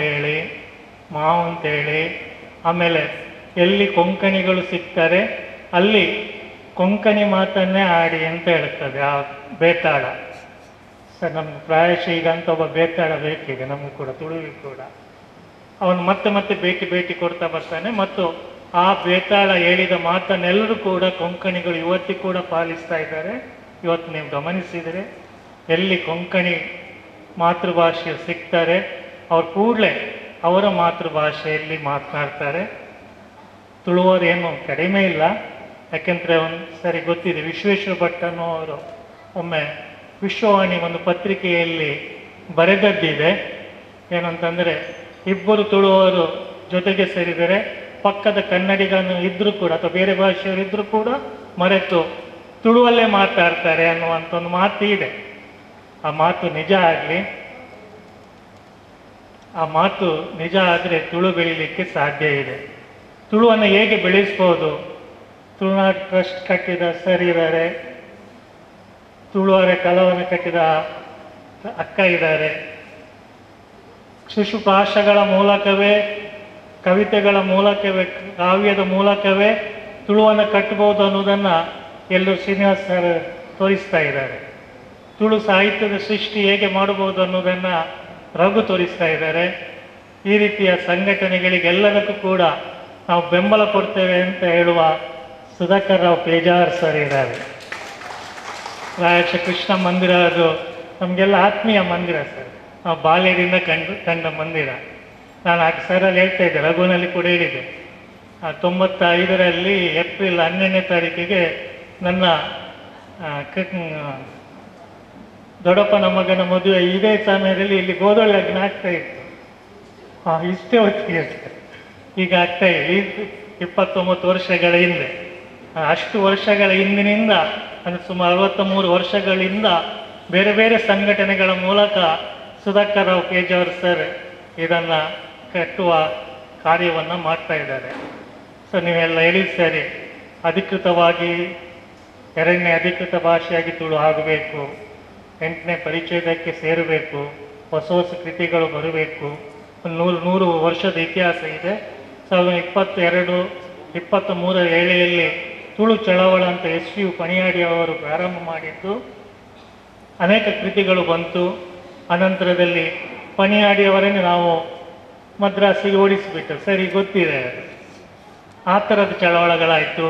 S6: ಹೇಳಿ, ಆಮೇಲೆ ಎಲ್ಲಿ ಕೊಂಕಣಿಗಳು ಸಿಗ್ತಾರೆ ಅಲ್ಲಿ ಕೊಂಕಣಿ ಮಾತನ್ನೇ ಆಡಿ ಅಂತ ಹೇಳ್ತದೆ ಆ ಬೇತಾಳ. ಸರ್, ನಮ್ಗೆ ಪ್ರಾಯಶಃ ಈಗ ಅಂತ ಒಬ್ಬ ಬೇತಾಳ ಬೇಕೀಗ, ನಮಗೂ ಕೂಡ, ತುಳುವಿಗೆ ಕೂಡ. ಅವನು ಮತ್ತೆ ಭೇಟಿ ಕೊಡ್ತಾ ಬರ್ತಾನೆ. ಮತ್ತು ಆ ಬೇತಾಳ ಹೇಳಿದ ಮಾತನ್ನೆಲ್ಲರೂ ಕೂಡ ಕೊಂಕಣಿಗಳು ಇವತ್ತಿಗೂ ಕೂಡ ಪಾಲಿಸ್ತಾ ಇದ್ದಾರೆ. ಇವತ್ತು ನೀವು ಗಮನಿಸಿದರೆ ಎಲ್ಲಿ ಕೊಂಕಣಿ ಮಾತೃಭಾಷೆ ಸಿಗ್ತಾರೆ ಅವ್ರು ಕೂಡಲೇ ಅವರ ಮಾತೃಭಾಷೆಯಲ್ಲಿ ಮಾತನಾಡ್ತಾರೆ. ತುಳುವರೇನು ಕಡಿಮೆ ಇಲ್ಲ, ಯಾಕೆಂದರೆ ಒಂದು ಸರಿ ಗೊತ್ತಿದೆ, ವಿಶ್ವೇಶ್ವರ ಭಟ್ ಅನ್ನೋರು ಒಮ್ಮೆ ವಿಶ್ವವಾಣಿ ಒಂದು ಪತ್ರಿಕೆಯಲ್ಲಿ ಬರೆದದ್ದಿದೆ. ಏನಂತಂದರೆ, ಇಬ್ಬರು ತುಳುವರು ಜೊತೆಗೆ ಸೇರಿದರೆ ಪಕ್ಕದ ಕನ್ನಡಿಗನು ಇದ್ದರೂ ಕೂಡ ಅಥವಾ ಬೇರೆ ಭಾಷೆಯವರು ಇದ್ದರೂ ಕೂಡ ಮರೆತು ತುಳುವಲ್ಲೇ ಮಾತಾಡ್ತಾರೆ ಅನ್ನುವಂಥ ಒಂದು ಮಾತು ಇದೆ. ಆ ಮಾತು ನಿಜ ಆಗಲಿ, ಆ ಮಾತು ನಿಜ ಆದರೆ ತುಳು ಬೆಳೀಲಿಕ್ಕೆ ಸಾಧ್ಯ ಇದೆ. ತುಳುವನ್ನು ಹೇಗೆ ಬೆಳೆಸ್ಬೋದು? ತುಳುನಾಡು ಟ್ರಸ್ಟ್ ಕಟ್ಟಿದ ಸರ್ ಇದ್ದಾರೆ, ತುಳುವರೆ ಕಲಾವನ್ನು ಕಟ್ಟಿದ ಅಕ್ಕ ಇದ್ದಾರೆ. ಶಿಶುಪಾಶಗಳ ಮೂಲಕವೇ, ಕವಿತೆಗಳ ಮೂಲಕವೇ, ಕಾವ್ಯದ ಮೂಲಕವೇ ತುಳುವನ್ನು ಕಟ್ಟಬಹುದು ಅನ್ನೋದನ್ನು ಎಲ್ಲರೂ ಶ್ರೀನಿವಾಸ್ ಸರ್ ತೋರಿಸ್ತಾ ಇದ್ದಾರೆ. ತುಳು ಸಾಹಿತ್ಯದ ಸೃಷ್ಟಿ ಹೇಗೆ ಮಾಡಬಹುದು ಅನ್ನೋದನ್ನು ರಘು ತೋರಿಸ್ತಾ ಇದ್ದಾರೆ. ಈ ರೀತಿಯ ಸಂಘಟನೆಗಳಿಗೆಲ್ಲದಕ್ಕೂ ಕೂಡ ನಾವು ಬೆಂಬಲ ಕೊಡ್ತೇವೆ ಅಂತ ಹೇಳುವ ಸುಧಾಕರ್ ರಾವ್ ಪೇಜಾರ್ ಸರ್ ಇದ್ದಾರೆ. ಪ್ರಾಯಶಃ ಕೃಷ್ಣ ಮಂದಿರ ಅದು ನಮಗೆಲ್ಲ ಆತ್ಮೀಯ ಮಂದಿರ ಸರ್, ನಾವು ಬಾಲ್ಯದಿಂದ ಕಂಡ ಮಂದಿರ. ನಾನು ಆ ಸರಲ್ಲಿ ಹೇಳ್ತಾ ಇದ್ದೆ, ರಘುನಲ್ಲಿ ಕೂಡ ಹೇಳಿದೆ, 95ರಲ್ಲಿ ಏಪ್ರಿಲ್ 12ನೇ ತಾರೀಕಿಗೆ ನನ್ನ ದೊಡ್ಡಪ್ಪನ ಮಗನ ಮದುವೆ ಇದೇ ಸಮಯದಲ್ಲಿ ಇಲ್ಲಿ ಗೋದೊಳ್ಳಿ ಆಗ್ತಾ ಇತ್ತು. ಇಷ್ಟೇ ಹೊತ್ತಿಗೆ ಈಗ ಆಗ್ತಾ ಇದೆ, 29 ವರ್ಷಗಳ ಹಿಂದೆ. ಅಷ್ಟು ವರ್ಷಗಳ ಹಿಂದಿನಿಂದ ಅಂದರೆ ಸುಮಾರು 63 ವರ್ಷಗಳಿಂದ ಬೇರೆ ಬೇರೆ ಸಂಘಟನೆಗಳ ಮೂಲಕ ಸುಧಾಕರ್ ರಾವ್ ಪೇಜಾವರ್ ಸರ್ ಇದನ್ನು ಕಟ್ಟುವ ಕಾರ್ಯವನ್ನು ಮಾಡ್ತಾ ಇದ್ದಾರೆ. ಸೊ ನೀವೆಲ್ಲ ಹೇಳಿದ ಸರಿ, ಅಧಿಕೃತವಾಗಿ 2ನೇ ಅಧಿಕೃತ ಭಾಷೆಯಾಗಿ ತುಳು ಆಗಬೇಕು, 8ನೇ ಪರಿಚ್ಛೇದಕ್ಕೆ ಸೇರಬೇಕು, ಹೊಸ ಹೊಸ ಕೃತಿಗಳು ಬರಬೇಕು. ಒಂದು 100 ವರ್ಷದ ಇತಿಹಾಸ ಇದೆ. 1922, 23ರ ವೇಳೆಯಲ್ಲಿ ತುಳು ಚಳವಳ ಅಂತ SU ಪಣಿಯಾಡಿ ಅವರು ಪ್ರಾರಂಭ ಮಾಡಿದ್ದು. ಅನೇಕ ಕೃತಿಗಳು ಬಂತು. ಅನಂತರದಲ್ಲಿ ಪಣಿಯಾಡಿಯವರನ್ನೇ ನಾವು ಮದ್ರಾಸಿಗೆ ಓಡಿಸಿಬಿಟ್ಟು, ಸರಿ ಗೊತ್ತಿದೆ, ಆ ಥರದ ಚಳವಳಗಳಾಯಿತು.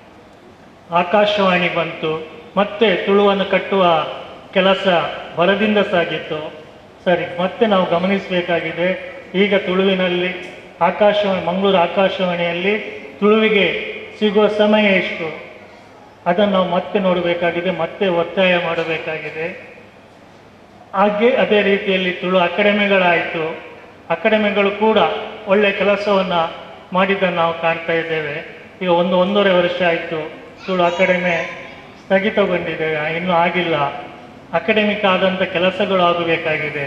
S6: ಆಕಾಶವಾಣಿ ಬಂತು, ಮತ್ತೆ ತುಳುವನ್ನು ಕಟ್ಟುವ ಕೆಲಸ ಬರದಿಂದ ಸಾಗಿತ್ತು. ಸರಿ, ಮತ್ತೆ ನಾವು ಗಮನಿಸಬೇಕಾಗಿದೆ, ಈಗ ತುಳುವಿನಲ್ಲಿ ಮಂಗಳೂರು ಆಕಾಶವಾಣಿಯಲ್ಲಿ ತುಳುವಿಗೆ ಸಿಗುವ ಸಮಯ ಎಷ್ಟು, ಅದನ್ನು ನಾವು ಮತ್ತೆ ನೋಡಬೇಕಾಗಿದೆ, ಮತ್ತೆ ಒತ್ತಾಯ ಮಾಡಬೇಕಾಗಿದೆ. ಹಾಗೆ ಅದೇ ರೀತಿಯಲ್ಲಿ ತುಳು ಅಕಾಡೆಮಿಗಳಾಯಿತು. ಅಕಾಡೆಮಿಗಳು ಕೂಡ ಒಳ್ಳೆಯ ಕೆಲಸವನ್ನು ಮಾಡಿದ್ದನ್ನು ನಾವು ಕಾಣ್ತಾ ಇದ್ದೇವೆ. ಈಗ 1.5 ವರ್ಷ ಆಯಿತು ತುಳು ಅಕಾಡೆಮಿ ಸ್ಥಗಿತಗೊಂಡಿದೆ, ಇನ್ನೂ ಆಗಿಲ್ಲ. ಅಕಾಡೆಮಿಕ್ ಆದಂಥ ಕೆಲಸಗಳು ಆಗಬೇಕಾಗಿದೆ.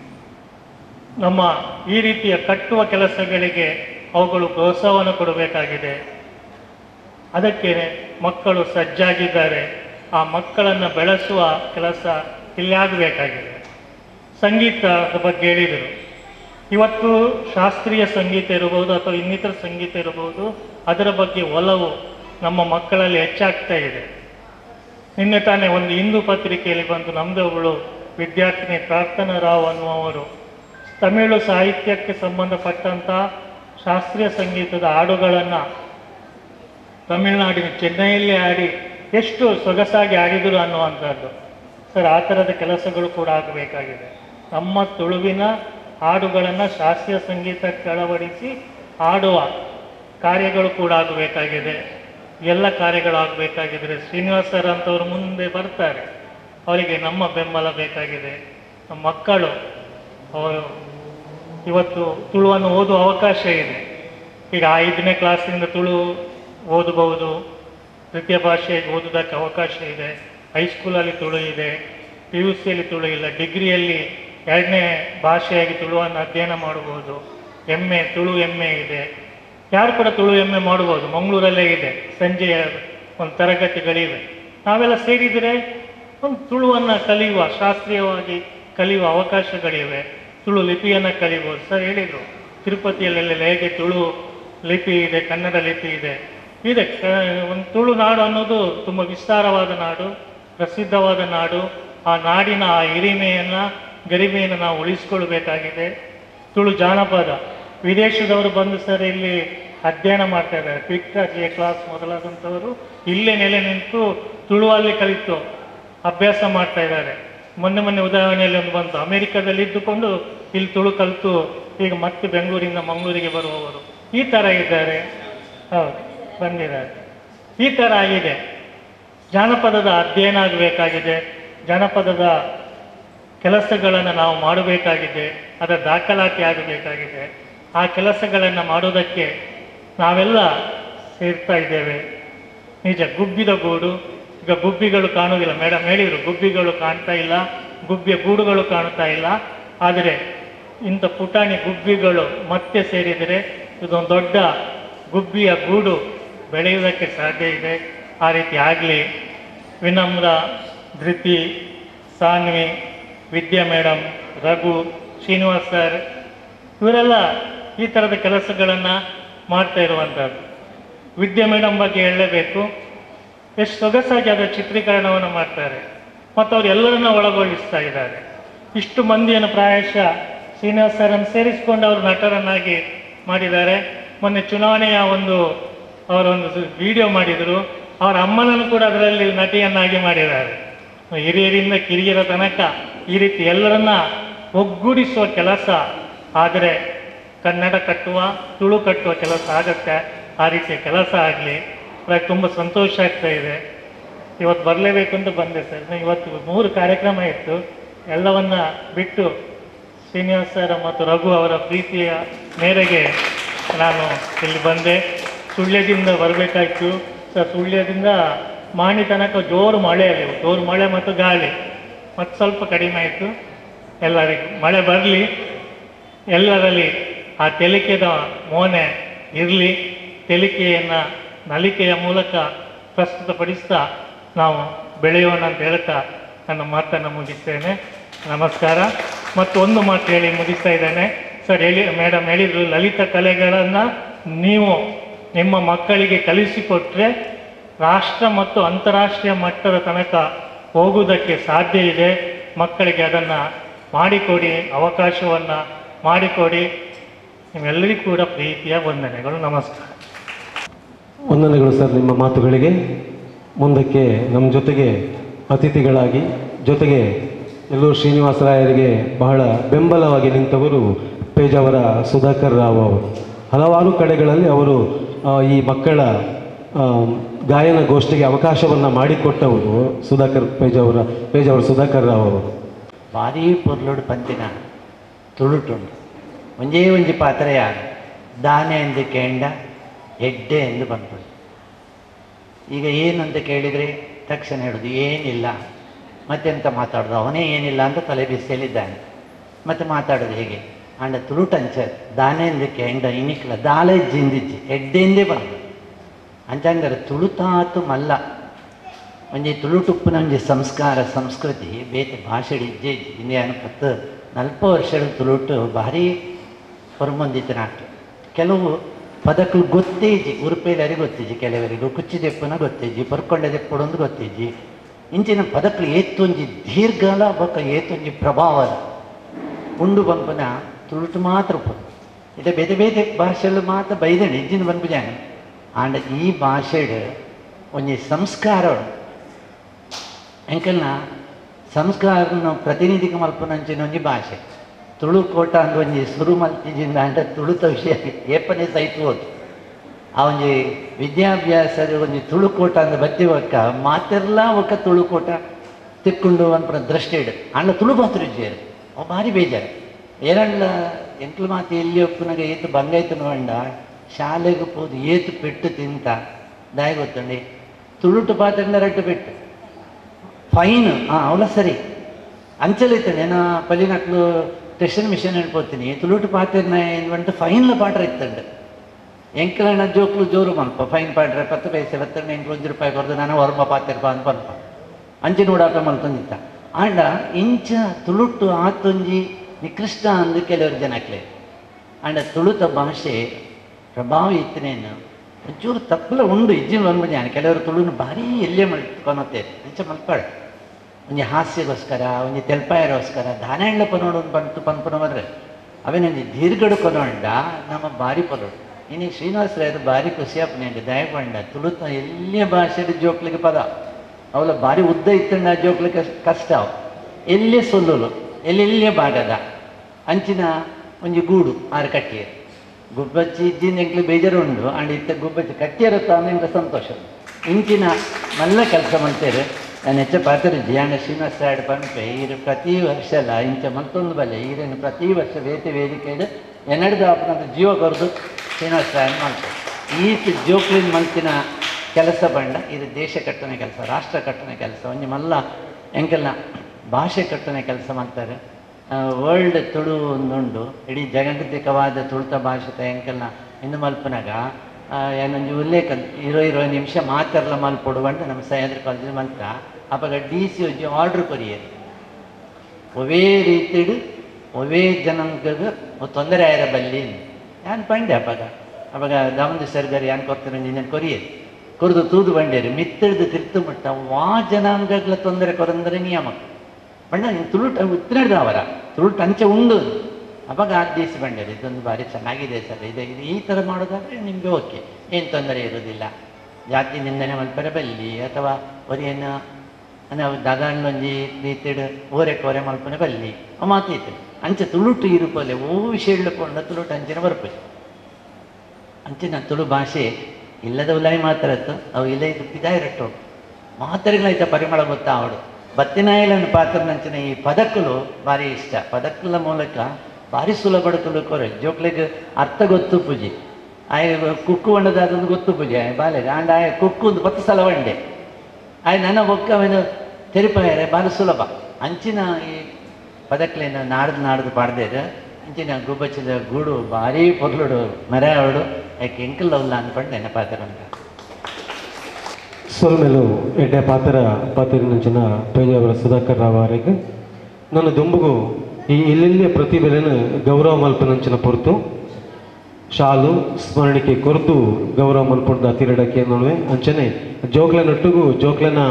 S6: ನಮ್ಮ ಈ ರೀತಿಯ ಕಟ್ಟುವ ಕೆಲಸಗಳಿಗೆ ಅವುಗಳು ಪ್ರೋತ್ಸಾಹವನ್ನು ಕೊಡಬೇಕಾಗಿದೆ. ಅದಕ್ಕೆ ಮಕ್ಕಳು ಸಜ್ಜಾಗಿದ್ದಾರೆ. ಆ ಮಕ್ಕಳನ್ನು ಬೆಳೆಸುವ ಕೆಲಸ ಇಲ್ಲಿ ಆಗಬೇಕಾಗಿದೆ. ಸಂಗೀತದ ಬಗ್ಗೆ ಹೇಳಿದರು. ಇವತ್ತು ಶಾಸ್ತ್ರೀಯ ಸಂಗೀತ ಇರಬಹುದು ಅಥವಾ ಇನ್ನಿತರ ಸಂಗೀತ ಇರಬಹುದು, ಅದರ ಬಗ್ಗೆ ಒಲವು ನಮ್ಮ ಮಕ್ಕಳಲ್ಲಿ ಹೆಚ್ಚಾಗ್ತಾ ಇದೆ. ನಿನ್ನೆ ತಾನೇ ಒಂದು ಹಿಂದೂ ಪತ್ರಿಕೆಯಲ್ಲಿ ಬಂದು ನಮ್ಮದೇ ಒಬ್ಬಳು ವಿದ್ಯಾರ್ಥಿನಿ ಪ್ರಾರ್ಥನಾ ರಾವ್ ಅನ್ನುವರು ತಮಿಳು ಸಾಹಿತ್ಯಕ್ಕೆ ಸಂಬಂಧಪಟ್ಟಂಥ ಶಾಸ್ತ್ರೀಯ ಸಂಗೀತದ ಹಾಡುಗಳನ್ನು ತಮಿಳುನಾಡಿನ ಚೆನ್ನೈಯಲ್ಲಿ ಆಡಿ ಎಷ್ಟು ಸೊಗಸಾಗಿ ಆಡಿದರು ಅನ್ನುವಂಥದ್ದು. ಸರ್, ಆ ಥರದ ಕೆಲಸಗಳು ಕೂಡ ಆಗಬೇಕಾಗಿದೆ. ನಮ್ಮ ತುಳುವಿನ ಹಾಡುಗಳನ್ನು ಶಾಸ್ತ್ರೀಯ ಸಂಗೀತಕ್ಕೆ ಅಳವಡಿಸಿ ಹಾಡುವ ಕಾರ್ಯಗಳು ಕೂಡ ಆಗಬೇಕಾಗಿದೆ. ಎಲ್ಲ ಕಾರ್ಯಗಳಾಗಬೇಕಾಗಿದ್ರೆ ಶ್ರೀನಿವಾಸ್ ಸರ್ ಅಂತವರು ಮುಂದೆ ಬರ್ತಾರೆ, ಅವರಿಗೆ ನಮ್ಮ ಬೆಂಬಲ ಬೇಕಾಗಿದೆ. ನಮ್ಮ ಮಕ್ಕಳು ಅವರು ಇವತ್ತು ತುಳುವನ್ನು ಓದುವ ಅವಕಾಶ ಇದೆ. ಈಗ 5ನೇ ಕ್ಲಾಸಿನಿಂದ ತುಳು ಓದಬಹುದು, ತೃತೀಯ ಭಾಷೆಗೆ ಓದೋದಕ್ಕೆ ಅವಕಾಶ ಇದೆ. ಹೈಸ್ಕೂಲಲ್ಲಿ ತುಳು ಇದೆ, PUCಯಲ್ಲಿ ತುಳು ಇಲ್ಲ, ಡಿಗ್ರಿಯಲ್ಲಿ 2ನೇ ಭಾಷೆಯಾಗಿ ತುಳುವನ್ನು ಅಧ್ಯಯನ ಮಾಡಬಹುದು. ತುಳು MA ಇದೆ. ಯಾರು ಕೂಡ ತುಳು MA ಮಾಡ್ಬೋದು. ಮಂಗಳೂರಲ್ಲೇ ಇದೆ, ಸಂಜೆಯ ಒಂದು ತರಗತಿಗಳಿವೆ. ನಾವೆಲ್ಲ ಸೇರಿದರೆ ಒಂದು ತುಳುವನ್ನು ಕಲಿಯುವ, ಶಾಸ್ತ್ರೀಯವಾಗಿ ಕಲಿಯುವ ಅವಕಾಶಗಳಿವೆ. ತುಳು ಲಿಪಿಯನ್ನು ಕಲಿಬೋದು. ಸರ್ ಹೇಳಿದರು, ತಿರುಪತಿಯಲ್ಲೆಲ್ಲ ಹೇಗೆ ತುಳು ಲಿಪಿ ಇದೆ, ಕನ್ನಡ ಲಿಪಿ ಇದೆ. ಒಂದು ತುಳುನಾಡು ಅನ್ನೋದು ತುಂಬ ವಿಸ್ತಾರವಾದ ನಾಡು, ಪ್ರಸಿದ್ಧವಾದ ನಾಡು. ಆ ನಾಡಿನ ಆ ಹಿರಿಮೆಯನ್ನು, ಗರಿಮೆಯನ್ನು ನಾವು ಉಳಿಸ್ಕೊಳ್ಬೇಕಾಗಿದೆ. ತುಳು ಜಾನಪದ ವಿದೇಶದವರು ಬಂದು ಸರ್ ಇಲ್ಲಿ ಅಧ್ಯಯನ ಮಾಡ್ತಾ ಇದ್ದಾರೆ. ಕ್ವಿಕ್ರಾಜ್ A ಕ್ಲಾಸ್ ಮೊದಲಾದಂಥವರು ಇಲ್ಲೇ ನೆಲೆ ನಿಂತು ತುಳುವಲ್ಲಿ ಕಲಿತು ಅಭ್ಯಾಸ ಮಾಡ್ತಾ ಇದ್ದಾರೆ. ಮೊನ್ನೆ ಉದಾಹರಣೆಯಲ್ಲಿ ಒಂದು ಬಂತು, ಅಮೆರಿಕದಲ್ಲಿ ಇದ್ದುಕೊಂಡು ಇಲ್ಲಿ ತುಳು ಕಲಿತು ಈಗ ಮತ್ತೆ ಬೆಂಗಳೂರಿಂದ ಮಂಗಳೂರಿಗೆ ಬರುವವರು ಈ ಥರ ಇದ್ದಾರೆ. ಹೌದು, ಬಂದಿದ್ದಾರೆ. ಈ ಥರ ಆಗಿದೆ. ಜಾನಪದದ ಅಧ್ಯಯನ ಆಗಬೇಕಾಗಿದೆ, ಜಾನಪದದ ಕೆಲಸಗಳನ್ನು ನಾವು ಮಾಡಬೇಕಾಗಿದೆ, ಅದರ ದಾಖಲಾತಿ ಆಗಬೇಕಾಗಿದೆ. ಆ ಕೆಲಸಗಳನ್ನು ಮಾಡೋದಕ್ಕೆ ನಾವೆಲ್ಲ ಸೇರ್ತಾ ಇದ್ದೇವೆ. ನಿಜ, ಗುಬ್ಬಿದ ಗೂಡು, ಈಗ ಗುಬ್ಬಿಗಳು ಕಾಣುವುದಿಲ್ಲ. ಮೇಡಮ್ ಹೇಳಿದರು, ಗುಬ್ಬಿಗಳು ಕಾಣ್ತಾ ಇಲ್ಲ, ಗುಬ್ಬಿಯ ಗೂಡುಗಳು ಕಾಣ್ತಾ ಇಲ್ಲ. ಆದರೆ ಇಂಥ ಪುಟಾಣಿ ಗುಬ್ಬಿಗಳು ಮತ್ತೆ ಸೇರಿದರೆ ಇದೊಂದು ದೊಡ್ಡ ಗುಬ್ಬಿಯ ಗೂಡು ಬೆಳೆಯುವುದಕ್ಕೆ ಸಾಧ್ಯ ಇದೆ. ಆ ರೀತಿ ಆಗಲಿ. ವಿನಮ್ರ, ಧೃತಿ, ಸಾನ್ವಿ, ವಿದ್ಯಾ ಮೇಡಮ್, ರಘು, ಶ್ರೀನಿವಾಸ್ ಸರ್ ಇವರೆಲ್ಲ ಈ ಥರದ ಕೆಲಸಗಳನ್ನು ಮಾಡ್ತಾ ಇರುವಂಥದ್ದು. ವಿದ್ಯಾ ಮೇಡಮ್ ಬಗ್ಗೆ ಹೇಳಲೇಬೇಕು. ಎಷ್ಟು ಸೊಗಸಾಗಿ ಅದರ ಚಿತ್ರೀಕರಣವನ್ನು ಮಾಡ್ತಾರೆ ಮತ್ತು ಅವರು ಎಲ್ಲರನ್ನ ಒಳಗೊಳಿಸ್ತಾ ಇದ್ದಾರೆ. ಇಷ್ಟು ಮಂದಿಯನ್ನು ಪ್ರಾಯಶಃ ಶ್ರೀನಿವಾಸ್ ಸರನ್ನು ಸೇರಿಸಿಕೊಂಡು ಅವರು ನಟರನ್ನಾಗಿ ಮಾಡಿದ್ದಾರೆ. ಮೊನ್ನೆ ಚುನಾವಣೆಯ ಅವರೊಂದು ವಿಡಿಯೋ ಮಾಡಿದರು. ಅವರ ಅಮ್ಮನನ್ನು ಕೂಡ ಅದರಲ್ಲಿ ನಟಿಯನ್ನಾಗಿ ಮಾಡಿದ್ದಾರೆ. ಹಿರಿಯರಿಂದ ಕಿರಿಯರ ತನಕ ಈ ರೀತಿ ಎಲ್ಲರನ್ನ ಒಗ್ಗೂಡಿಸುವ ಕೆಲಸ ಆದರೆ ಕನ್ನಡ ಕಟ್ಟುವ, ತುಳು ಕಟ್ಟುವ ಕೆಲಸ ಆಗತ್ತೆ. ಆ ರೀತಿಯ ಕೆಲಸ ಆಗಲಿ. ಅದಕ್ಕೆ ತುಂಬ ಸಂತೋಷ ಆಗ್ತಾ ಇದೆ. ಇವತ್ತು ಬರಲೇಬೇಕು ಅಂತ ಬಂದೆ ಸರ್. ಇವತ್ತು 3 ಕಾರ್ಯಕ್ರಮ ಇತ್ತು. ಎಲ್ಲವನ್ನ ಬಿಟ್ಟು ಶ್ರೀನಿವಾಸ್ ಸರ್ ಮತ್ತು ರಘು ಅವರ ಪ್ರೀತಿಯ ಮೇರೆಗೆ ನಾನು ಇಲ್ಲಿ ಬಂದೆ. ಸುಳ್ಯದಿಂದ ಬರಬೇಕಾಯ್ತು ಸರ್. ಸುಳ್ಯದಿಂದ ಮಾಣಿ ತನಕ ಜೋರು ಮಳೆ ಮತ್ತು ಗಾಳಿ ಮತ್ತು ಸ್ವಲ್ಪ ಕಡಿಮೆ ಆಯಿತು. ಎಲ್ಲರಿಗೂ ಮಳೆ ಬರಲಿ, ಎಲ್ಲರಲ್ಲಿ ಆ ತೆಲಿಕೆದ ಮೋನೆ ಇರಲಿ. ತೆಲಿಕೆಯನ್ನು ನಲಿಕೆಯ ಮೂಲಕ ಪ್ರಸ್ತುತಪಡಿಸ್ತಾ ನಾವು ಬೆಳೆಯೋಣ ಅಂತ ಹೇಳ್ತಾ ನನ್ನ ಮಾತನ್ನು ಮುಗಿಸ್ತೇನೆ. ನಮಸ್ಕಾರ. ಮತ್ತು ಒಂದು ಮಾತು ಹೇಳಿ ಮುಗಿಸ್ತಾ ಇದ್ದೇನೆ ಸರ್. ಮೇಡಮ್ ಹೇಳಿದರು, ಲಲಿತ ಕಲೆಗಳನ್ನು ನೀವು ನಿಮ್ಮ ಮಕ್ಕಳಿಗೆ ಕಲಿಸಿಕೊಟ್ರೆ ರಾಷ್ಟ್ರ ಮತ್ತು ಅಂತಾರಾಷ್ಟ್ರೀಯ ಮಟ್ಟದ ತನಕ ಹೋಗುವುದಕ್ಕೆ ಸಾಧ್ಯ ಇದೆ. ಮಕ್ಕಳಿಗೆ ಅದನ್ನು ಮಾಡಿಕೊಡಿ, ಅವಕಾಶವನ್ನು ಮಾಡಿಕೊಡಿ. ನಿಮ್ಮೆಲ್ಲರಿಗೂ ಕೂಡ ಪ್ರೀತಿಯ ವಂದನೆಗಳು. ನಮಸ್ಕಾರ.
S1: ವಂದನೆಗಳು ಸರ್ ನಿಮ್ಮ ಮಾತುಗಳಿಗೆ. ಮುಂದಕ್ಕೆ ನಮ್ಮ ಜೊತೆಗೆ ಅತಿಥಿಗಳಾಗಿ ಜೊತೆಗೆ ಎಲ್ಲೂ ಶ್ರೀನಿವಾಸರಾಯರಿಗೆ ಬಹಳ ಬೆಂಬಲವಾಗಿ ನಿಂತವರು ಪೇಜಾವರ ಸುಧಾಕರ್ ರಾವ್ ಅವರು. ಹಲವಾರು ಕಡೆಗಳಲ್ಲಿ ಅವರು ಈ ಮಕ್ಕಳ ಗಾಯನ ಗೋಷ್ಠಿಗೆ ಅವಕಾಶವನ್ನು ಮಾಡಿಕೊಟ್ಟವರು ಪೇಜಾವರ ಸುಧಾಕರ್ ರಾವ್ ಅವರು.
S7: ಭಾರೀ ಪೊರ್ಲುಡು ಪಂತಿನ ತುಳುಟುಂಡು ಒಂಜಿ ಪಾತ್ರೆಯ ದಾನೆ ಎಂದು ಕೇಂಡ ಎಡ್ಡೆ ಎಂದು ಬಂದ್ಬಿಡು. ಈಗ ಏನು ಅಂತ ಕೇಳಿದರೆ ತಕ್ಷಣ ಹೇಳೋದು ಏನಿಲ್ಲ, ಮತ್ತೆಂತ ಮಾತಾಡೋದು, ಅವನೇ ಏನಿಲ್ಲ ಅಂತ ತಲೆ ಬಿಸಿಯಲ್ಲಿದ್ದಾನೆ. ಮತ್ತು ಮಾತಾಡೋದು ಹೇಗೆ ಅಂಡ ತುಳುಟಂಚ ದಾನೆ ಎಂದು ಕೇಂಡ ಇನಿಕ್ಲ ದಾಲ ಜಿಂದಿಜ್ಜಿ ಎಡ್ಡೆಂದೇ ಬಂದು ಅಂಚಂಗರ ತುಳುತಾತು ಮಲ್ಲ ಒಂಜಿ ತುಳುಟುಪ್ಪುನ ಒಂಜಿ ಸಂಸ್ಕಾರ ಸಂಸ್ಕೃತಿ ಬೇತೆ ಭಾಷೆಡು ಇಜ್ಜೆ ಇಜ್ಜಿ ಇಂಡಿಯಾನ 10-40 ವರ್ಷದ ತುಳುಟು ಭಾರಿ ಹೊರಮೊಂದಿತ್ತು ನಾಟು. ಕೆಲವು ಪದಕ್ಕಳು ಗೊತ್ತೇಜಿ, ಉರುಪೇಲರಿಗೆ ಗೊತ್ತಿಜ್ಜಿ, ಕೆಲವರಿಗೆ ಕುಚ್ಚಿದೆಪ್ಪನ ಗೊತ್ತಿಜ್ಜಿ, ಪರ್ಕೊಳ್ಳೆದೆಪ್ಪಡೊಂದು ಗೊತ್ತಿಜ್ಜಿ. ಇಂಚಿನ ಪದಕ್ಕಳು ಏತೊಂಜಿ ದೀರ್ಘಾಲ ಬೊಕ್ಕ ಏತೊಂಜಿ ಪ್ರಭಾವದ ಉಂಡು ಬಂಪನ ತುಳುಟು ಮಾತ್ರ ಉಪ್ಪದು. ಇದು ಬೇತೆ ಬೇತೆ ಭಾಷೆಗಳು ಮಾತ್ರ ಬೈದಣಿ ಇಜ್ಜಿನ ಬಂಪುಜಾನೆ. ಆಂಡ ಈ ಭಾಷೆಡು ಒಂಜಿ ಸಂಸ್ಕಾರ ಎಂಕಲ್ನ ಸಂಸ್ಕಾರನ ಪ್ರತಿನಿಧಿಕ ಮಲ್ಪನಂಚಿನ ಒಂಜಿ ಭಾಷೆ. ತುಳು ಕೋಟ ಅಂದ ಒಂಜಿ ಸುರು ಮಲ್ತಿಜಿಂದ ಅಂಡ ತುಳುತ ವಿಷಯ ಏಪನೇ ಸಹಿತ ಹೋದು. ಆ ಒಂಜಿ ವಿದ್ಯಾಭ್ಯಾಸದ ಒಂಜಿ ತುಳುಕೋಟ ಅಂದ ಬತ್ತಿ ಒಕ್ಕ ಮಾತೆಲ್ಲ ಒಕ್ಕ ತುಳುಕೋಟ ತಿಕ್ಕೊಂಡು ಅನ್ಪನ ದೃಷ್ಟಿಡು ಅಂಡ ತುಳು ಮಾತ್ರ ಇಜ್ಜೇರು ಅವು ಭಾರಿ ಬೇಜಾರು. ಏರಂಡ್ಲ ಎಂಕ್ಲು ಮಾತು ಎಲ್ಲಿ ಒಪ್ಪನಾಗ ಏತು ಬಂಗಾಯ್ತು ನೋಂಡ ಶಾಲೆಗೆ ಹೋದು ಏತು ಪೆಟ್ಟು ತಿಂತ ದಾಯ ಗೊತ್ತಂಡಿ ತುಳುಟು ಪಾತ್ರೆಂಡ ರಟ್ಟು ಪೆಟ್ಟು ಫೈನ್ ಅವಳ ಸರಿ ಅಂಚಲಿತ್ತಂడి నేను పల్లినట్లు టెక్స్టైల్ మిషన్ వెళ్ళిపోతుంది తులుటు పాత్రన ఏంటంటే ఫైన్ల పాటర్ ఇస్తాడు ఎంకలైన జోకులు జోరు మనప ఫైన్ పాಟ್ರೆ 10 ಪೈಸೆ ಬರ್ತಂಡು ಎಂಕ್ಲು ₹1 ಕೊರ್ದು ನಾನು ಹೊರಮ ಪಾತ್ರೆ ಅಂತ ಪನ್ಪ ಅಂಚೆ ನೋಡಾಟ ಮಲ್ತಂದಿತ್ತ ಆಂಡ ಇಂಚ ತುಳುಟ್ಟು ಆತೊಂಜಿ ನಿಕೃಷ್ಟ ಅಂದು ಕೆಲವರು ಜನಕ್ಲೆ ಆಂಡ ತುಳುತ ಭಾಷೆ ಪ್ರಭಾವ ಇತ್ತನೇನು ಒಂಚೂರು ತಪ್ಪಲ ಉಂಡು ಇಜ್ಜಿನ ಬಂದ್ಬಿಟ್ಟು ಕೆಲವರು ತುಳುನು ಭಾರಿ ಎಲ್ಲೇ ಮಲ್ಕೊನತ್ತೇವೆ ಅಂಚೆ ಮಲ್ಪಾಳೆ ಒಂಜಿ ಹಾಸ್ಯಗೋಸ್ಕರ ಒಂಜಿ ತೆಲ್ಪಾಯರೋಸ್ಕರ ದಾನೆಂಡ್ಲ ಪನೋಡು ಬಂತು ಪನ್ಪನ ಬರ್ರೆ ಅವೇನೊಂದು ದೀರ್ಘಡು ಕೊನೋಂಡ ನಮ್ಮ ಭಾರಿ ಪನೋಡು ಇನ್ನು ಶ್ರೀನಿವಾಸರಾಯರು ಭಾರಿ ಖುಷಿಯಾಪನೆ ದಯಪಂಡ ತುಳುತ ಎಲ್ಲೇ ಭಾಷೆಡು ಜೋಕ್ಲಿಗೆ ಪದ ಅವಳ ಭಾರಿ ಉದ್ದ ಇತ್ತಂಡ ಜೋಕ್ಲಿಕ್ಕೆ ಕಷ್ಟ ಅವು ಎಲ್ಲೇ ಸೊಲ್ಲಲು ಎಲ್ಲೆಲ್ಲೇ ಭಾಗದ ಅಂಚಿನ ಒಂಜಿ ಗೂಡು ಆರು ಕಟ್ಟಿಯರು ಗುಬ್ಬಚ್ಚಿ ಇದ್ದಿನ ಎಂಕ್ಲು ಬೇಜಾರು ಉಂಡು ಅಂಡ್ ಇತ್ತ ಗುಬ್ಬಚ್ಚಿ ಕಟ್ಟಿಯರತ್ತ ಎಂಕ ಸಂತೋಷ ಇಂಚಿನ ಮಲ್ಲ ಕೆಲಸ ಮಾಡ್ತೇವೆ ನಾನು ಹೆಚ್ಚ ಪಾತ್ರ ಜಿಯಾಣ ಶ್ರೀನಿವಾಸ ರಾಯಡ್ ಪಂಪೆ ಈರು ಪ್ರತಿ ವರ್ಷ ಅಲ್ಲ ಇಂಚ ಮತ್ತೊಂದು ಬಲ್ಲೆ ಈರೇನು ಪ್ರತಿ ವರ್ಷ ವೇದಿಕೆಡು ಎನ್ನಡ್ದು ಅಪ್ಪನಂತ ಜೀವ ಕೊರದು ಶ್ರೀನಿವಾಸ ರಾಯಡ್ ಮಾಡ್ತಾರೆ ಈತ ಜೋಕ್ಲಿನ ಮಂತಿನ ಕೆಲಸ ಬಂಡ ಇದು ದೇಶ ಕಟ್ಟನೆ ಕೆಲಸ ರಾಷ್ಟ್ರ ಕಟ್ಟನೆ ಕೆಲಸ ಒಂಜಿ ಮಲ್ಲ ಎಂಕೆಲ್ಲ ಭಾಷೆ ಕಟ್ಟನೆ ಕೆಲಸ ಮಾಡ್ತಾರೆ ವರ್ಲ್ಡ್ ತುಳು ಒಂದುಂಡು ಇಡೀ ಜಾಗತಿಕವಾದ ತುಳಿತ ಭಾಷೆ ಎಂಕೆಲ್ಲ ಇನ್ನು ಮಲ್ಪನಾಗ ಏನೊಂದು ಉಲ್ಲೇಖ 20 ನಿಮಿಷ ಮಾತಾಡಲ ಮಲ್ಪೊಡುವಂಡು ನಮ್ಮ ಸಹ್ಯಾದ್ರಿ ಕಾಲೇಜ್ ಮಲ್ತ ಅವಾಗ DC ಒಂಜಿ ಆರ್ಡ್ರ್ ಕೊರಿಯರು ಒವೇ ರೀತಿಡು ಒವೇ ಜನಾಂಗಗ ತೊಂದರೆ ಆಯ್ರ ಬಲ್ಲಿ ಯಾನ್ ಪಂಡೆ ಅವಾಗ ದಾಮಂದಿ ಸರ್ಗಾರಿ ಯಾನ್ ಕೊಡ್ತಾರೆ ನೀನು ಕೊರಿಯರು ಕೊರ್ದು ತೂದು ಬಂಡೇರು ಮಿತ್ತಿಡ್ದು ತಿರ್ತು ಮಟ್ಟ ವಾ ಜನಾಂಗಗಳ ತೊಂದರೆ ಕೊರಂದರೆ ನಿಯಮ ಬಣ್ಣ ನೀನು ತುಳುಟ ಉತ್ತಿನಡ್ದು ಅವರ ತುಳುಟ ಅಂಚೆ ಉಂಡು ಅವಾಗ ಆದೇಶ ಬಂಡೇರು ಇದೊಂದು ಬಾರಿ ಚೆನ್ನಾಗಿದೆ ಸರ್ ಇದು ಈ ಥರ ಮಾಡೋದಾದರೆ ನಿಮಗೆ ಓಕೆ ಏನು ತೊಂದರೆ ಇರೋದಿಲ್ಲ ಜಾತಿ ನಿಂದನೆ ಮಲ್ಪರೆ ಬಲ್ಲಿ ಅಥವಾ ಒರಿಯನ್ನು ನಾವು ದಾದಾಂಡೊಂಜಿ ರೀತಿಡು ಓರೆ ಮಲ್ಪನೆ ಬಲ್ಲಿ ಮಾತೀತು ಅಂಚೆ ತುಳುಟು ಇರುಪಲೆ ಓ ವಿಷಯಕೊಂಡ ತುಳುಟು ಅಂಚಿನ ಬರ್ಪು ಅಂಚಿನ ತುಳು ಭಾಷೆ ಇಲ್ಲದ ಉಲಾಯಿ ಮಾತಾಡತ್ತು ಅವು ಇಲ್ಲ ಇದಾಯಿರಟ್ಟು ಮಾತಾಡಿಗಳಾಯ್ತ ಪರಿಮಳ ಗೊತ್ತಾ ಅವಳು ಬತ್ತಿನಾಯಿಲನ್ನು ಪಾತ್ರ ನಂಚಿನ ಈ ಪದಕ್ಕಲು ಭಾರಿ ಇಷ್ಟ ಪದಕ್ಕಲ ಮೂಲಕ ಭಾರಿ ಸುಲಭ ತುಳು ಕೊರೆ ಜೋಕ್ಲಿಗೆ ಅರ್ಥ ಗೊತ್ತು ಪೂಜೆ ಆಯ್ ಕುಕ್ಕು ಒಂಡದಾದೊಂದು ಗೊತ್ತು ಪೂಜೆ ಆಯ್ ಬಾಲೆಗೆ ಆಂಡ ಆಯ್ ಕುಕ್ಕು ಒಂದು 10 ಸಲ ಒಂಡೆ ಆಯ್ ನನ್ನ ಒಕ್ಕವೇನು ತೆರಿಪಾಯರೆ ಭಾರಿ ಸುಲಭ ಅಂಚಿನ ಈ ಪದಕ್ಕಲೇನು ನಾಡ್ದು ಪಾಡ್ದೇರು ಅಂಚಿನ ಗುಬ್ಬಚ್ಚಿದ ಗೂಡು ಭಾರಿ ಪೊರ್ಲುಡು ಮರ ಅವಡು ಯಾಕೆ ಎಂಕಲ್ಲ ಉಲ್ಲ ಅಂದ್ಕೊಂಡು ನೆನಪಾತರ ಅಂತ
S1: ಸೊಲ್ಮೆಲು ಎಡ್ಡೆ ಪಾತಿರಿನಂಚಿನ ಪೇಜಾವರ ಸುಧಾಕರ್ ರಾವ್ ಅವರಿಗೆ ನನ್ನ ದುಂಬುಗು ಈ ಇಲ್ಲೆಲ್ಲಿಯ ಪ್ರತಿಭೆಯನ್ನು ಗೌರವ ಮಲ್ಪನಂಚಿನ ಪೊರ್ತು ಶಾಲು ಸ್ಮರಣಿಕೆ ಕೊರ್ದು ಗೌರವ ಮಲ್ಪದ ತಿರಡಕ್ಕೆ ನಡುವೆ ಅಂಚನೆ ಜೋಕ್ಲನೊಟ್ಟಿಗೂ ಜೋಕ್ಲನ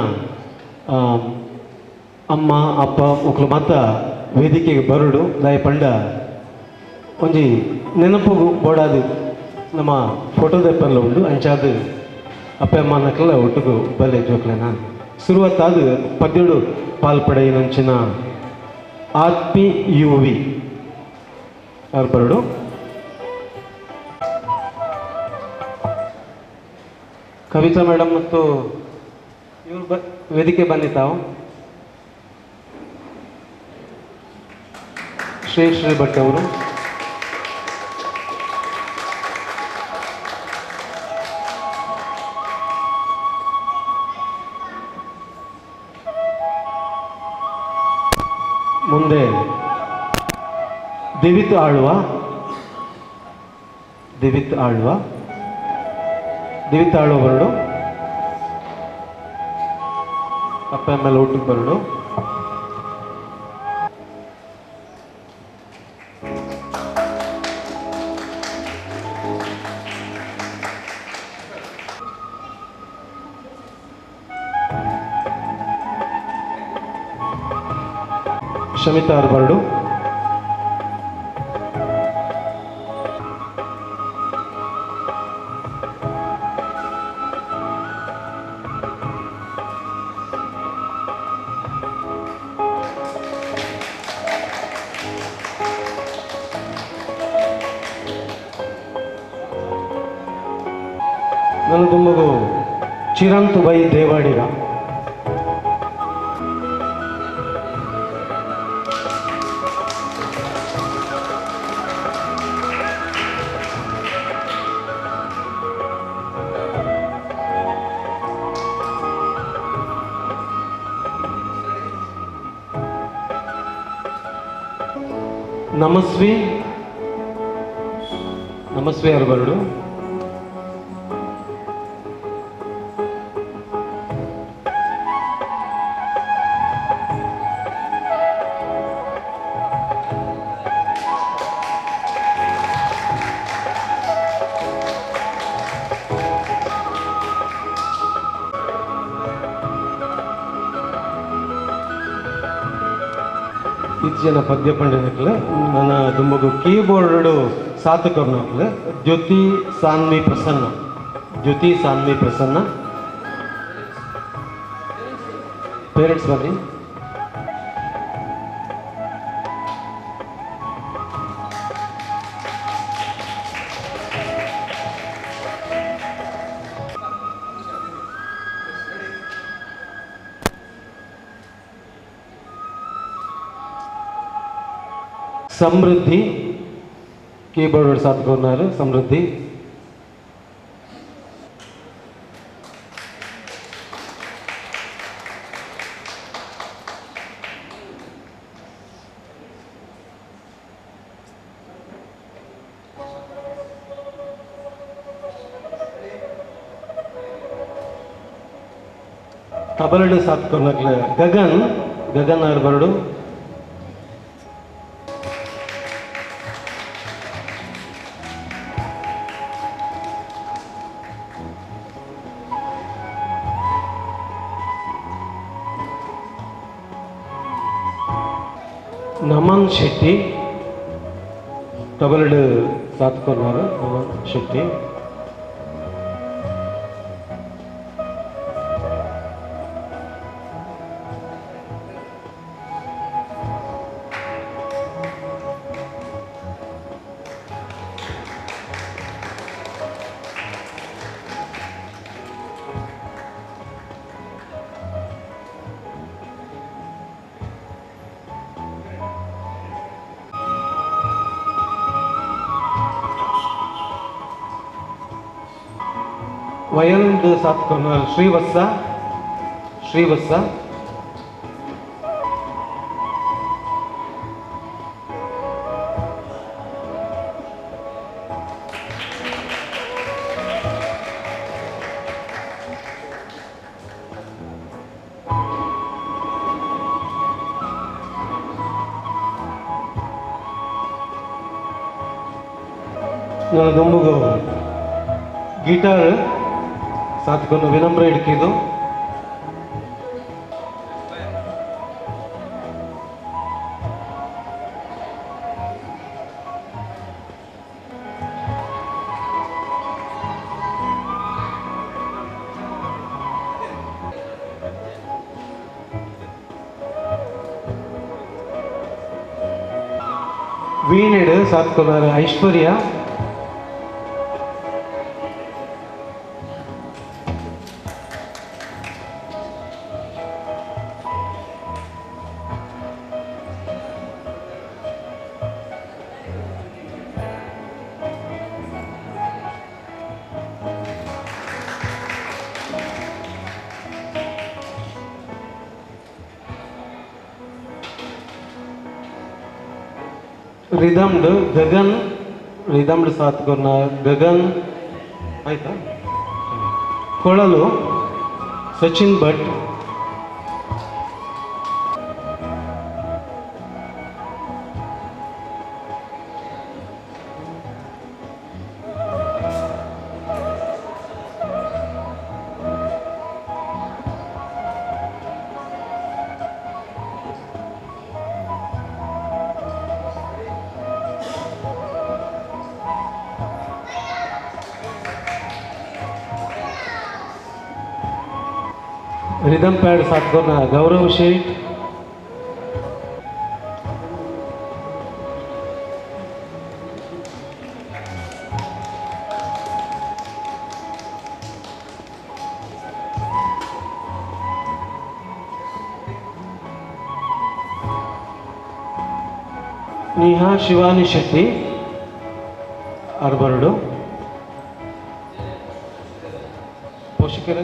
S1: ಅಮ್ಮ ಅಪ್ಪ ಮಕ್ಕಳು ಮಾತ್ರ ವೇದಿಕೆಗೆ ಬರಡು ದಾಯ ಪಂಡ ಒಂಜಿ ನೆನಪುಗು ಬೋಡಾದು ನಮ್ಮ ಫೋಟೋದೆಪ್ಪಲ್ಲ ಉಂಡು ಅಂಚಾದು ಅಪ್ಪ ಅಮ್ಮನಕ್ಕೆಲ್ಲ ಒಟ್ಟಿಗೂ ಬಲ್ಲೆ ಜೋಕ್ಲೆನ ಶುರುವತ್ತಾದು 17 ಪಾಲ್ಪಡೆಯಿನಂಚಿನ ಆತ್ಮಿ UV ಅವ್ರು ಬರಡು ಕವಿತಾ ಮೇಡಮ್ ಮತ್ತು ಇವರು ವೇದಿಕೆ ಬಂದಿದ್ದಾವು ಶ್ರೀ ಭಟ್ ಅವರು ಮುಂದೆ ದಿವಿತ್ ಆಳ್ವ ಬರಡು ಅಪ್ಪ ಮೇಲೆ ಒಟ್ಟಿಗೆ ಬರಡು ಶಮಿತಾ ಅವ್ರು ಬರಡು ನನ್ನ ದುಮ್ಮಗು ಚಿರಂತು ಬೈ ದೇವಾಡಿಗ ನಮಸ್ವಿ ಅವ್ರು ಬರಡು ಜನ ಪದ್ಯ ಪಂಡಿತಕ್ಲೆ ನನ್ನ ದುಂಬಗು ಕೀಬೋರ್ಡ್ ಸಾತಕರ್ನಕ್ಲೆ ಜ್ಯೋತಿ ಸಾನ್ವಿ ಪ್ರಸನ್ನ ಪೇರೆಂಟ್ಸ್ ಬನ್ನಿ ಸಮೃದ್ಧಿ ಕೀಬೋರ್ಡ್ ಸಾತ್ಕೊన్నారు ಸಮೃದ್ಧಿ. ತಬಲಡು ಸಾತ್ಕೊನ್ನಕ್ಲೆ ಗಗನ್ ಆರು ಬರಡು. ನಮನ್ ಶೆಟ್ಟಿ ತಬಲಡು ಸಾತ್ಕೊన్నారు. ನಮನ್ ಶೆಟ್ಟಿ. ವಯಲಿನ್ ಸಾತ್ಕೊన్నారు ಶ್ರೀವತ್ಸ. ನನ್ನ ದುಂಬುಗು ಗಿಟಾರ್ ಸಾತ್ಕೊಂಡು ವಿನಮ್ರ ಹಿಡ್ಕಿದ್ದು. ವೀಣೆಡು ಸಾತ್ಕೊన్నారు ಐಶ್ವರ್ಯ. ರಿದಮ್ಡ್ ಸಾತ್ಕೊನ್ನ ಗಗನ್ ಆಯ್ತಾ. ಕೊಳಲು ಸಚಿನ್ ಭಟ್. रिदम पैड सातकोना गौरव शेठ. नेहा शिवानी शेट्टी अरबरडु पोषकರು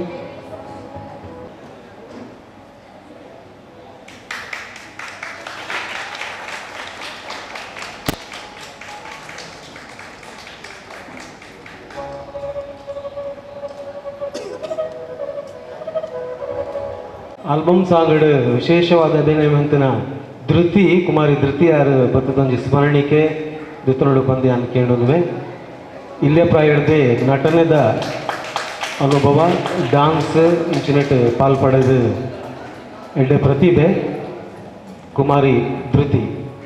S1: ಆಲ್ಬಮ್ ಸಾಂಗಡ್ ವಿಶೇಷವಾದ ಅಭಿನಯ ಮಂತನ ಧೃತಿ ಕುಮಾರಿ ಧೃತಿ ಯಾರು ಬತ್ತದೊಂದು ಸ್ಮರಣಿಕೆ ದುತ್ತನೋಡು ಬಂದು ಅನ್ಕೊಂಡುವೆ. ಇಲ್ಲೇ ಪ್ರಾಯಡ್ದೆ ನಟನೆದ ಅನುಭವ ಡಾನ್ಸ್ ಇಂಚಿನೆಟ್ ಪಾಲ್ಪಡೋದು ಎಡ್ಡೆ ಪ್ರತಿಭೆ ಕುಮಾರಿ ಧೃತಿ.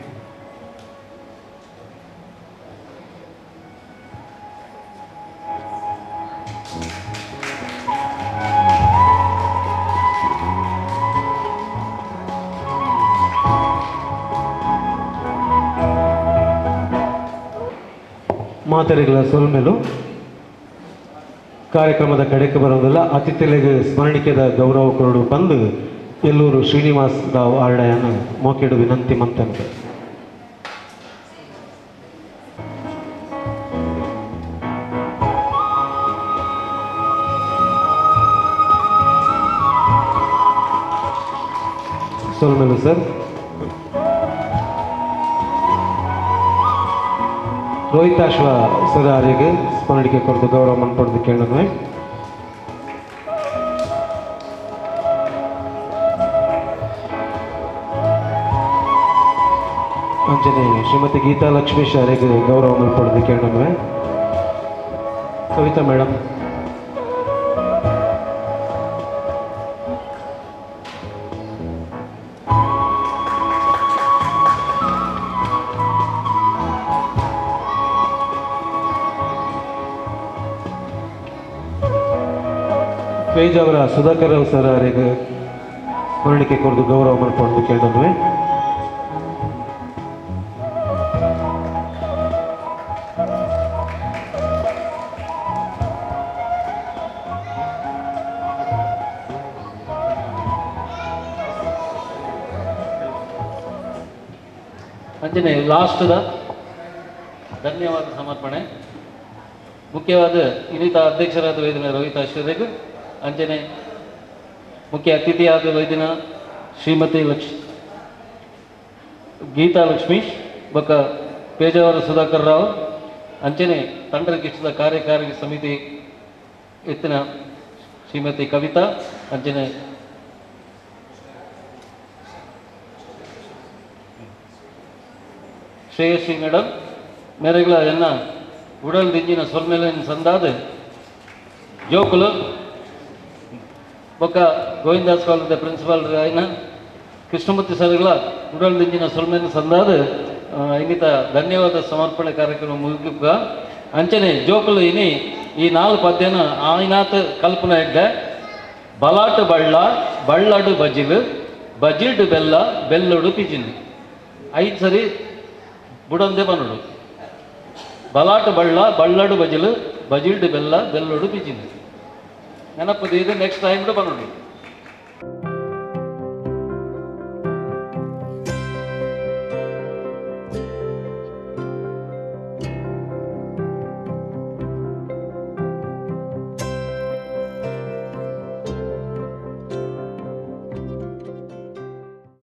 S1: ಮಾತರಿಗಳ ಸೊಲ್ಮೆಲು ಕಾರ್ಯಕ್ರಮದ ಕಡೆಗೆ ಬರೋದಿಲ್ಲ. ಅತಿಥಿಗಳಿಗೆ ಸ್ಮರಣಿಕೆದ ಗೌರವ ಕೊರಡು ಬಂದು ಎಲ್ಲೂರು ಶ್ರೀನಿವಾಸ್ ರಾವ್ ಆರ್ಡಯನ ಮೋಕೆಡು ವಿನಂತಿ ಮಂತಂತೆ. ಸೊಲ್ಮೆಲು ಸರ್. ರೋಹಿತಾಶ್ವ ಸರ್ ಅವರಿಗೆ ಸ್ಮರಣಿಕೆ ಕೊರದು ಗೌರವ ಮನ್ಪಡ್ದು ಕೇಳಿದ್ವಿ. ಅಂಚನೆ ಶ್ರೀಮತಿ ಗೀತಾ ಲಕ್ಷ್ಮೀಶ್ ಅವರಿಗೆ ಗೌರವ ಮನ್ಪಡ್ದು ಕೇಳಿದ್ವಿ. ಕವಿತಾ ಮೇಡಮ್. ಪೇಜಾವರ ಸುಧಾಕರ್ ರಾವ್ ಸರ್ ಅವರಿಗೆ ಸ್ಮರಣಿಕೆ ಕೊರದು ಗೌರವ ಮನ್ಪಡ್ದು ಕೇಳಿದ್ವಿ.
S3: ಅಂಚನೆ ಲಾಸ್ಟ್ದ ಧನ್ಯವಾದ ಸಮರ್ಪಣೆ ಮುಖ್ಯವಾದ ಇನ್ನಿತ ಅಧ್ಯಕ್ಷರಾದ ವೈದ್ಯನ ರೋಹಿತಾಶ್ವರಿಗೆ ಅಂಚನೆ ಮುಖ್ಯ ಅತಿಥಿಯಾದ ವೈದ್ಯನ ಶ್ರೀಮತಿ ಗೀತಾ ಲಕ್ಷ್ಮೀಶ್ ಬೊಕ್ಕ ಪೇಜಾವರ ಸುಧಾಕರ್ ರಾವ್ ಅಂಚನೆ ತಂಡರಗಿಷ್ಟದ ಕಾರ್ಯಕಾರಿ ಸಮಿತಿ ಎತ್ತಿನ ಶ್ರೀಮತಿ ಕವಿತಾ ಅಂಚನೆ ಶ್ರೇಯಶ್ರೀ ಮೇಡಮ್ ಮೇರೆಗಳ ಎನ್ನ ಉಡಲ್ ದಿಂಜಿನ ಸೊಲ್ಮೆಲಿನ ಸಂದಾದ ಜೋಕುಲು ಬೊಕ್ಕ ಗೋವಿಂದಾಸ್ ಕಾಲೇಜ್ ಪ್ರಿನ್ಸಿಪಾಲ್ ಆಯ್ನ ಕೃಷ್ಣಮೂರ್ತಿ ಸರ್ಗಳ ಉಡಲ್ ದಿಂಜಿನ ಸೊಲ್ಮೆಲಿನ ಸಂದಾದ ಇನ್ನಿತ ಧನ್ಯವಾದ ಸಮರ್ಪಣೆ ಕಾರ್ಯಕ್ರಮ ಮುಗಿಗ ಅಂಚನೆ ಜೋಕುಲು ಇನಿ ಈ 4 ಪದ್ಯನ ಆಯ್ನಾತ್ ಕಲ್ಪನೆ ಇದ್ದ ಬಲಾಟ ಬಳ್ಳ ಬಳ್ಳಡು ಬಜಿಲು ಬಜಿಲ್ಡು ಬೆಲ್ಲ ಬೆಲ್ಲಡು ಪಿಜಿಲು 5 ಸರಿ ಬುಡಂದೆ ಬನ್ನಡು ಬಲಾಟ ಬಳ್ಳ ಬಳ್ಳಡು ಬಜಿಲು ಬಜಿಲ್ಡು ಬೆಲ್ಲ ಬೆಲ್ಲಡು ಪಿಜಿಲು ನೆನಪದು ಇದು ನೆಕ್ಸ್ಟ್ ಟೈಮ್ ಬನ್ನಡು.